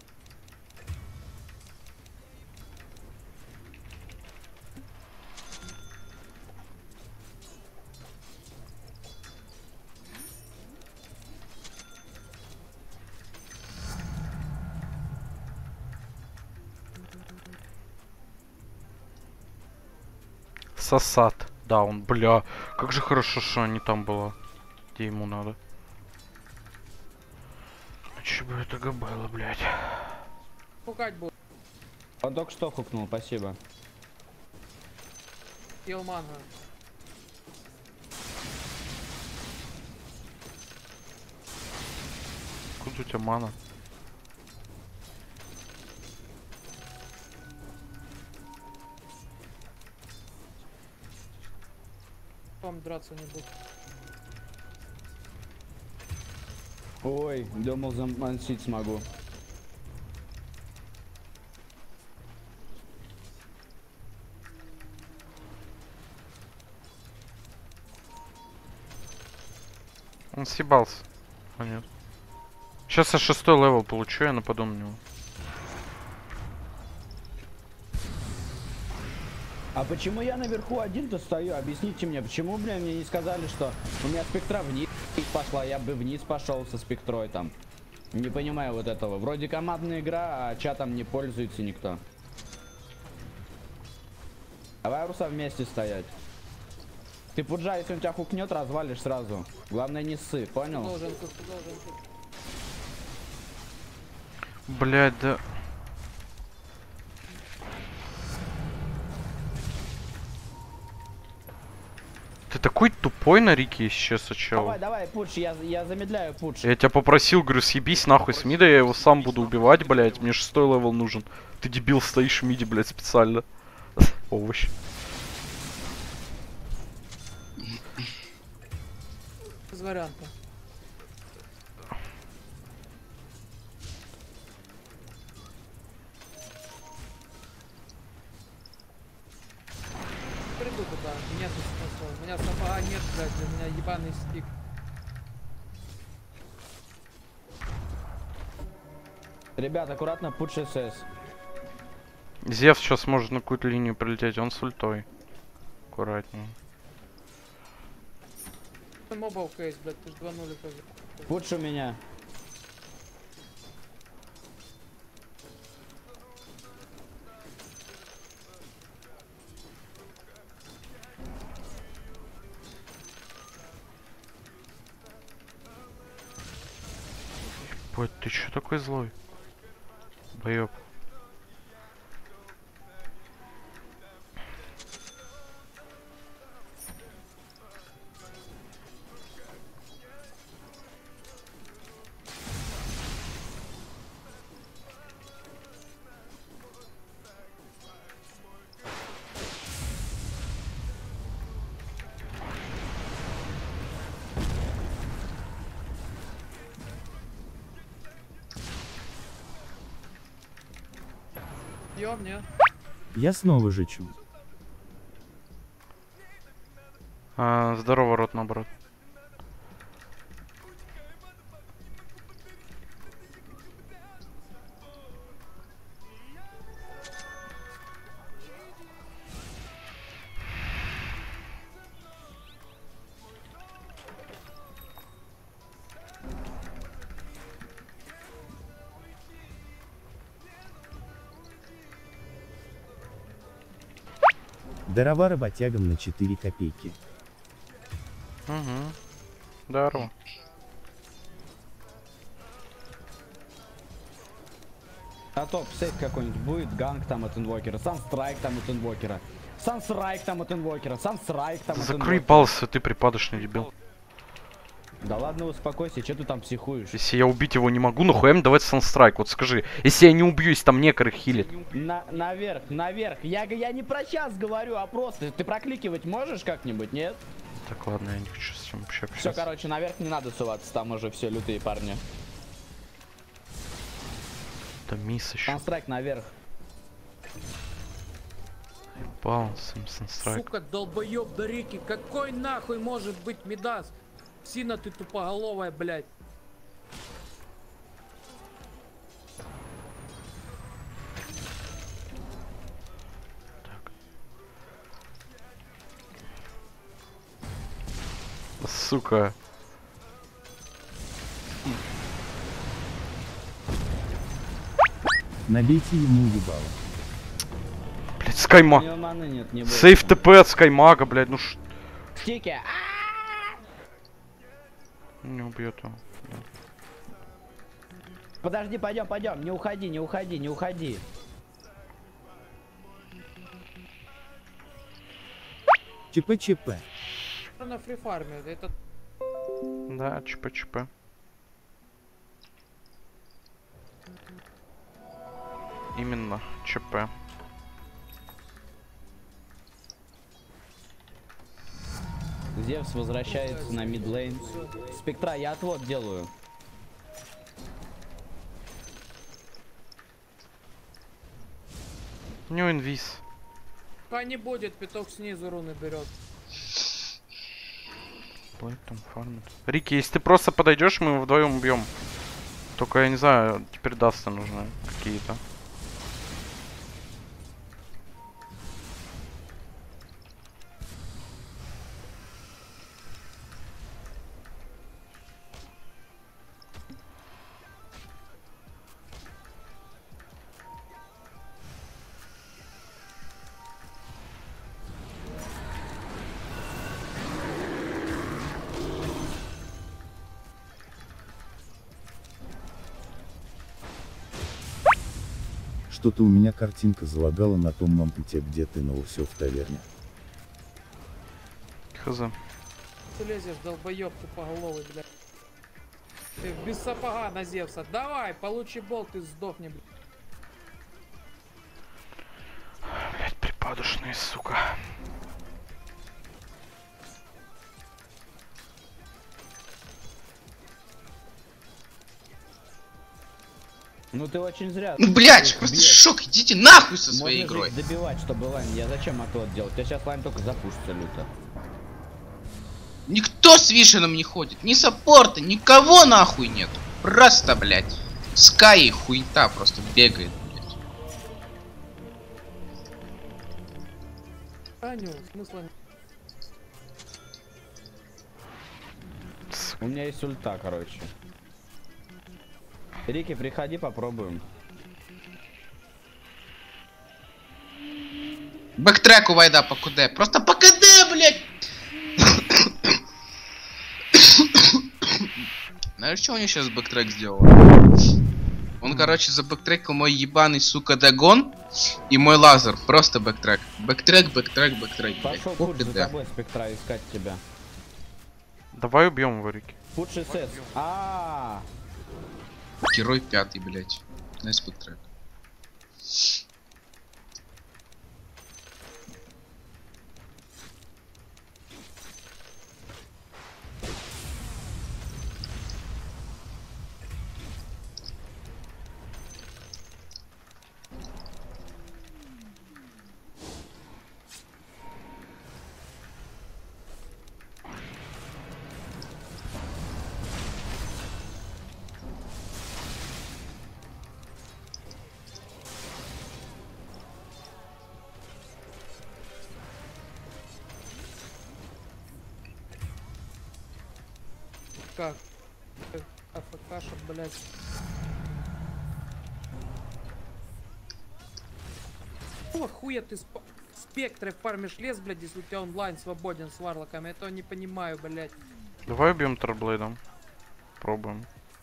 Сосад. Даун, бля. Как же хорошо, что они там было. Где ему надо. А че бы это было, блядь? Пукать будет. Он только что хукнул, спасибо. Хил манга. Куда у тебя мана? Вам драться не буду. Ой, думал замансить смогу. Он съебался. А нет. Сейчас я 6-й левел получу, я нападу на него. А почему я наверху один-то стою? Объясните мне, почему, бля, мне не сказали, что у меня спектра вниз пошла, я бы вниз пошел со спектрой там. Не понимаю вот этого. Вроде командная игра, а чатом не пользуется никто. Давай, Руса, вместе стоять. Ты пуджа, если он тебя хукнет, развалишь сразу. Главное не ссы, понял? Блядь, да... Ты такой тупой на Рике сейчас, чел. Давай, давай, пуш, я замедляю пуш. Я тебя попросил, говорю, съебись нахуй с мида, я его сам буду убивать, блядь. Мне 6-й левел нужен. Ты дебил, стоишь в миде, блядь, специально. Овощ. Без варианта. Приду туда, нет смысла. У меня сапога нет, блядь, у меня ебаный стик. Ребят, аккуратно, пуш СС. Зевс сейчас может на какую-то линию прилететь, он с ультой. Аккуратнее. Мобовка есть, блядь, ты ж 2-0 тоже. Пуш у меня. Ебать, ты чё такой злой? Боёб. Ёб, нет. Я снова жечу. Здорово, рот, наоборот. Дрова работягам на 4 копейки. Угу. Здорово. А топ сейф какой-нибудь будет, ганг там от инвокера, санстрайк там от инвокера, сансрайк там от инвокера, сансрайк там от инвокера. Закрой палцы, ты припадочный дебил. Да ладно, успокойся, что ты там психуешь? Если я убить его не могу, нахуя мне давать санстрайк? Вот скажи, если я не убью, если там некоры хилит. Наверх, наверх. Я не про сейчас говорю, а просто. Ты прокликивать можешь как-нибудь, нет? Так, ладно, я не хочу с ним вообще общаться. Все, короче, наверх не надо суваться, там уже все лютые парни. Да мисс еще. Санстрайк наверх. Ебал, санстрайк. Сука, долбоеб до реки, какой нахуй может быть Мидас? Сина ты тупоголовая, блядь. Сука. Набейте ему ебало. Блять, Скаймаг. Сейф ТП от Скаймага, блять, ну ш... Тики. Не убьет его. Да. Подожди, пойдем. Не уходи, не уходи, не уходи. ЧП-ЧП. На фрифарме, это... Да, ЧП-ЧП. Именно, ЧП. Зевс возвращается на мидлейн. Спектра, я отвод делаю. У него инвиз. Пока не будет, пяток снизу руны берет. Блэк там фармит. Рики, если ты просто подойдешь, мы его вдвоем убьем. Только я не знаю, теперь дасты нужны какие-то. Что-то у меня картинка залагала на том мампуте, где ты, но все в таверне. Хз. Ты лезешь, долбоёб тупоголовый, блядь. Ты без сапога на Зевса. Давай, получи болт и сдохни, блядь. Блять, припадочные, сука. Ну ты очень зря. Ну блять, просто шок, идите нахуй со своей можно игрой. Добивать, чтобы лайн. Я зачем отвод делать? Я сейчас лайн только запустится люто. Никто с вишеном не ходит, ни саппорта, никого нахуй нет. Просто, блять. Скай и хуйта просто бегает, блять. Аню, смысла нет. У меня есть ульта, короче. Рики, приходи, попробуем. Бэктрек у Вайда по КД. Просто по КД, блять! Знаешь, что у него сейчас бэктрек сделал? Он, короче, забэктрекал мой ебаный, сука, дагон и мой лазер. Просто бэктрек. Бэктрек. Пошел Пудж за тобой, Спектра, искать тебя. Давай убьем его, Рики. Пудж СС. Герой 5, блять. На спектрек. АФК. АФК, блядь. Какого хуя ты спектры фармишь лес, блядь, если у тебя онлайн свободен с варлоками? Я этого не понимаю, блядь. Давай убьем Терблейдом. Пробуем.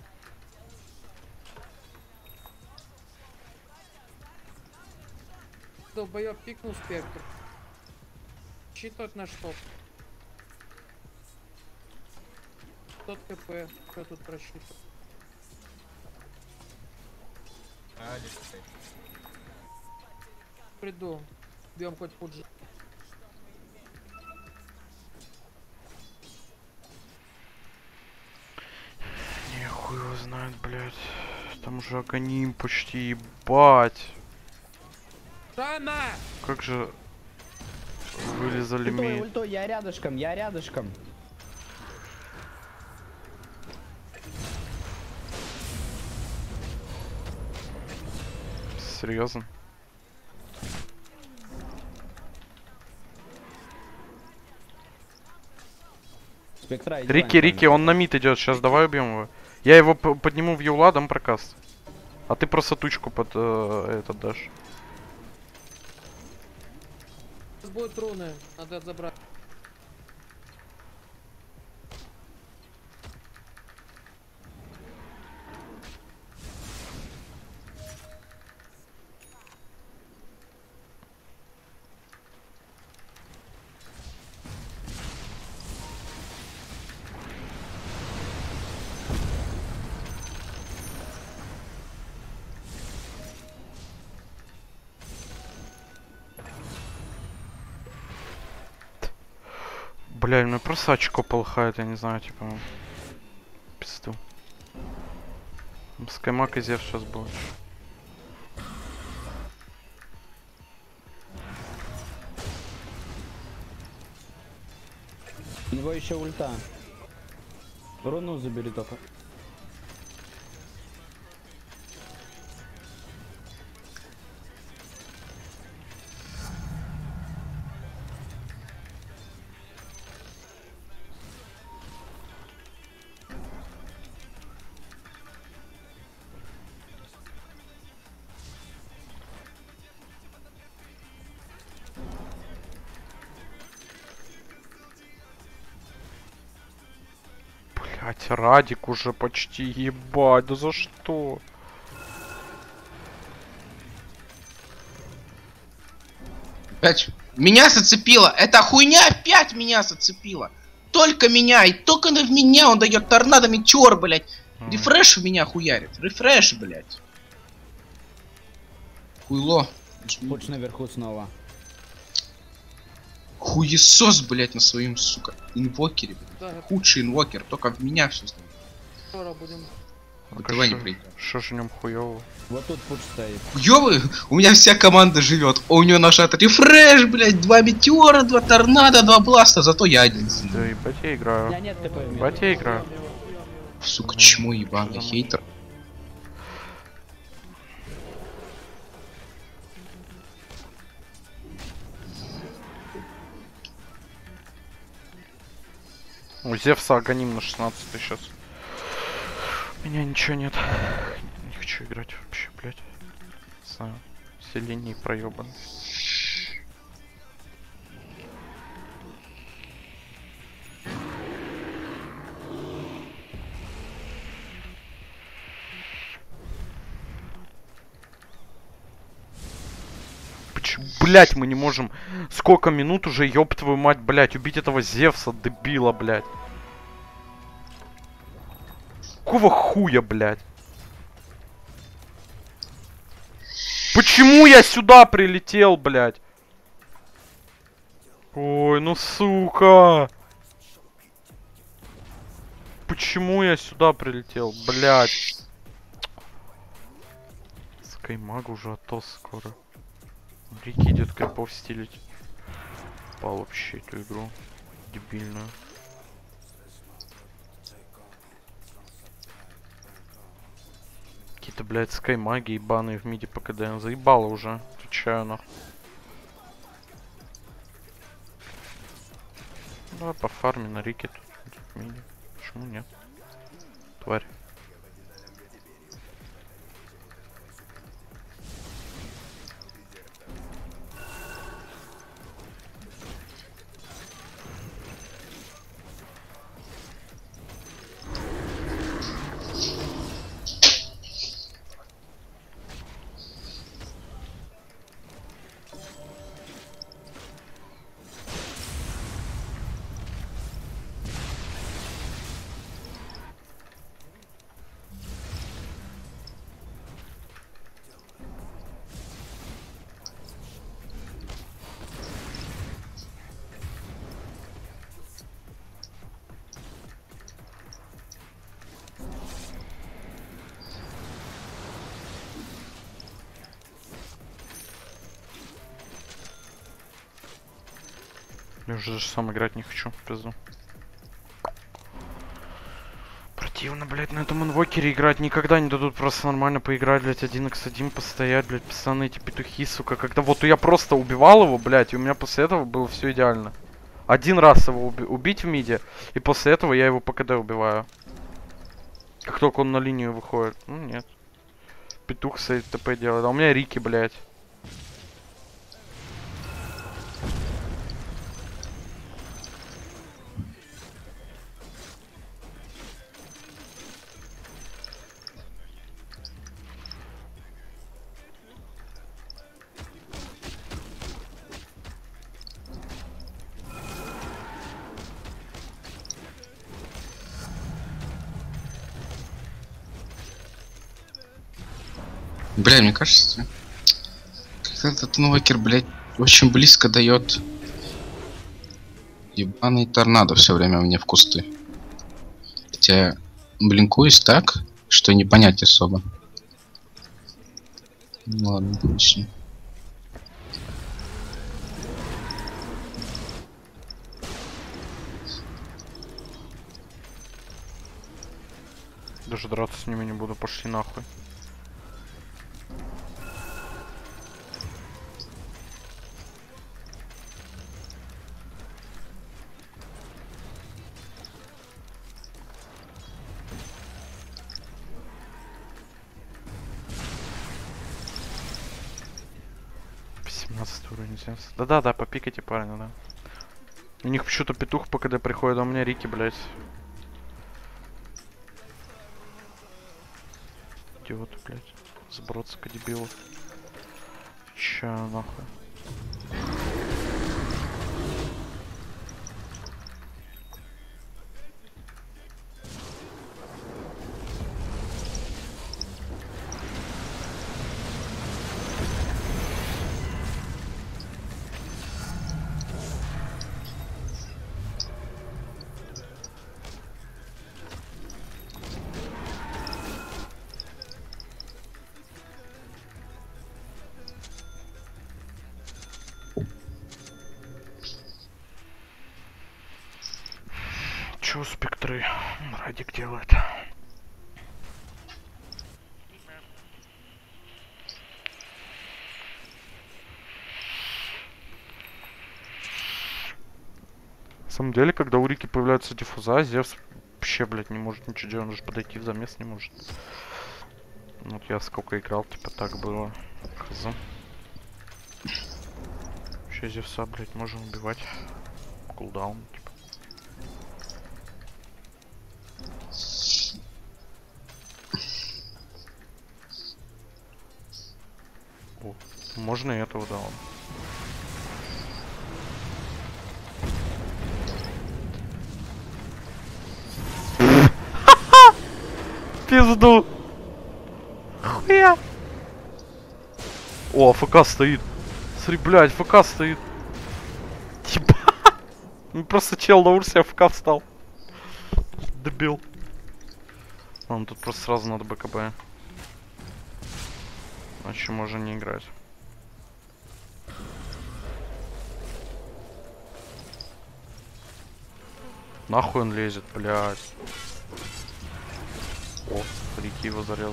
Долбоёб пикнул спектр. Читать на что? Тот КП. Что тут просчитывать? Приду. Бьем хоть пуджи. Не, хуй его знает, блядь. Там уже агоним почти, ебать. Рано! Как же вылезали ми. Ультой, я рядышком, я рядышком. Серьезно? Спектра, Рики, он на мид идет, сейчас давай убьем его. Я его подниму в юла, дам прокаст. А ты просто тучку под этот дашь. Сейчас будут руны, надо забрать. Бля, у меня просто очко полыхает, я не знаю, типа... Пизду. Скаймак и Зев сейчас будет. У него еще ульта. Руну забери только. Блять, Радик уже почти, ебать, да за что? Опять меня зацепило. Эта хуйня опять меня зацепила. Только меня, и только в меня он дает торнадо метеор, блять. Рефреш в меня хуярит. Рефреш, блять. Хуйло. Пуч наверху снова. Хуесос, блять, на своем, сука, инвокере. Да, худший инвокер, только в меня все знает. Скоро будем. Давай не прийти. Что ж в нем хуёво? Вот тут пуч стоит. Хуёвый? У меня вся команда живет. У него нажат рефреш, блять, 2 метеора, 2 торнадо, 2 бласта, зато я один. Да ебать я играю. Я нет такой. Ебать я играю. Сука, чмо ебаный, хейтер. У Зевса агоним на 16 сейчас. У меня ничего нет. Не хочу играть вообще, блядь. Не знаю. Все линии проебаны. Блять, мы не можем. Сколько минут уже, ёб твою мать, блять, убить этого Зевса, дебила, блять. Какого хуя, блять? Почему я сюда прилетел, блять? Ой, ну сука. Почему я сюда прилетел, блять? Скаймаг уже атос скоро. Рики идет крипов стилить. Пал вообще эту игру. Дебильную. Какие-то, блядь, скаймаги ебаные в миде по КД. Заебало уже. Отвечаю нахуй. Давай по фарме на Рике тут в миде. Почему нет? тварь. Я уже даже сам играть не хочу, в пизду. Противно, блядь, на этом инвокере играть. Никогда не дадут просто нормально поиграть, блядь, 1x1 постоять, блядь, постоянно эти петухи, сука. Когда вот я просто убивал его, блядь, и у меня после этого было все идеально. Один раз его убить в миде, и после этого я его по КД убиваю. Как только он на линию выходит. Ну, нет. Петух с ТП делает. А у меня Рики, блядь. Бля, мне кажется, как этот инвокер, блядь, очень близко дает ебаный торнадо все время мне в кусты. Хотя блинкуюсь так, что не понять особо. Ну, ладно, точно. Даже драться с ними не буду, пошли нахуй. Уровень. Да-да-да, попикайте, парня, да. У них почему-то петух по КД приходит, а у меня Рики, блядь. Идиоты, блядь. Сбродска, дебилов. Чё нахуй? Чё спектры? Радик делает. На самом деле, когда у Рики появляются диффуза, Зевс вообще, блядь, не может ничего делать, он даже подойти в замес не может. Вот я сколько играл, типа так было. Хз. Вообще Зевса, блядь, можем убивать. Кулдаун, типа. О, можно и этого, да, он. Пизду! Хуя! О, АФК стоит. Смотри, блядь, АФК стоит. Типа. Просто чел на урсе АФК встал. Дебил. Ладно, тут просто сразу надо БКБ. Иначе можно не играть. Нахуй он лезет, блядь. О, Рики его зарезал.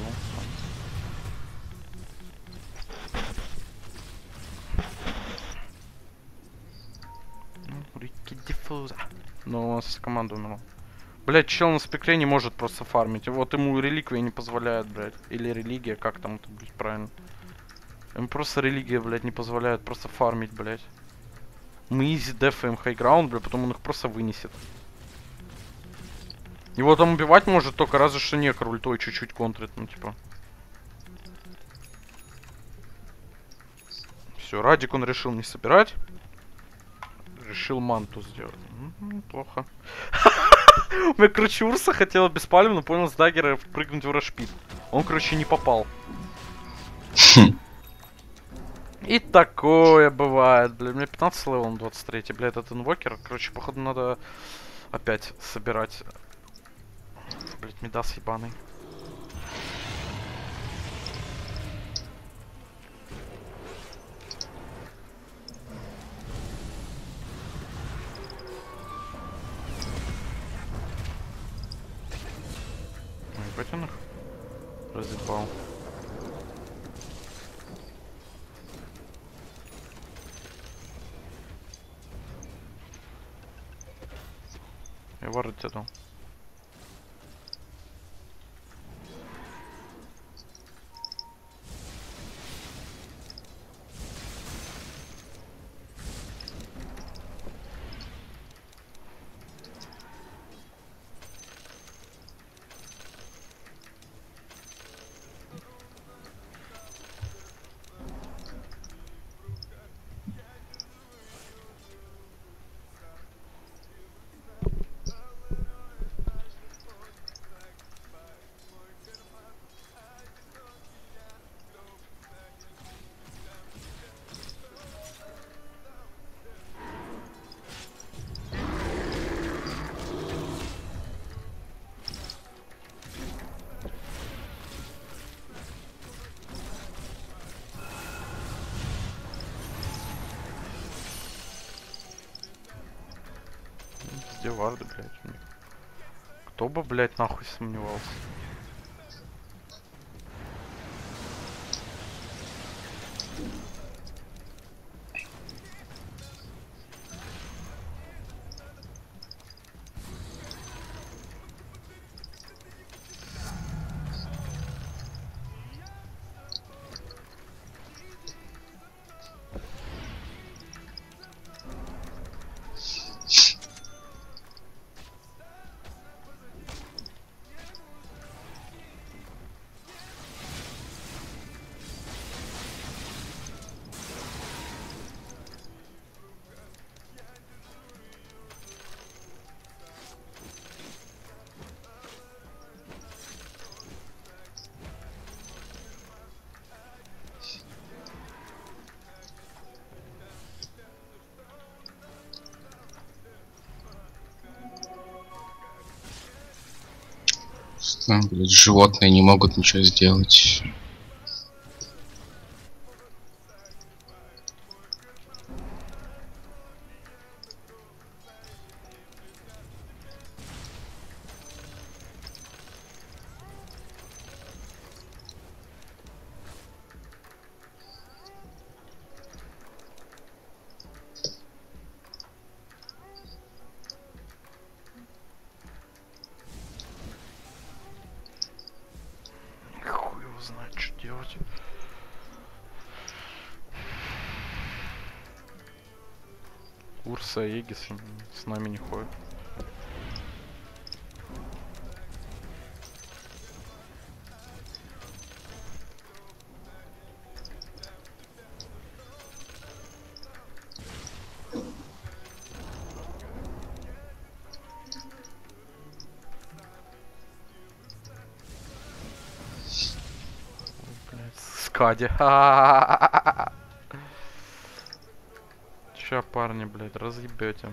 Рики диффуза. Ну, у нас команда умерла. Блять, чел на спектре не может просто фармить. Вот ему реликвия не позволяет, блять. Или религия, как там это будет правильно. Ему просто религия, блять, не позволяет просто фармить, блять. Мы изи дефаем хайграунд, блять, потом он их просто вынесет. Его там убивать может только разве что некр ультой чуть-чуть контрит, ну типа. Все, Радик он решил не собирать. Решил манту сделать. Плохо. У меня, короче, Урса хотела беспалевно, понял, с даггера прыгнуть в рашпит. Он, короче, не попал. И такое бывает, блин. У меня 15 левел, 23, блядь, этот инвокер. Короче, походу надо опять собирать. Блядь, Мидас ебаный. Потянух разъебал. Я ворот тебе дал. Где варды, блядь? Кто бы, блядь, нахуй сомневался? Блядь, животные не могут ничего сделать. Знать, что делать. Урса и Эгис с нами не ходят. Кади. Ща, парни, блядь, разъебете.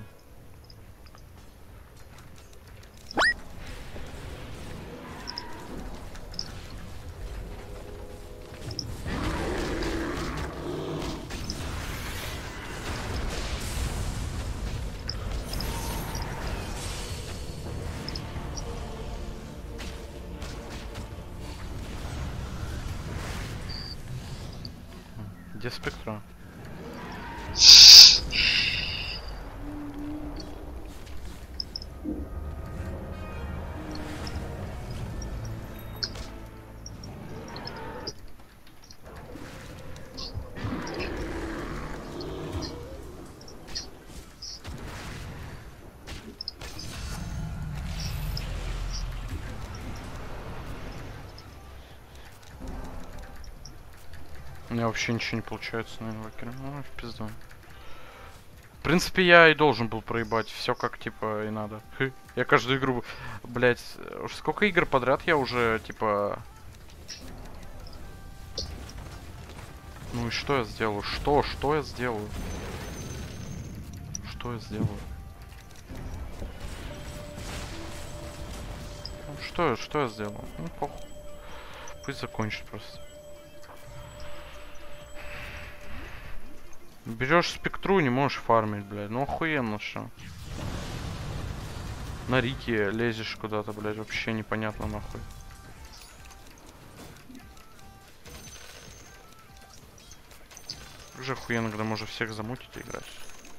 Где спектра? У меня вообще ничего не получается на инвокере. Ну, в пизду. В принципе, я и должен был проебать. Все как, типа, и надо. Я каждую игру... Блять, уж сколько игр подряд я уже, типа... Ну и что я сделаю? Что я сделаю? Что я сделаю? Ну, что я сделал? Ну, похуй. Пусть закончит просто. Берешь спектру, не можешь фармить, блядь. Ну охуенно, что. На Рике лезешь куда-то, блядь, вообще непонятно нахуй. Уже охуенно, когда можно всех замутить и играть.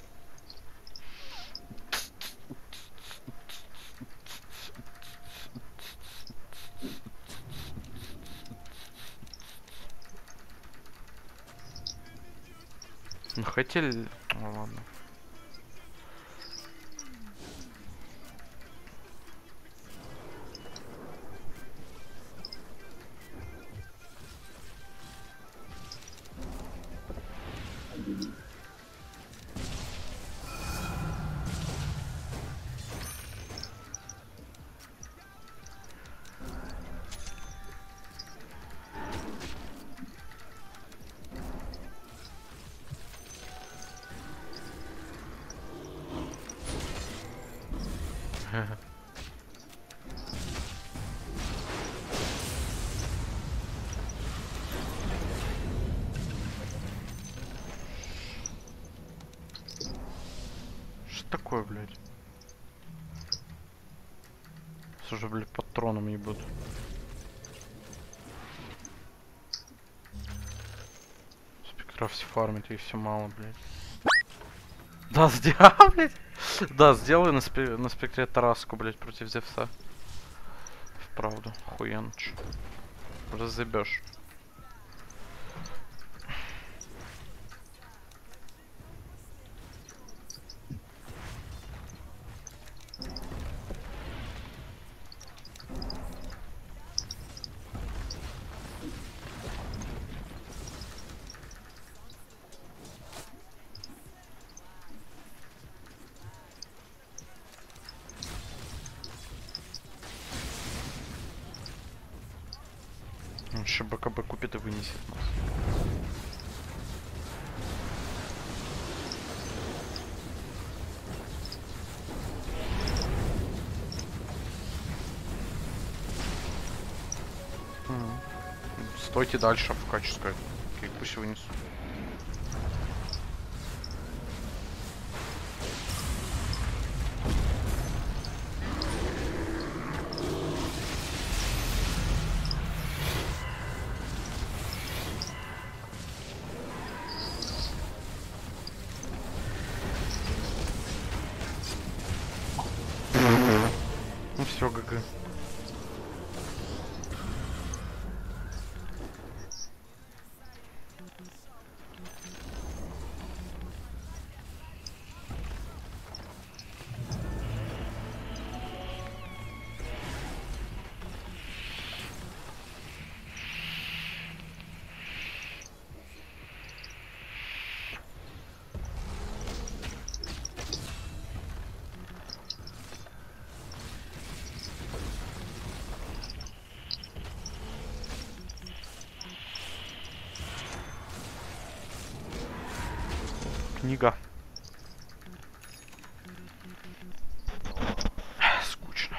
Ну хотели... Ну ладно. Что такое, блядь? Уже, блядь, под троном ебут. Спектра все фармит и все мало, блядь. Да, блядь. Да, сделай на спектре Тараску, блядь, против Зевса. Вправду, охуенно. Разъебешь. Еще БКБ купит и вынесет нас. Стойте дальше в качестве. Окей, пусть вынесут. Ну все, ГГ. Книга. Скучно.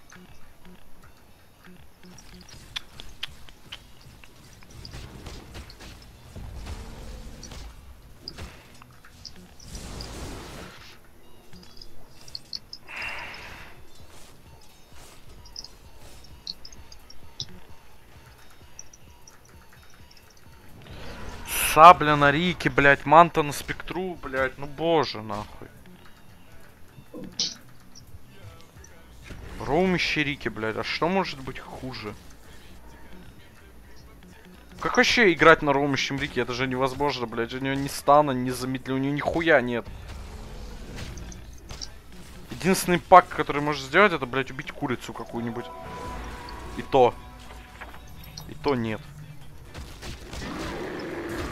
Сабля на Рике, блять, манта на спектру, блять, ну боже, нахуй. Роумище Рики, блять, а что может быть хуже? Как вообще играть на роумищем Рике? Это же невозможно, блять, у него ни стана, ни замедления, у него нихуя нет. Единственный пак, который может сделать, это, блять, убить курицу какую-нибудь. И то нет.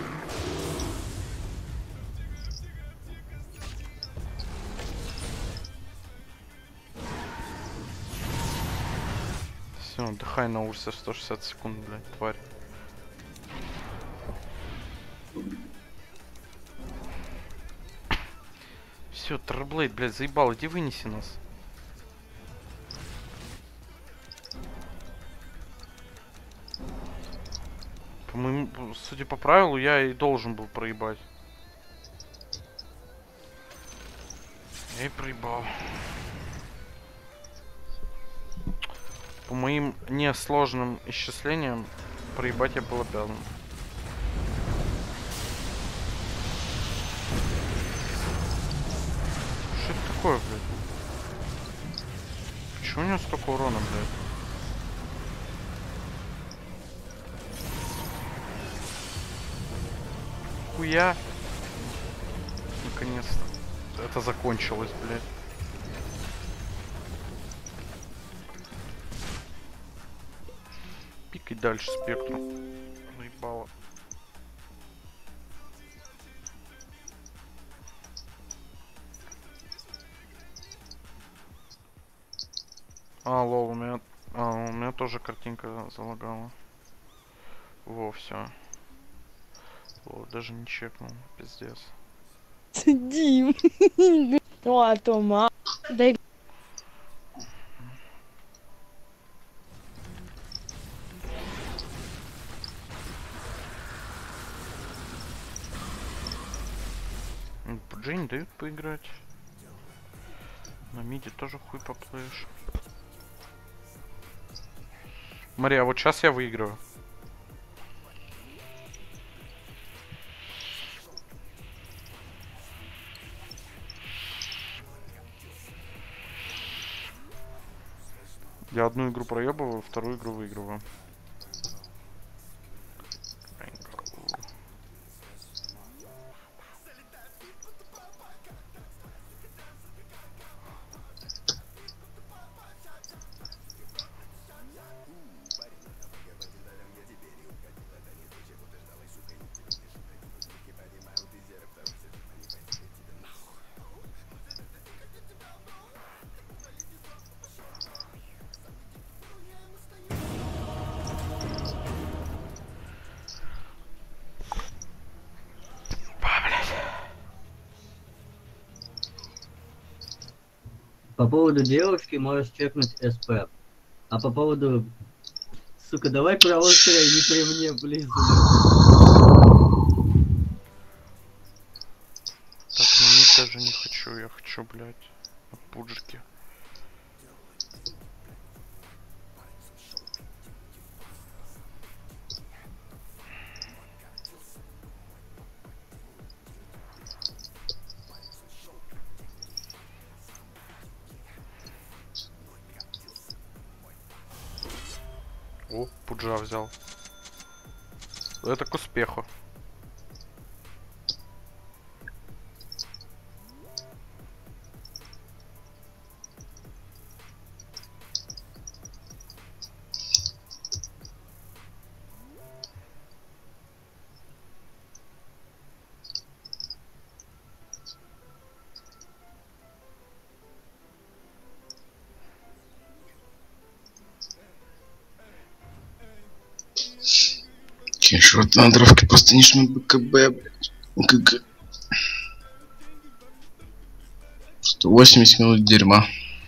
Все, отдыхай на улице 160 секунд, блядь, тварь. Все, Терблейд, блядь, заебал, иди вынеси нас. По-моему, судя по правилу, я и должен был проебать. Я и проебал. По моим несложным исчислениям, проебать я был обязан. Что это такое, блядь? Почему у него столько урона, блядь? Хуя. Наконец-то. Это закончилось, блядь. Пикай дальше спектру. Наебало. Лол, у меня тоже картинка залагала. Во, все. О, даже не чекнул, пиздец. Дим. Тома. Дай. Джейн дают поиграть. На миде тоже хуй поплывешь. Мария, вот сейчас я выиграю. Я одну игру проебываю, вторую игру выигрываю. По поводу девушки можешь чекнуть СП. А по поводу... Сука, давай про острое не при мне, блин. Так, на них даже не хочу, я хочу, блядь, на пуджике. О, пуджа взял. Это к успеху. Шорт на дровке просто не жмет БКБ, блядь. ГГ. 180 минут дерьма.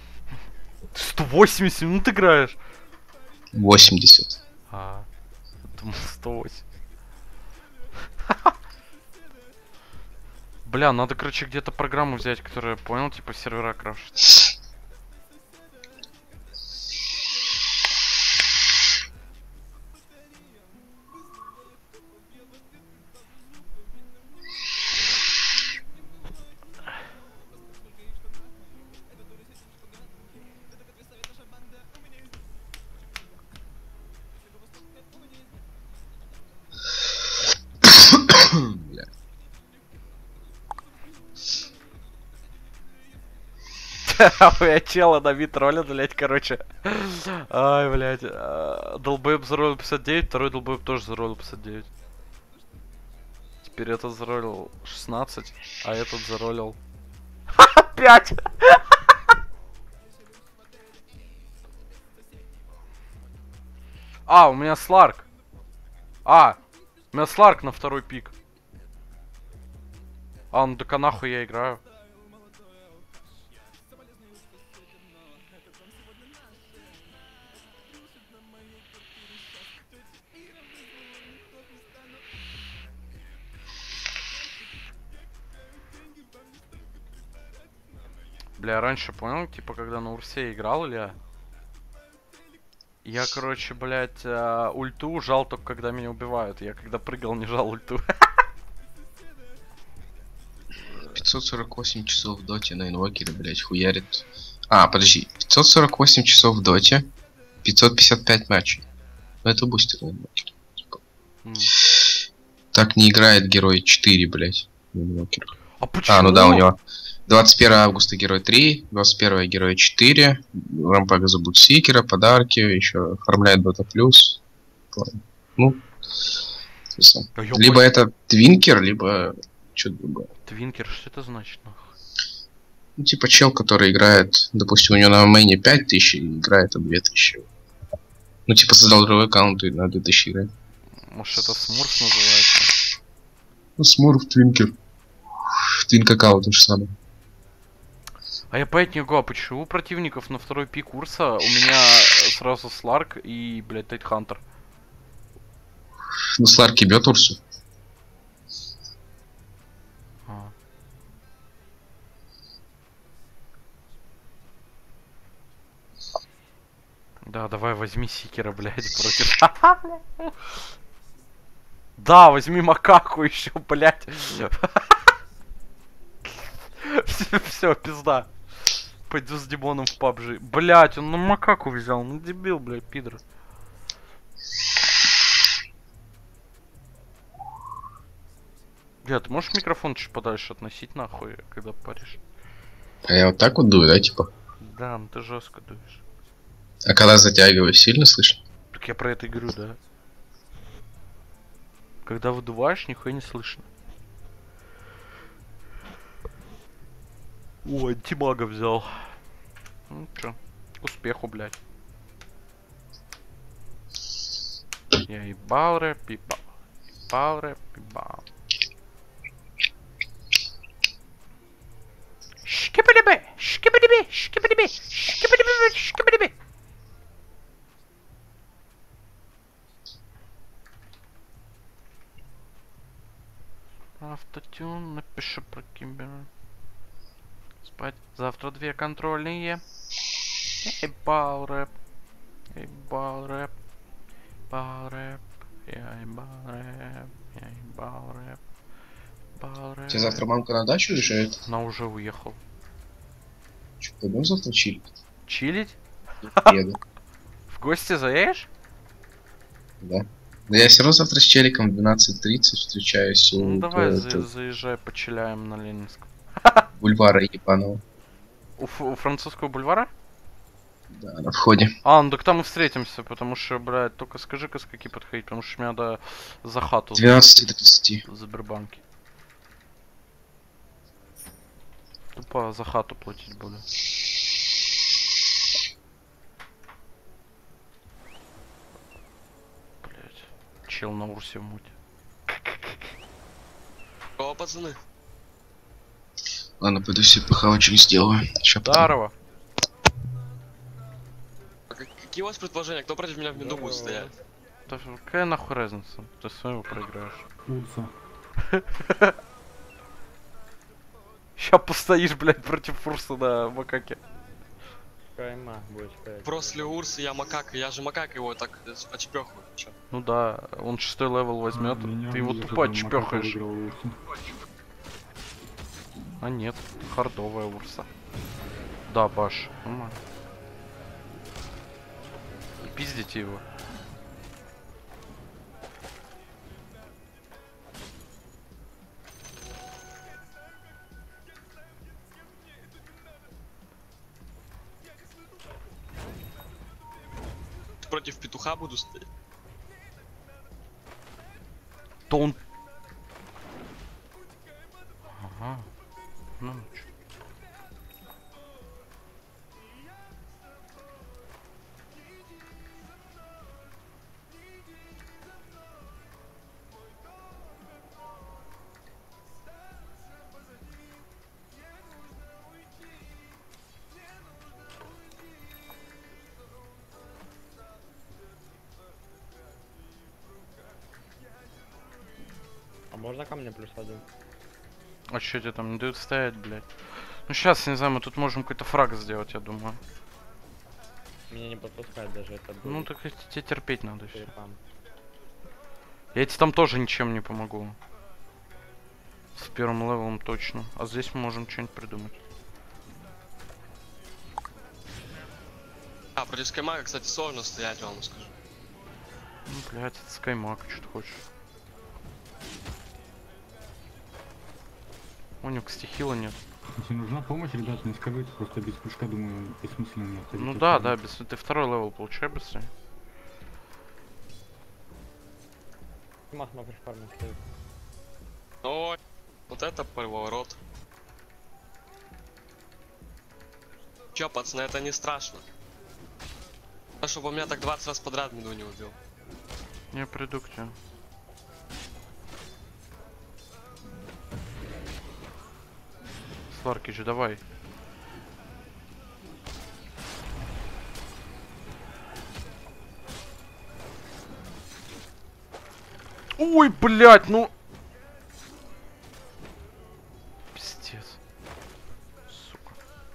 180 минут играешь? 80. Думал 108. Бля, надо, короче, где-то программу взять, которая, понял, типа сервера крафшит. Я чела на вид ролит, блять, короче. Ай, блять. Долбоеб заролил 59, второй долбоеб тоже заролил 59. Теперь этот заролил 16, а этот заролил 5. А, у меня Сларк. У меня Сларк на второй пик. Ну так нахуй я играю. Бля, раньше понял, типа, когда на Урсе играл, Илья, я, короче, блядь, ульту жал только когда меня убивают. Я когда прыгал, не жал ульту. 548 часов в доте на инвокере, блядь, хуярит. Подожди, 548 часов в доте, 555 матчей. Ну это бустер на инвокере. Так не играет герой 4, блядь, на инвокере. А почему? Ну да, у него 21 августа герой 3, 21 герой 4, рампага за бутсикера, подарки, еще оформляет Дота Плюс. Ну, либо это Твинкер, либо что-то другое. Твинкер, что это значит, нахуй? Ну, типа чел, который играет, допустим, у него на мейне 5000 и играет от 2000. Ну, типа создал другой аккаунт и на 2000 играет. Может это Смурф называется? Ну, Смурф, Твинкер. Твинк аккаунт то же самое. А я понять не могу, а почему у противников на второй пик курса у меня сразу Сларк и, блядь, Тайтхантер? Ну, Сларк ебет Урсу. Да, давай возьми Сикера, блядь, против... Да, возьми Макаку еще, блядь. Все, пизда. Пойду с Димоном в PUBG. Блядь, он на Макаку взял, ну дебил, блядь, пидор. Бля, ты можешь микрофон чуть подальше относить, нахуй, когда паришь? А я вот так вот дую, да, типа? Да, ну ты жестко дуешь. А когда затягиваю, сильно слышно? Так я про это и говорю, да. Когда выдуваешь, нихуя не слышно. О, антимага взял. Ну чё, к успеху, блядь. Я ебал рэп, ебал. Ебал рэп, ебал. Шкипидиби, шкипидиби, шкипидиби, шкипидиби, шкипидиби. Автотюн, напишу про Кимбера. Спать. Завтра 2 контрольные. Ебал рэп. Ебал рэп. Ебал рэп. Я ебал рэп. Я ебал рэп. Ебал рэп. Тебе завтра мамка на дачу уезжает? Она уже уехал. Че, пойдем завтра чилить? Чилить? Еду. В гости заедешь? Да. Да я все равно завтра с челиком в 12:30 встречаюсь Ну у давай, заезжай, почиляем на Ленинском. бульвара ебаного. У французского бульвара? Да, на входе. Ну так там и встретимся, потому что, блядь, только скажи-ка с какие подходить, потому что мне надо за хату. 12 до 30. В Сбербанке. Тупо за хату платить буду. Блядь, чел на Урсе в муте. О, пацаны. Ладно, пойду себе похавочек сделаю. Здорово. А какие у вас предположения? Кто против меня в меду будет стоять? Да какая нахуй разница? Ты своего проиграешь. Урса. Ща постоишь, блядь, против Урса на макаке. Кайма, будешь сказать. После Урса я макак, я же макак его так отчпёхаю. Ну да, он 6-й левел возьмет, ты его тупо отчпёхаешь. А нет, хардовая Урса. Да, Баш, нормально. Пиздите его. Против петуха буду стоять. То он... Ага. Ну чё. на камне +1. А что тебе там не дают стоять, блядь? Ну сейчас, не знаю, мы тут можем какой-то фраг сделать, я думаю. Меня не подпускают даже это. Ну так тебе терпеть надо все. Я тебе там тоже ничем не помогу. С первым левелом точно. А здесь мы можем что-нибудь придумать. А, против Скаймага, кстати, сложно стоять, я вам скажу. Ну, блядь, это Скаймаг, что ты хочешь. У него, кстати, хила нет. Если нужна помощь, ребята, не скажите, просто без пушка, думаю, бессмысленно. Ну да, да, без... ты второй левел получай быстрее. Мах на фарме стоит. Ой, вот это поворот. Чё, пацаны, это не страшно. Чтобы у меня так 20 раз подряд меду не убил. Я приду к тебе. Сваркич, давай. Ой, блядь, ну... Пиздец. Сука.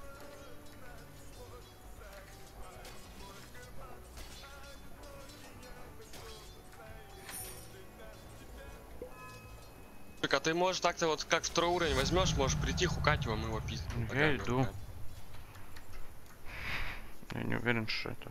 А ты можешь так-то вот как второй уровень возьмешь, можешь прийти, хукать его, мы его пиздим. Я иду. Я не уверен, что это.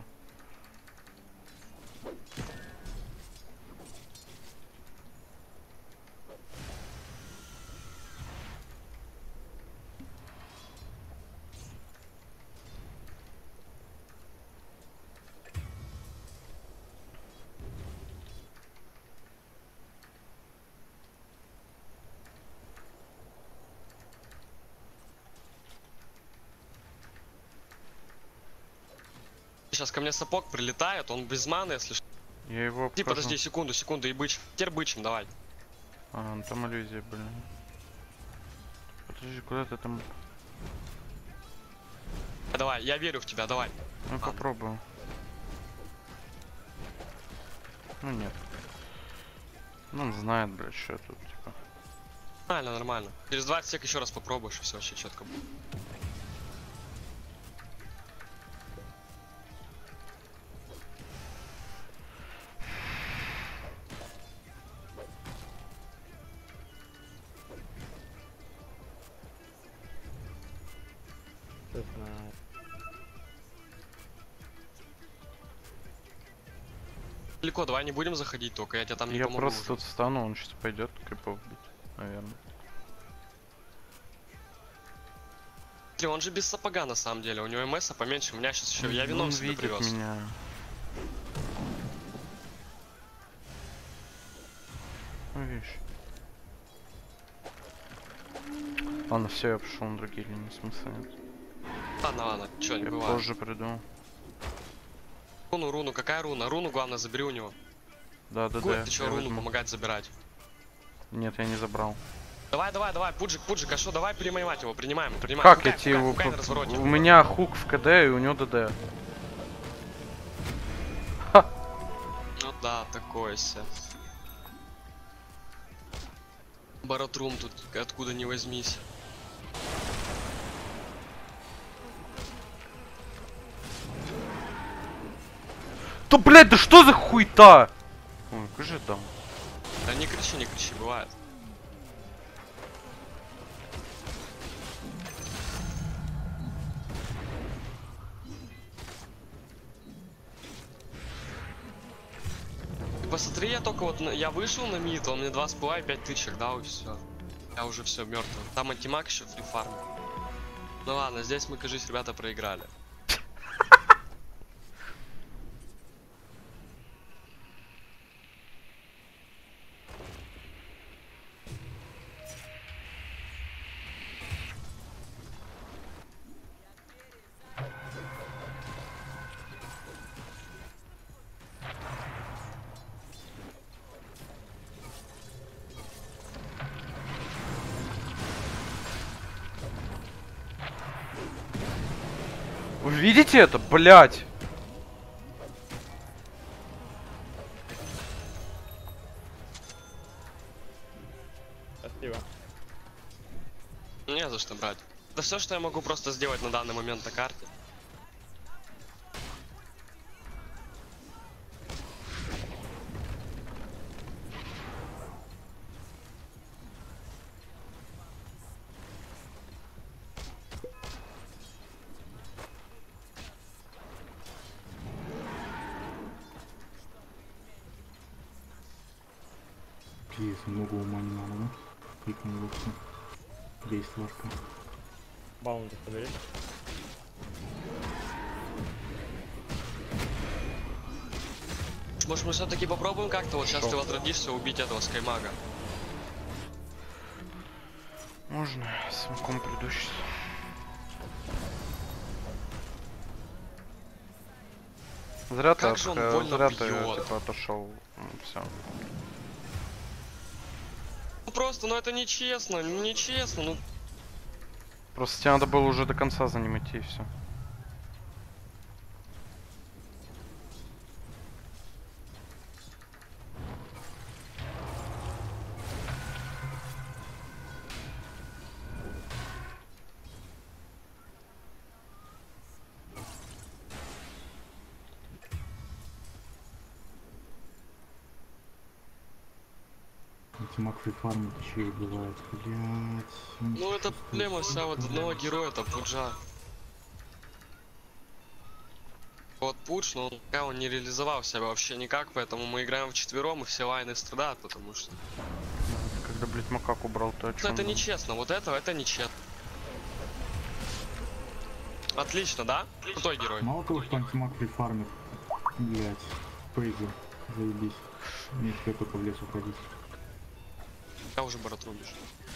Сейчас ко мне сапог прилетает, он без маны, если что. Я его Ты подожди, секунду, и бычь. Теперь бычим, давай. А, ну там иллюзия, блин. Подожди, куда ты там? Давай, я верю в тебя, давай. Ну попробую. Ну нет. Ну он знает, блядь, что я тут, типа. Нормально, нормально. Через 20 сек еще раз попробуешь, и все вообще четко будет. Далеко, давай не будем заходить только, я тебя там не помогу. Я просто уже. тут встану, он сейчас пойдет крипов бить, наверное. Смотри, он же без сапога на самом деле, у него МСа поменьше, у меня сейчас еще, я вином себе видит привез. Меня. Ну видишь. Ладно, все, я пошел на другие линии, смысла нет. Ладно, чё, не я бывает. позже приду. Руну, какая руна? Руну главное забери у него. Да. Ты чё, руну помогать забирать? Нет, я не забрал. Давай, пуджик, а что, давай принимать его, принимаем. Как идти его? У меня хук в КД и у него ДД. Ха. Ну да, такое се. Баратрум тут откуда не возьмись. Да блять, да что за хуйта? Ой, как же там? Да не кричи, бывает. Ты посмотри, я только вот, я вышел на мид, он мне 2 спила и 5 тычек дал, и все. Я уже все мертвый. Там антимаг еще фрифарм. Ну ладно, здесь мы, кажись, ребята проиграли. Вы видите это, блять? Не за что брать. Это все, что я могу просто сделать на данный момент на карте. Пиздец, много ума не надо, да? Кликни в опцию. Действовка. Баунти подбери. Может мы все-таки попробуем как-то, вот сейчас ты возродишься, убить этого скаймага. Можно, с маком приду сейчас. Зря ты, зря ты типа отошел. Все. Ну просто, ну это нечестно, нечестно, ну. Просто тебе надо было уже до конца за ним идти и все. Антимаг фрифарм че бывает, блять. Ну это проблема вся вот одного героя, это Пуджа. Вот Пудж, но пока он не реализовал себя вообще никак, поэтому мы играем вчетвером и все лайны страдают, потому что... Когда, блять, макак убрал, то о чем? Ну это нечестно, вот это нечестно. Отлично, да? Крутой герой. Мало того, что антимаг фрифармит, блять, Фейзу, заебись. Мне теперь только в лес уходить. Я уже баратрубишь.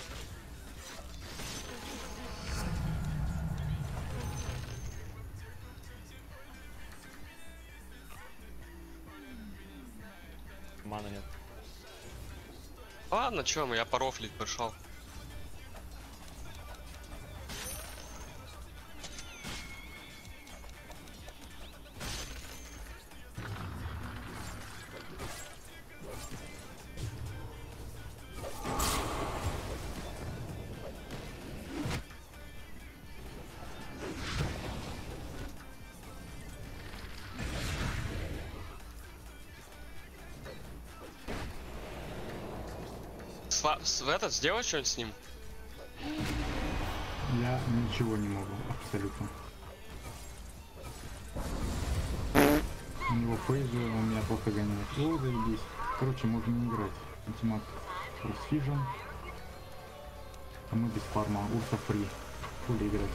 Мана нет. Ладно, чё, я порофлить пришел. Этот, сделай что-нибудь с ним? Я ничего не могу, абсолютно. У него Фейзу, он меня плохо гоняет. О, заебись. Короче, можно не играть. Антимаг Росфижен. А мы без фарма. Урса фри. Фули играть.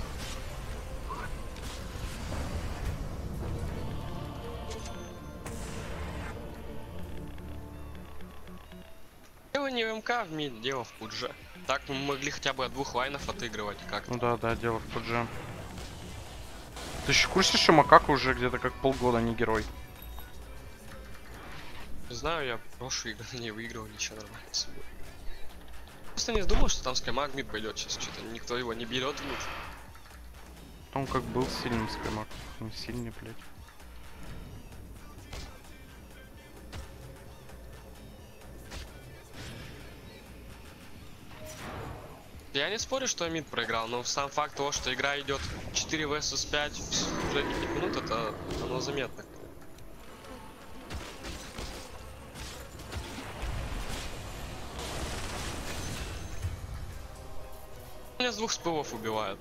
Дело не в МК в мид, дело в Пудже. Так мы могли хотя бы от 2 лайнов отыгрывать как-то. Ну да, дело в Пудже. Ты еще в курсе, что Макака уже где-то как полгода не герой? Не знаю, я прошлую игру не выиграл, ничего нормально с собой. Просто не думал, что там скаймаг мид пойдет сейчас, что-то никто его не берет в мид. Он как был сильным скаймаг, не сильный, блядь. Я не спорю, что мид проиграл, но сам факт того, что игра идет 4 vs 5 уже 5 минут, это оно заметно. Меня с 2 спылов убивают.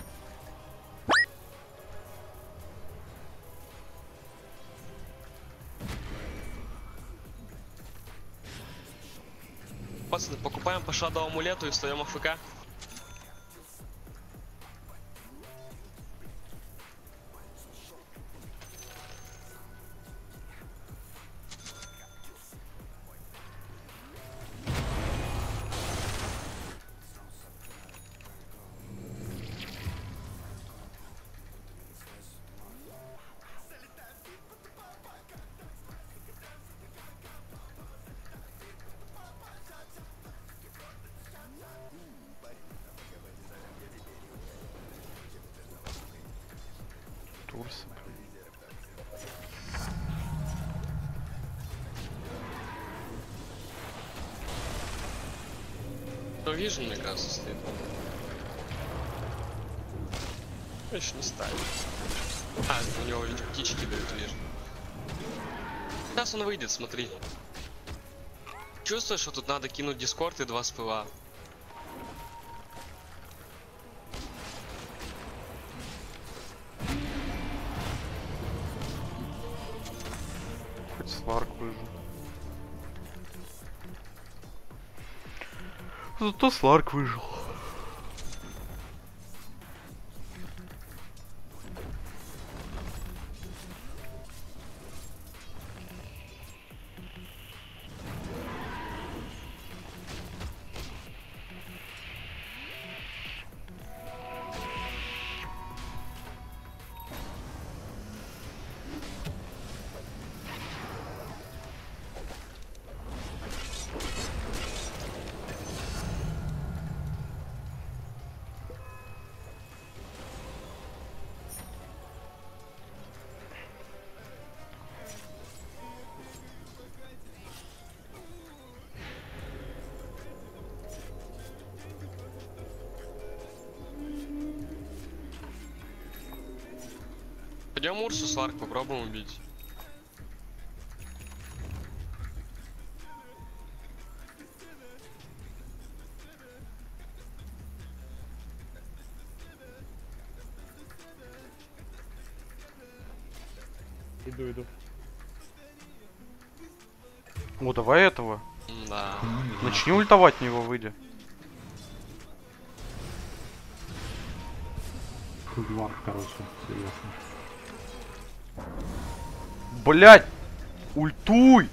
Пацаны, покупаем по шадоу амулету и встаем АФК. Турс. Ну, вижу, мне кажется, стоит. Еще не ставит. А, у него ведь птички дают, вижу. Сейчас он выйдет, смотри. Чувствуешь, что тут надо кинуть дискорд и 2 спыла? Хоть Сларк выжил. Зато Сларк выжил. Пойдем Урсу Сларк попробуем убить. Иду. О, давай этого. Да. Начни ультовать в него, выйди. Кругвар, короче, серьезно. Блять! Ультуй!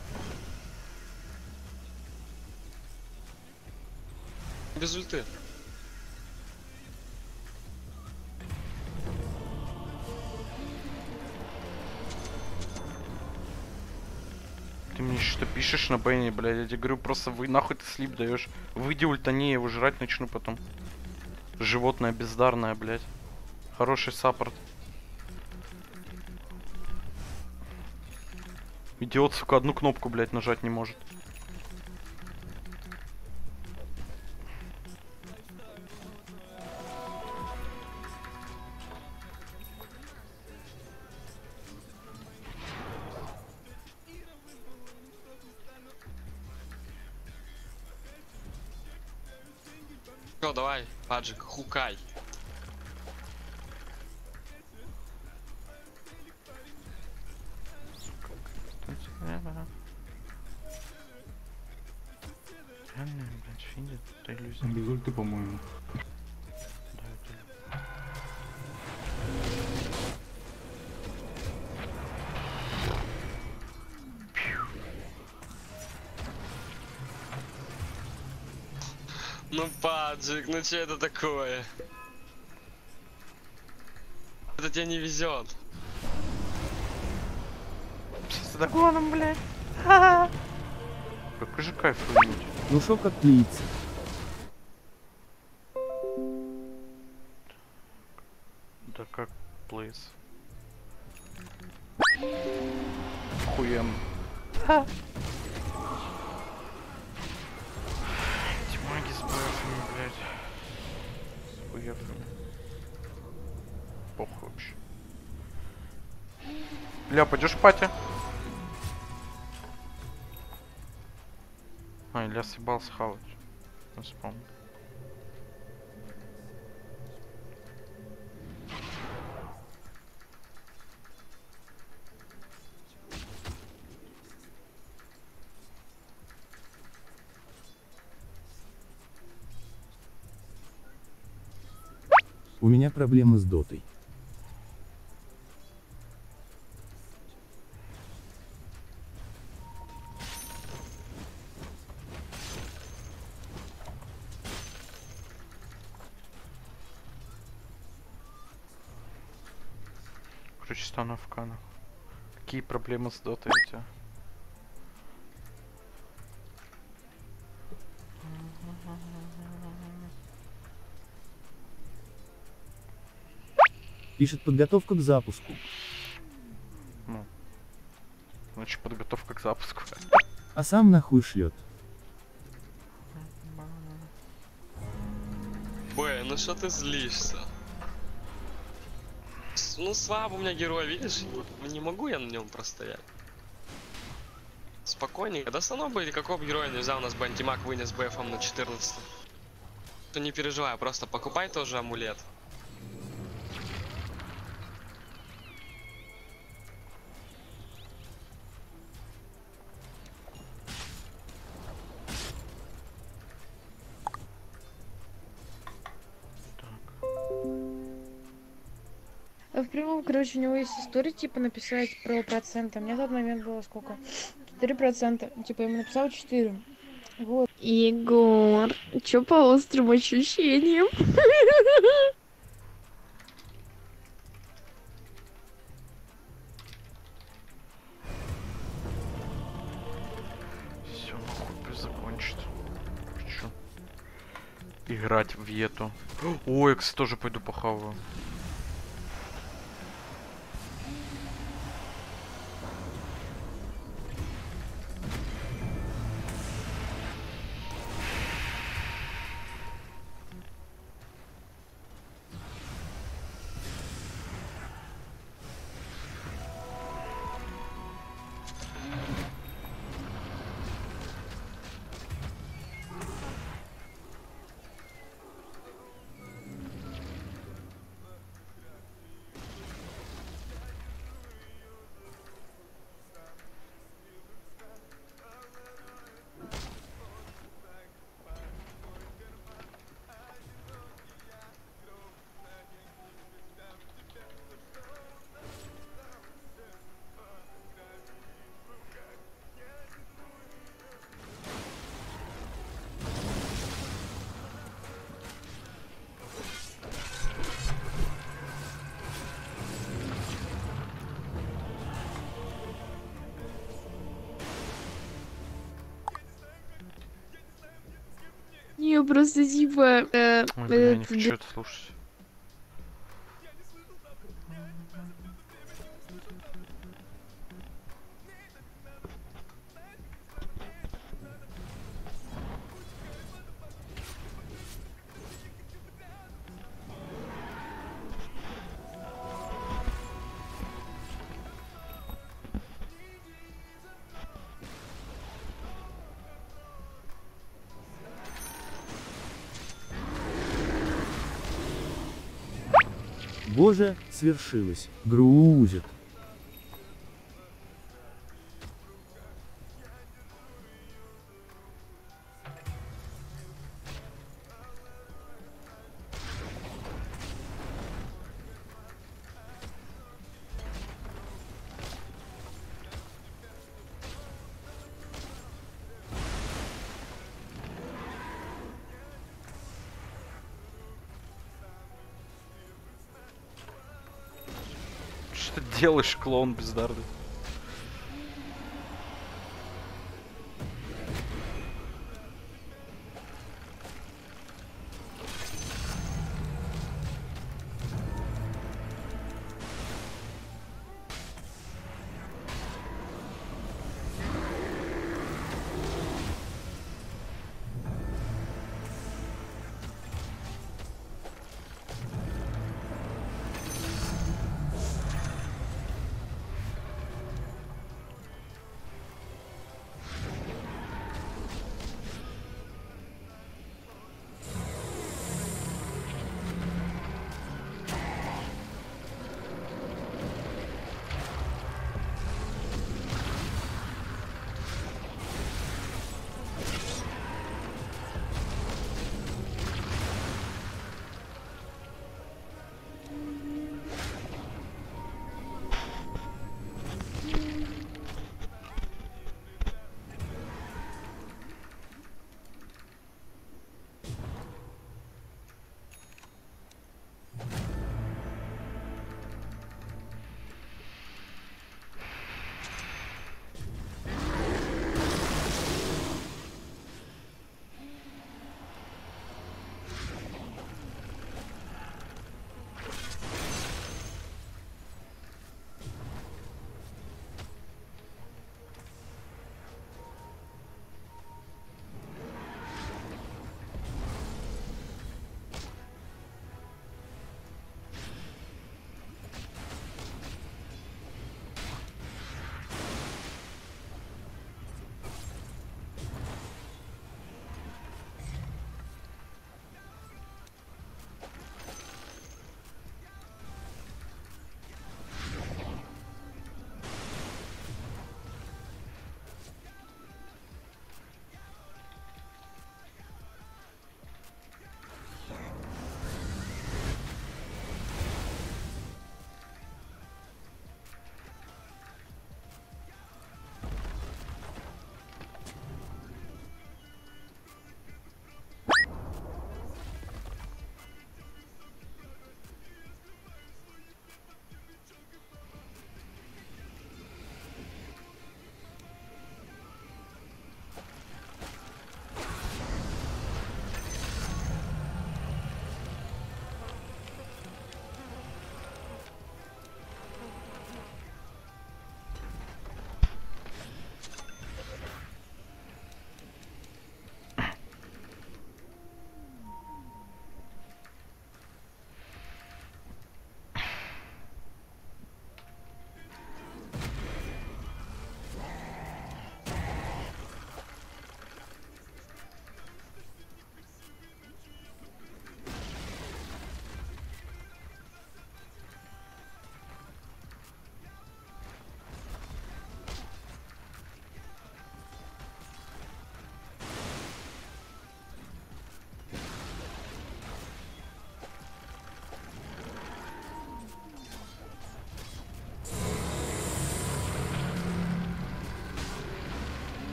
Без ульты. Ты мне что пишешь на Бэйне, блядь? Я тебе говорю, просто вы нахуй ты слип даешь. Выйди ультани, я его жрать начну потом. Животное бездарное, блядь. Хороший саппорт. Идиот, сука, одну кнопку, блядь, нажать не может. Все, давай, Паджик, хукай. Реально, блядь, финдит, это иллюзия. Без ульты, по-моему. Ну, Паджик, ну что это такое? Это тебе не везет. С догоном, блядь. Какой же кайф увидеть. Ну шо как плица. Да как плейс. Охуенно. Эти маги с бафами, блядь. С хуяфами. Похуй вообще. Бля, пойдешь в пати? А, Илья съебался хавать. Не вспомнил. У меня проблемы с дотой. Короче, стану в канах. Какие проблемы с дотой у тебя? Пишет подготовка к запуску. Ну. Значит, подготовка к запуску. А сам нахуй шлет. Б, ну что ты злишься? ну слабо у меня герой, видишь? Не могу я на нем простоять. Спокойненько. Да стану бы или какого героя не взял, у нас бы антимаг вынес БФом на 14. То не переживай, просто покупай тоже амулет. В прямом, короче, у него есть история, типа, написать про проценты. Мне в тот момент было сколько? 4%. Типа, ему написал 4. Вот. Егор, чё по острым ощущениям? Все, нахуй пусть закончит. Хочу играть в Ету. Ой, я, кстати, тоже пойду похаваю. Не, просто типа... Ой, бля, я не хочу это слушать. Боже, свершилось. Грузит. Что ты делаешь, клоун бездарный?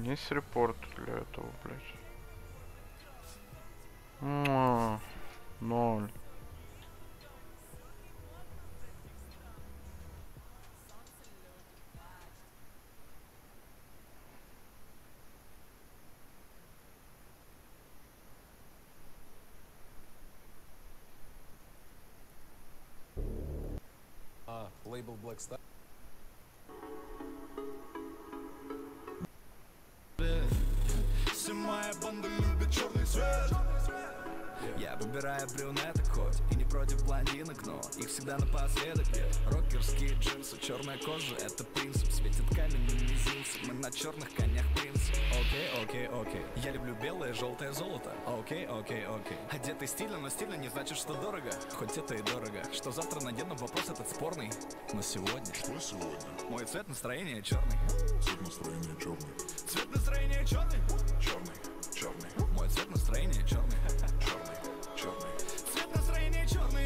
Есть репорт для этого, блядь. 0. Лейбл Black Star. Моя банда любит черный цвет. Я выбираю брюнеток хоть и не против блондинок, но их всегда напоследок. Рокерские джинсы, черная кожа, это принцип. Светит каменным мизинцем, мы на черных конях принцип. Окей. Я люблю белое, желтое золото. Окей. Одетый стильно, но стильно не значит, что дорого. Хоть это и дорого. Что завтра надену, вопрос этот спорный. Но сегодня... Что сегодня? Мой цвет настроения черный. Цвет настроения черный. Цвет настроения черный. Черный. Мой цвет настроения черный. Черный. Цвет настроения черный.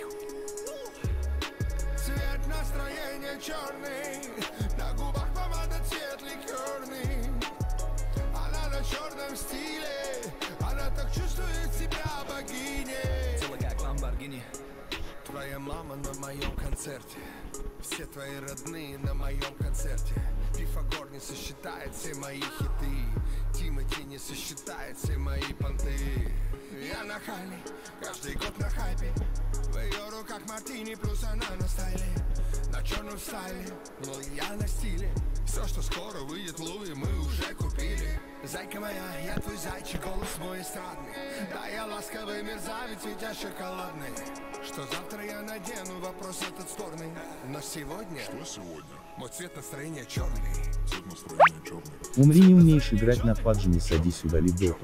Цвет настроения черный. На губах помада цвет ликерный. Она на черном стиле. Она так чувствует себя богиней. Тело как Ламборгини. Твоя мама на моем концерте. Все твои родные на моем концерте. Пифагор не сосчитает все мои хиты. Тимати не сосчитает все мои понты. Я нахальный, каждый год на хайпе. В ее руках мартини, плюс она на стайле. На черном стайле, но я на стиле. Все, что скоро выйдет в Луи, мы уже купили. Зайка моя, я твой зайчик, голос мой эстрадный. Да, я ласковый мерзавец, ведь я шоколадный. Что завтра я надену, вопрос этот спорный. Но сегодня... Что сегодня? Мой цвет настроения черный. Цвет настроения черный. Умри, не умеешь играть на падже, не садись, удали доту.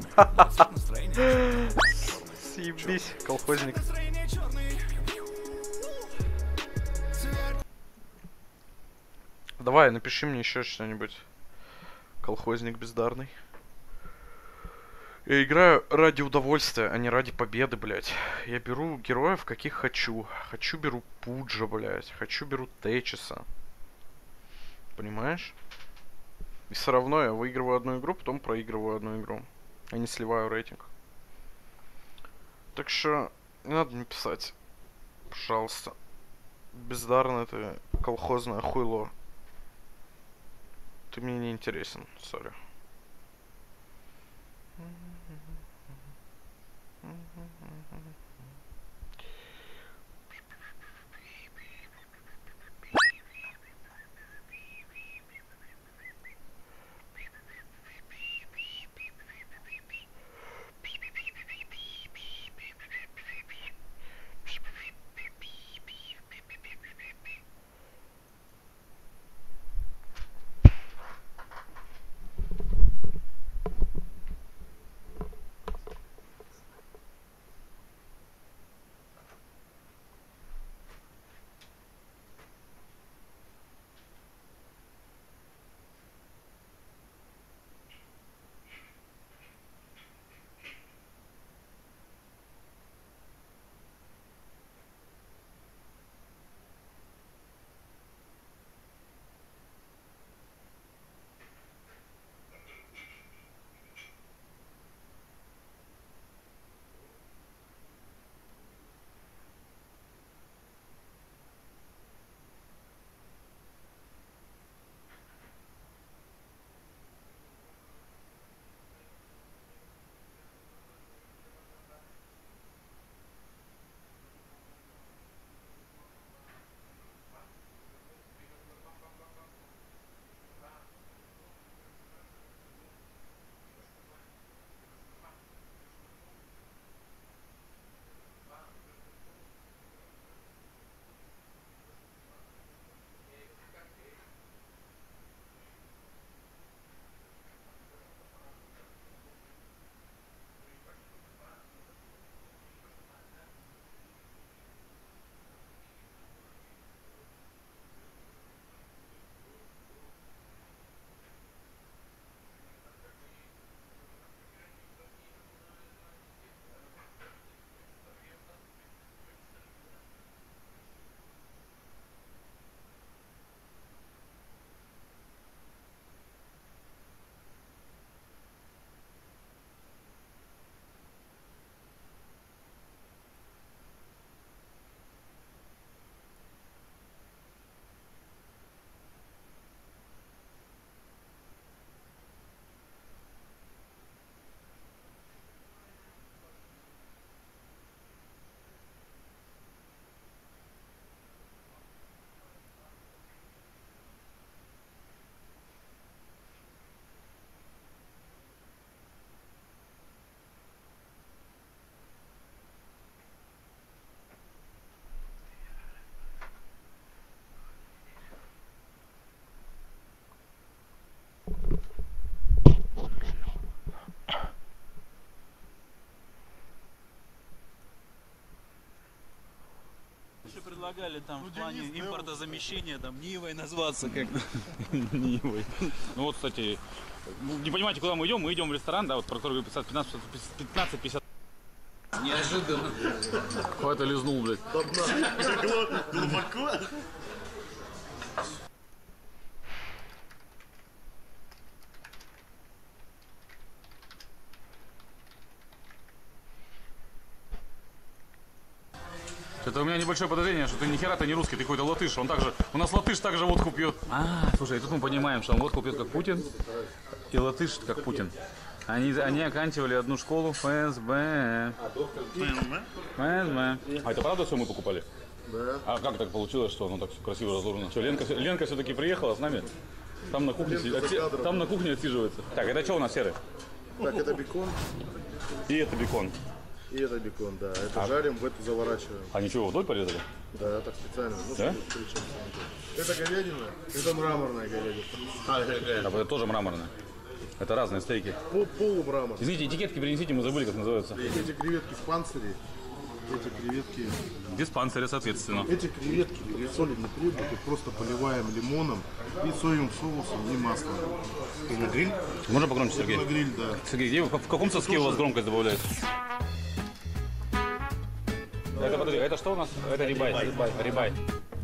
Съебись, колхозник. Давай, напиши мне еще что-нибудь. Колхозник бездарный. Я играю ради удовольствия, а не ради победы, блядь. Я беру героев, каких хочу. Хочу беру Пуджа, блядь. Хочу беру Течиса. Понимаешь? И все равно я выигрываю одну игру, потом проигрываю одну игру. Я не сливаю рейтинг. Так что не надо мне писать. Пожалуйста. Бездарно это колхозное хуйло. Ты мне не интересен, сори. еще предлагали там в плане импортозамещения, там, Нивой назваться как Нивой. Ну вот, кстати, не понимаете, куда мы идем в ресторан, да, вот про который 15-50. Неожиданно. Хватит лизнул, блядь. Глубоко. Это у меня небольшое подозрение, что ты ни хера-то не русский, ты какой-то латыш. Он также, у нас латыш также водку пьет. Слушай, тут мы понимаем, что он водку пьет как Путин, и латыш как Путин. Они оканчивали одну школу ФСБ. ФСБ. А это правда все мы покупали? Да. А как так получилось, что оно так все красиво разложено? Что, Ленка все-таки приехала с нами? Там на кухне, отсиживается. Так, это что у нас, серый? Так, это бекон. И это бекон. И это бекон, да. Это жарим, в эту заворачиваем. А ничего, вдоль порезали? Да, так специально. Ну, да? Это говядина, это мраморная говядина. Это тоже мраморная. Это разные стейки. Полумраморная. Извините, этикетки принесите, мы забыли, как называются. Эти креветки в панцире. Эти креветки... Без панциря, соответственно. Эти креветки пересолены прибыли, просто поливаем лимоном и соевым соусом и маслом. На гриль? Можно погромче, Сергей? На гриль, да. Сергей, в каком соске у вас громкость добавляется? Это, подожди, это что у нас? Это рибай. Рибай.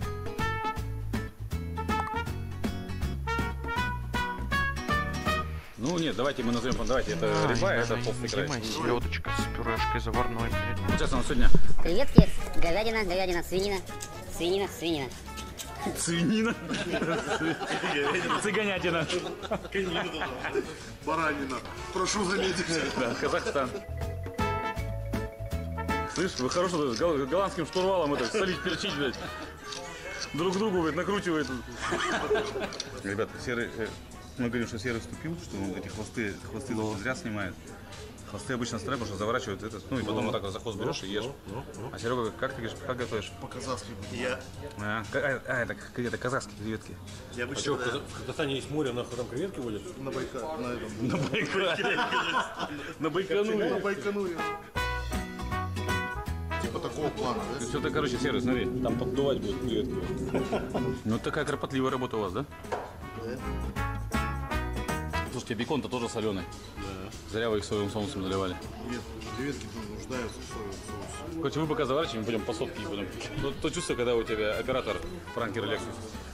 Ну нет, давайте мы назовем, давайте, это рибай, это толстый край. Селедочка с пюрешкой заварной, блядь. Сейчас у нас сегодня. Креветки, говядина, свинина. Свинина. Цыганятина. Баранина. Прошу заметить. Да, Казахстан. Слышь, вы хорошо с голландским штурвалом это солить, перчить, блядь. Друг другу, блядь, накручивает. Ребята, серый, мы говорим, что серый вступил, что он эти хвосты зря снимает. Хвосты обычно строят, потому что заворачивают этот, ну и потом вот так вот за хвост берешь и ешь. А Серега, как ты говоришь, как готовишь? По-казахски. Это казахские креветки. Я обычно, что, в Казахстане есть море, нахуй там креветки водят? На Байкале. На Байкале. На Байконуре. На Байконуре. Типа такого плана, да? Все это, короче, серый, смотри. Там поддувать будет креветки. Ну такая кропотливая работа у вас, да? Да. Слушайте, бекон-то тоже соленый. Да. Зря вы их соевым соусом заливали. Нет, креветки нуждаются в соевом соусе. Короче, мы пока заворачиваем, пойдем по сотке и будем. То чувство, когда у тебя оператор Франкер Лексус.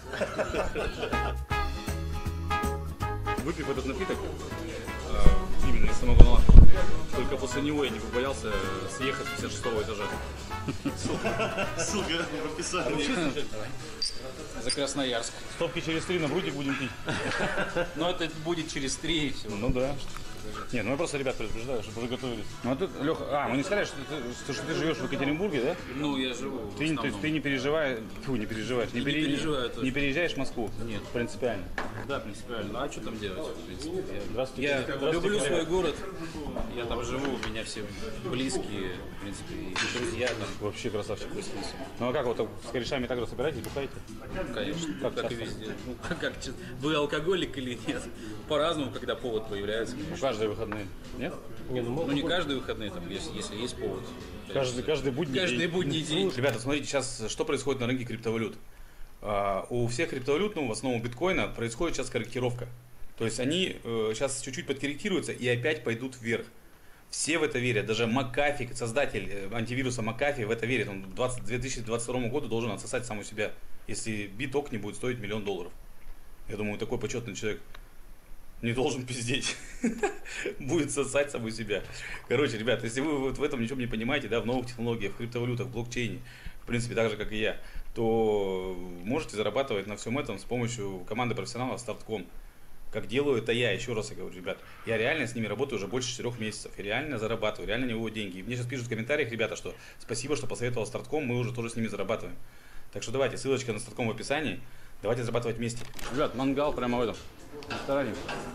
Выпив этот напиток, именно из самогона, только после него я не побоялся съехать с 56-го этажа. Ссылка в описании. За Красноярск. Стопки через 3 на брудик будем пить. Но это будет через 3 и все. Ну да. Не, ну я просто ребят предупреждаю, чтобы уже готовились. Ну а тут, Леха, мы не сказали, что ты живешь в Екатеринбурге, да? Ну, я живу. То есть ты не переживаешь, не переживаешь, не переезжаешь в Москву? Нет. Принципиально? Да, принципиально. Ну а что там делать, в принципе? Здравствуйте. Я люблю свой город, я там живу, у меня все близкие, в принципе, и друзья там. Вообще красавчик. Ну а как, вот с корешами так же собираетесь, бухаете? Конечно, как и везде. Ну, как, вы алкоголик или нет? По-разному, когда повод появляется. Каждые выходные, нет? Ну не каждые выходные, там, если есть повод. Каждый будний день. Ребята, смотрите, сейчас что происходит на рынке криптовалют. У всех криптовалют, ну в основном у биткоина, происходит сейчас корректировка. То есть они сейчас чуть-чуть подкорректируются и опять пойдут вверх. Все в это верят, даже Макафи, создатель антивируса Макафи в это верит. Он к 2022 году должен отсосать сам у себя, если биток не будет стоить $1 миллион. Я думаю, такой почетный человек не должен пиздеть. Будет сосать саму себя. Короче, ребят, если вы вот в этом ничего не понимаете, да, в новых технологиях, в криптовалютах, в блокчейне, в принципе, так же, как и я, то можете зарабатывать на всем этом с помощью команды профессионалов Startcom. Как делаю это я, еще раз я говорю, ребят, я реально с ними работаю уже больше 4 месяцев, и реально зарабатываю, реально не вывожу деньги. И мне сейчас пишут в комментариях, ребята, что спасибо, что посоветовал Startcom, мы уже тоже с ними зарабатываем. Так что давайте, ссылочка на Startcom в описании, давайте зарабатывать вместе. Ребят, мангал прямо в этом ресторане.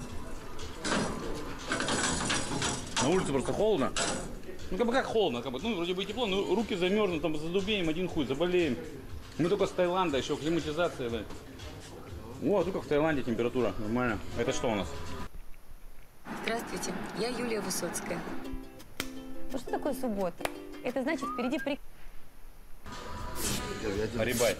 На улице просто холодно. Ну как холодно, ну вроде бы и тепло, но руки замерзнут, там задубеем, один хуй, заболеем. Мы только с Таиланда, еще климатизация, блядь. Вот, ну как в Таиланде температура, нормально. Это что у нас? Здравствуйте, я Юлия Высоцкая. Ну что такое суббота? Это значит впереди Рибай.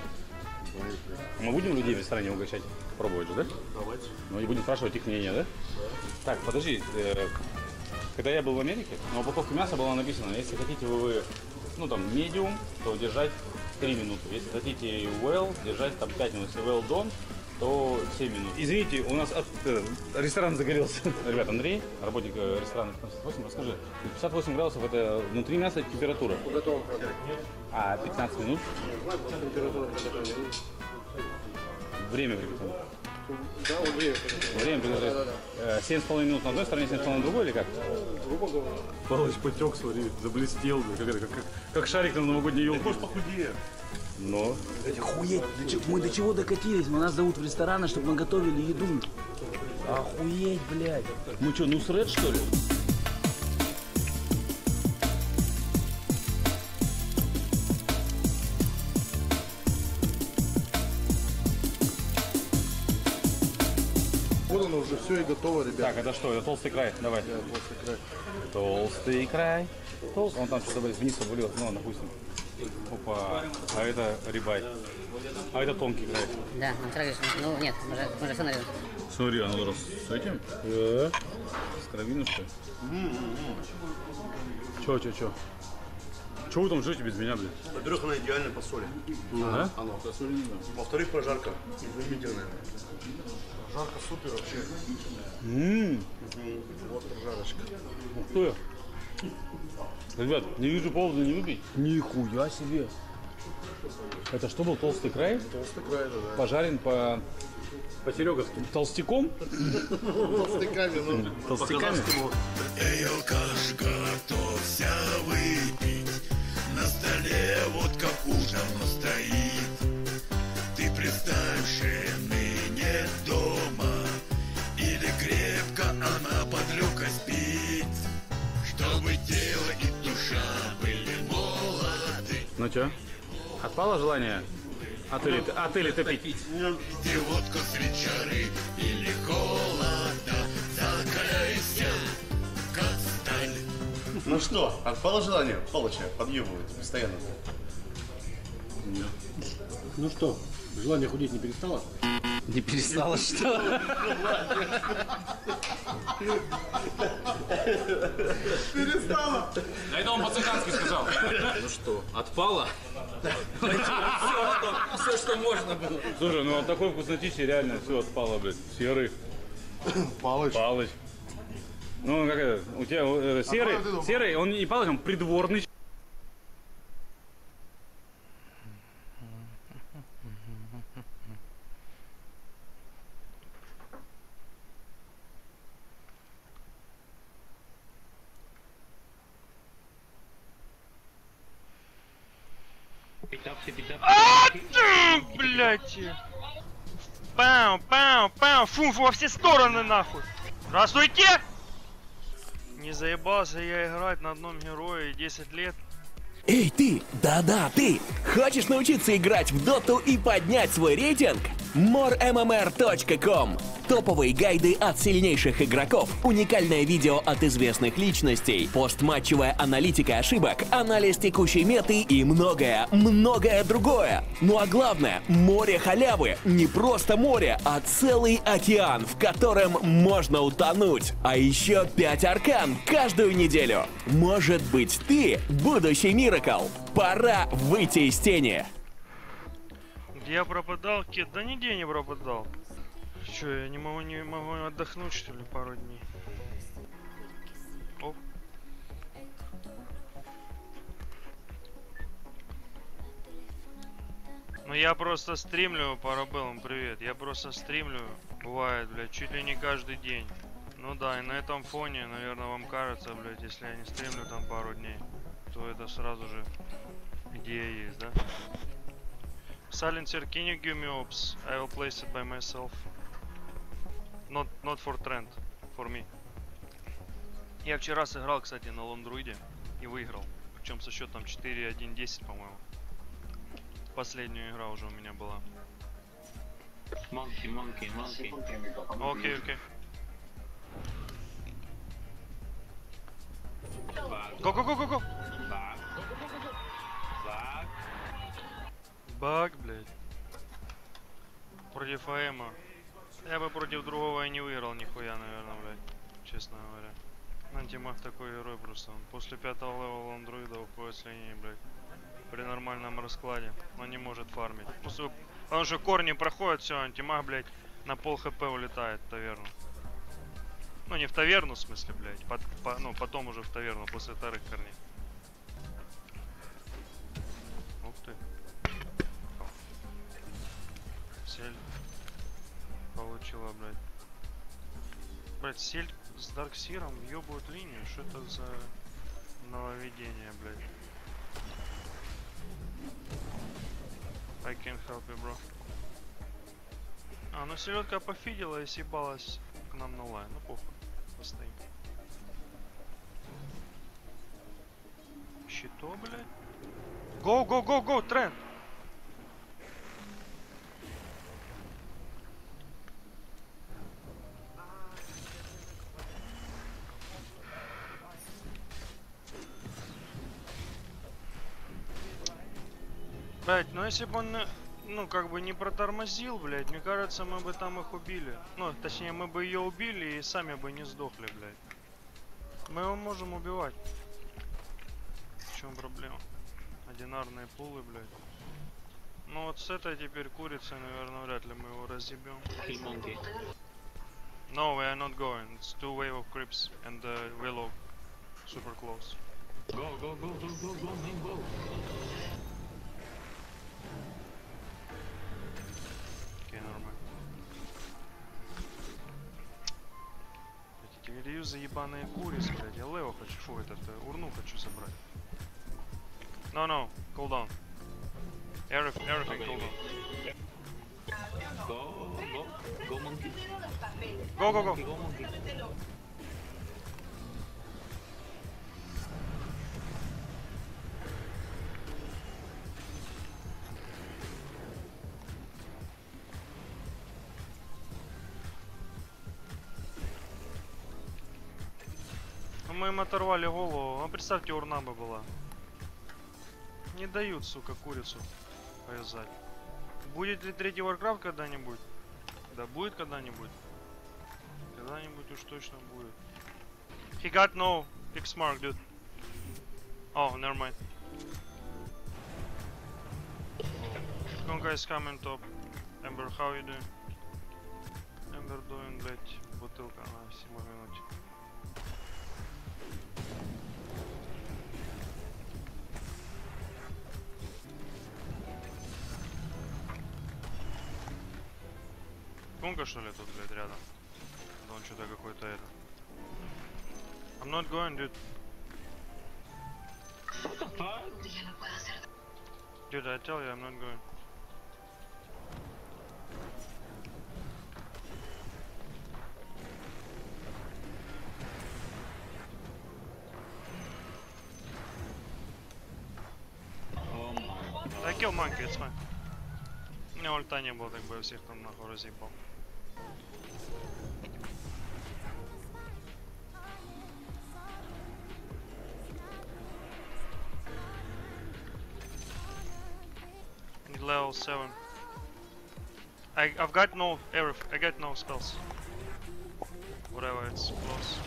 Мы будем людей в ресторане угощать? Пробовать же, да? Давайте. Ну и будем спрашивать их мнение, да? Так, подожди. Когда я был в Америке, на упаковке мяса было написано, если хотите вы, ну там, medium, то держать 3 минуты. Если хотите well, держать там 5 минут. Если well done, то 7 минут. Извините, у нас ресторан загорелся. Ребят, Андрей, работник ресторана 58, расскажи, 58 градусов это внутри мяса температура? В готовом продукте. А 15 минут? Температура приготовления. Время приготовления. Да, вот время приготовления. Время приготовления. 7,5 минут на одной стороне, 7,5 на другой или как? Грубо говоря. Палыч потек, смотри, заблестел, как шарик на новогодней елке. Может похудее. Но. Охуеть, мы до чего докатились? Мы нас зовут в рестораны, чтобы мы готовили еду. Охуеть, блядь. Мы что, Нусред, что ли? Вот оно уже все и готово, ребят. Так, это что? Это толстый край. Давай. Да, толстый край. Толстый край. Толстый. Он там что-то вниз обвалил. Ну, допустим. Опа. А это рибай. А это тонкий край. Да, нам вчера говоришь, ну нет, мы же все нарезали. Смотри, оно раз с этим? Да. С кровинушкой. Чё? Чё вы там жрете без меня, блин? Во-первых, она идеальная по соли. Да? Оно. По соли не надо. Во-вторых, прожарка. Изумительная. Прожарка супер вообще. Вот прожарочка. Ух ты. Ребят, не вижу повода не выпить. Нихуя себе. Это что был, толстый край? Толстый край, да. Пожарен по Сереговски. Толстяком? Толстяками, ну. Толстяками? Эй, алкаш, готовься выпить. На столе водка давно стоит. Ты представь, жены нет дома. Или крепко она под люкой спит. Чтобы тело и душа были молоды. Ну чё? Отпало желание? Отели топить? Пейте водку с вечеры или холода. Закаляйся, как сталь. Ну что, отпало желание? Палыча подъебывать постоянно. Нет. Ну что, желание худеть не перестало? Не перестало, что? Перестало. Да это он по-цыгански сказал. Ну что, отпало? Все, что можно было. Слушай, ну от такой вкуснотищи реально все отпало, блядь. Серый. Палыч. Ну, как это, у тебя серый, он не палыч, он придворный. Блять. Пау, фу, во все стороны нахуй. Здравствуйте! Не заебался я играть на одном герое 10 лет. Эй, ты! Да-да, ты! Хочешь научиться играть в доту и поднять свой рейтинг? moremmr.com. Топовые гайды от сильнейших игроков, уникальное видео от известных личностей, постматчевая аналитика ошибок, анализ текущей меты и многое другое. Ну а главное, море халявы. Не просто море, а целый океан, в котором можно утонуть. А еще 5 аркан каждую неделю. Может быть, ты будущий Миракл. Пора выйти из тени. Где я пропадал, Кет? Да нигде не пропадал. Че, я не могу отдохнуть, что ли, пару дней? Оп. Ну я просто стримлю, Парабеллум, привет. Я просто стримлю, бывает, блядь, чуть ли не каждый день. Ну да, и на этом фоне, наверное, вам кажется, блядь, если я не стримлю там пару дней, то это сразу же идея есть, да? Silencer, can you give me ops? I will place it by myself. Not for trend, for me. Я вчера сыграл, кстати, на Лондруиде и выиграл. Причем со счетом 4-1-10, по-моему. Последняя игра уже у меня была. Monkey. Окей. Go. Баг, блядь. Против АЭМа. Я бы против другого и не выиграл нихуя, наверное, блядь. Честно говоря. Антимаг такой герой просто. Он после 5-го левела андроида уходит с линии, блядь. При нормальном раскладе. Он не может фармить. Потому что корни проходят, все, антимаг, блядь, на пол хп улетает в таверну. Ну не в таверну, в смысле, блядь. Ну потом уже в таверну, после вторых корней. Ух ты. Сель получила, блядь. Блядь, сель с Дарксиром въебывают линию. Что это за нововведение, блядь? I can't help you, bro. А, ну селедка пофидела и съебалась к нам на лайн. Ну похуй. Постоим. Щито, блядь. Go, go, go, go, тренд! Блять, ну если бы он, ну как бы не протормозил, блять, мне кажется, мы бы там их убили. Ну, точнее, мы бы ее убили и сами бы не сдохли, блять. Мы его можем убивать. В чем проблема? Одинарные пулы, блять. Ну вот с этой теперь курицей, наверное, вряд ли мы его разъебем. No, we are not going. It's 2 wave of creeps and willow super close. Go, go, go, go, go, go, man, go. Окей, нормально. Эти телеюзы ебаные курицы, блядь. Я лево хочу, фу, этот, урну хочу забрать. No, no, cool down. Everything cool down. Go, go, go, monkey. Go, go, go. Go, monkey. Мы им оторвали голову. Ну представьте, урна бы была. Не дают, сука, курицу повязать. Будет ли третий Warcraft когда-нибудь? Да будет когда-нибудь. Когда-нибудь уж точно будет. He got no X mark, dude. Oh, never mind. Конка is coming top. Ember, how you doing? Ember doing, блять, бутылка на 7 минуте. Конка, что ли, тут, блядь, рядом? Да он что-то какой-то это. I'm not going, dude. Dude, I tell you, I'm not going. I kill monkey, it's fine. У меня ульта не было, так бы я всех там нахуй разъебал. Level 7. I've got no everything. I got no spells. Whatever, it's close.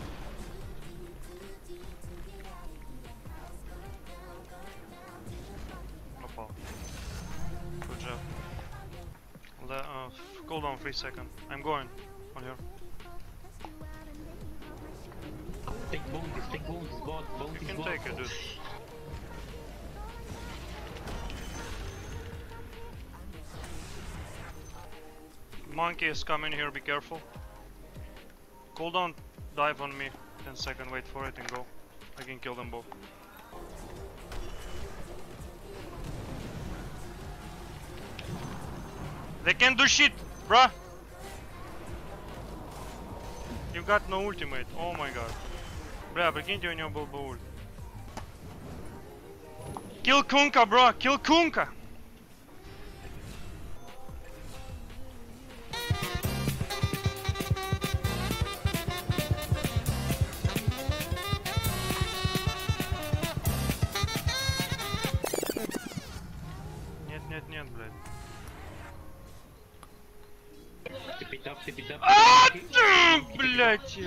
Попал. Good job. Cool down 3 seconds. I'm going on here. Take bones, God, bones. You can take it, dude. Monkey is coming here, be careful. Cooldown, dive on me. 10 seconds, wait for it and go. I can kill them both. They can't do shit, bruh! You got no ultimate, oh my god. Бля, прикиньте, у него был бы ульт. Kill Kunka, bro! Kill Kunka! Нет, блядь. Блядь!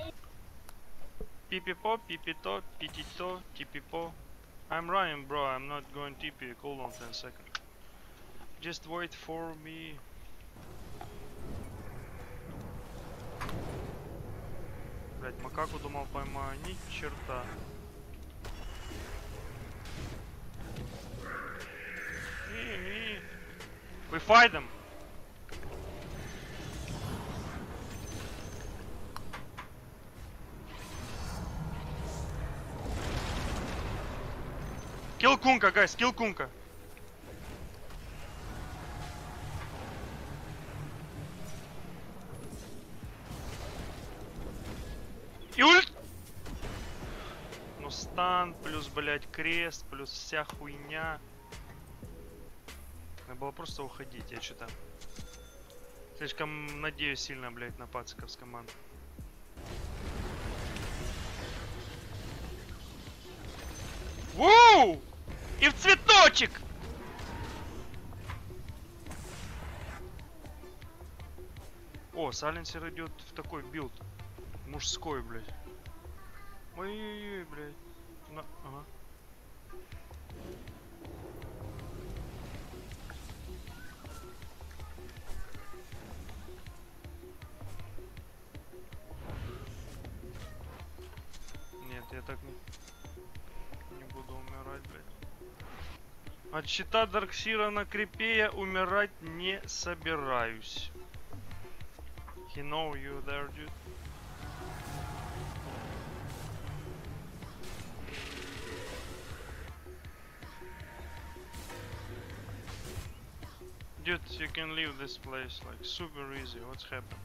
Пипипо, пипито, питито, типипо. I'm running, bro. I'm not going TP. Hold on 10 seconds. Just wait for me. Блять, макаку думал поймаю. Ни черта. We fight them. Kill Kunka, guys, kill Kunka. И ульт! Ну стан, плюс, блять, крест, плюс вся хуйня. Надо было просто уходить, я что-то слишком надеюсь сильно, блять, на пациков с команды. Воу! И в цветочек! О, Сайленсер идет в такой билд. Мужской, блядь. Ой-ой-ой, блядь. Ага. Нет, я так не буду умирать, блядь. От щита Дарксира на крипе я умирать не собираюсь. He know you there, dude. Dude, you can leave this place like super easy. What's happened?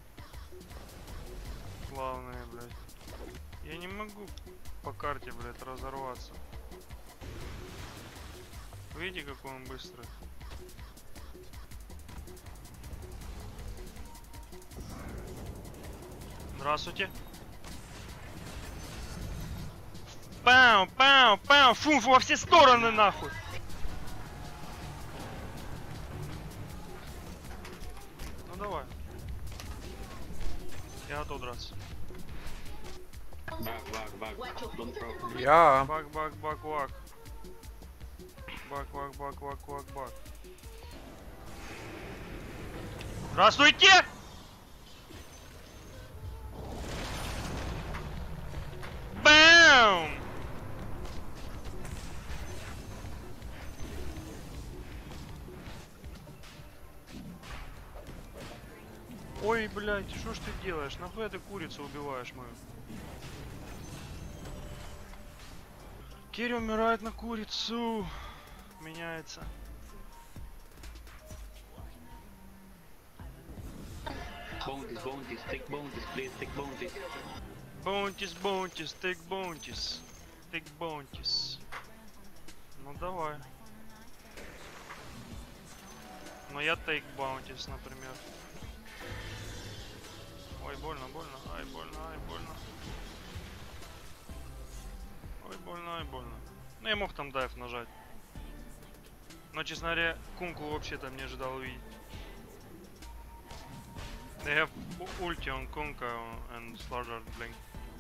Главное, блядь. Я не могу по карте, блядь, разорваться. Видите, какой он быстрый? Здравствуйте. Пау, пау, пау, фу, во все стороны, нахуй. Ну давай. Я готов драться. Я. Бак, бак, бак, вак. Бак, бак, бак, вак, вак, бак. Здравствуйте! Бам! Ой, блядь, что ж ты делаешь? Нахуй ты курицу убиваешь мою? Керри умирает на курицу. Меняется. Bounties, bounties, take bounties, please, take bounties. Bounties, bounties, take bounties. Take bounties. Ну давай. Но я take bounties, например. Ой, больно, больно, ай, больно, ай, больно. Ой, больно, ай, больно. Ну я мог там дайв нажать. Но, честно говоря, Кунку вообще там не ожидал увидеть. They have ulti on Kunka and Slaughter Blink.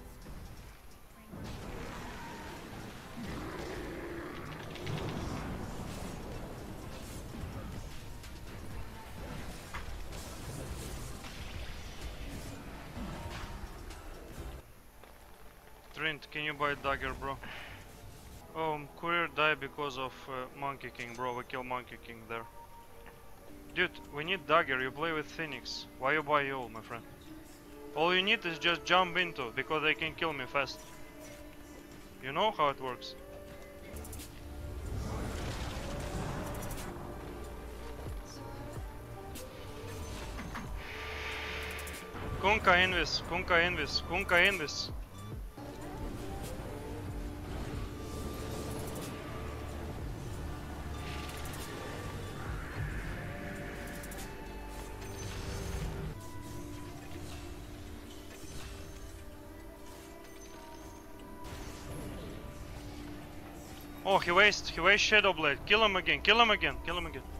Trent, can you buy dagger, bro? Oh, Courier died because of Monkey King, bro. We kill Monkey King there. Dude, we need dagger. You play with Phoenix. Why you buy ult, my friend? All you need is just jump into, because they can kill me fast. You know how it works. Kunka invis, Kunka invis, Kunka invis. Oh, he wastes Shadow Blade. Kill him again, kill him again, kill him again.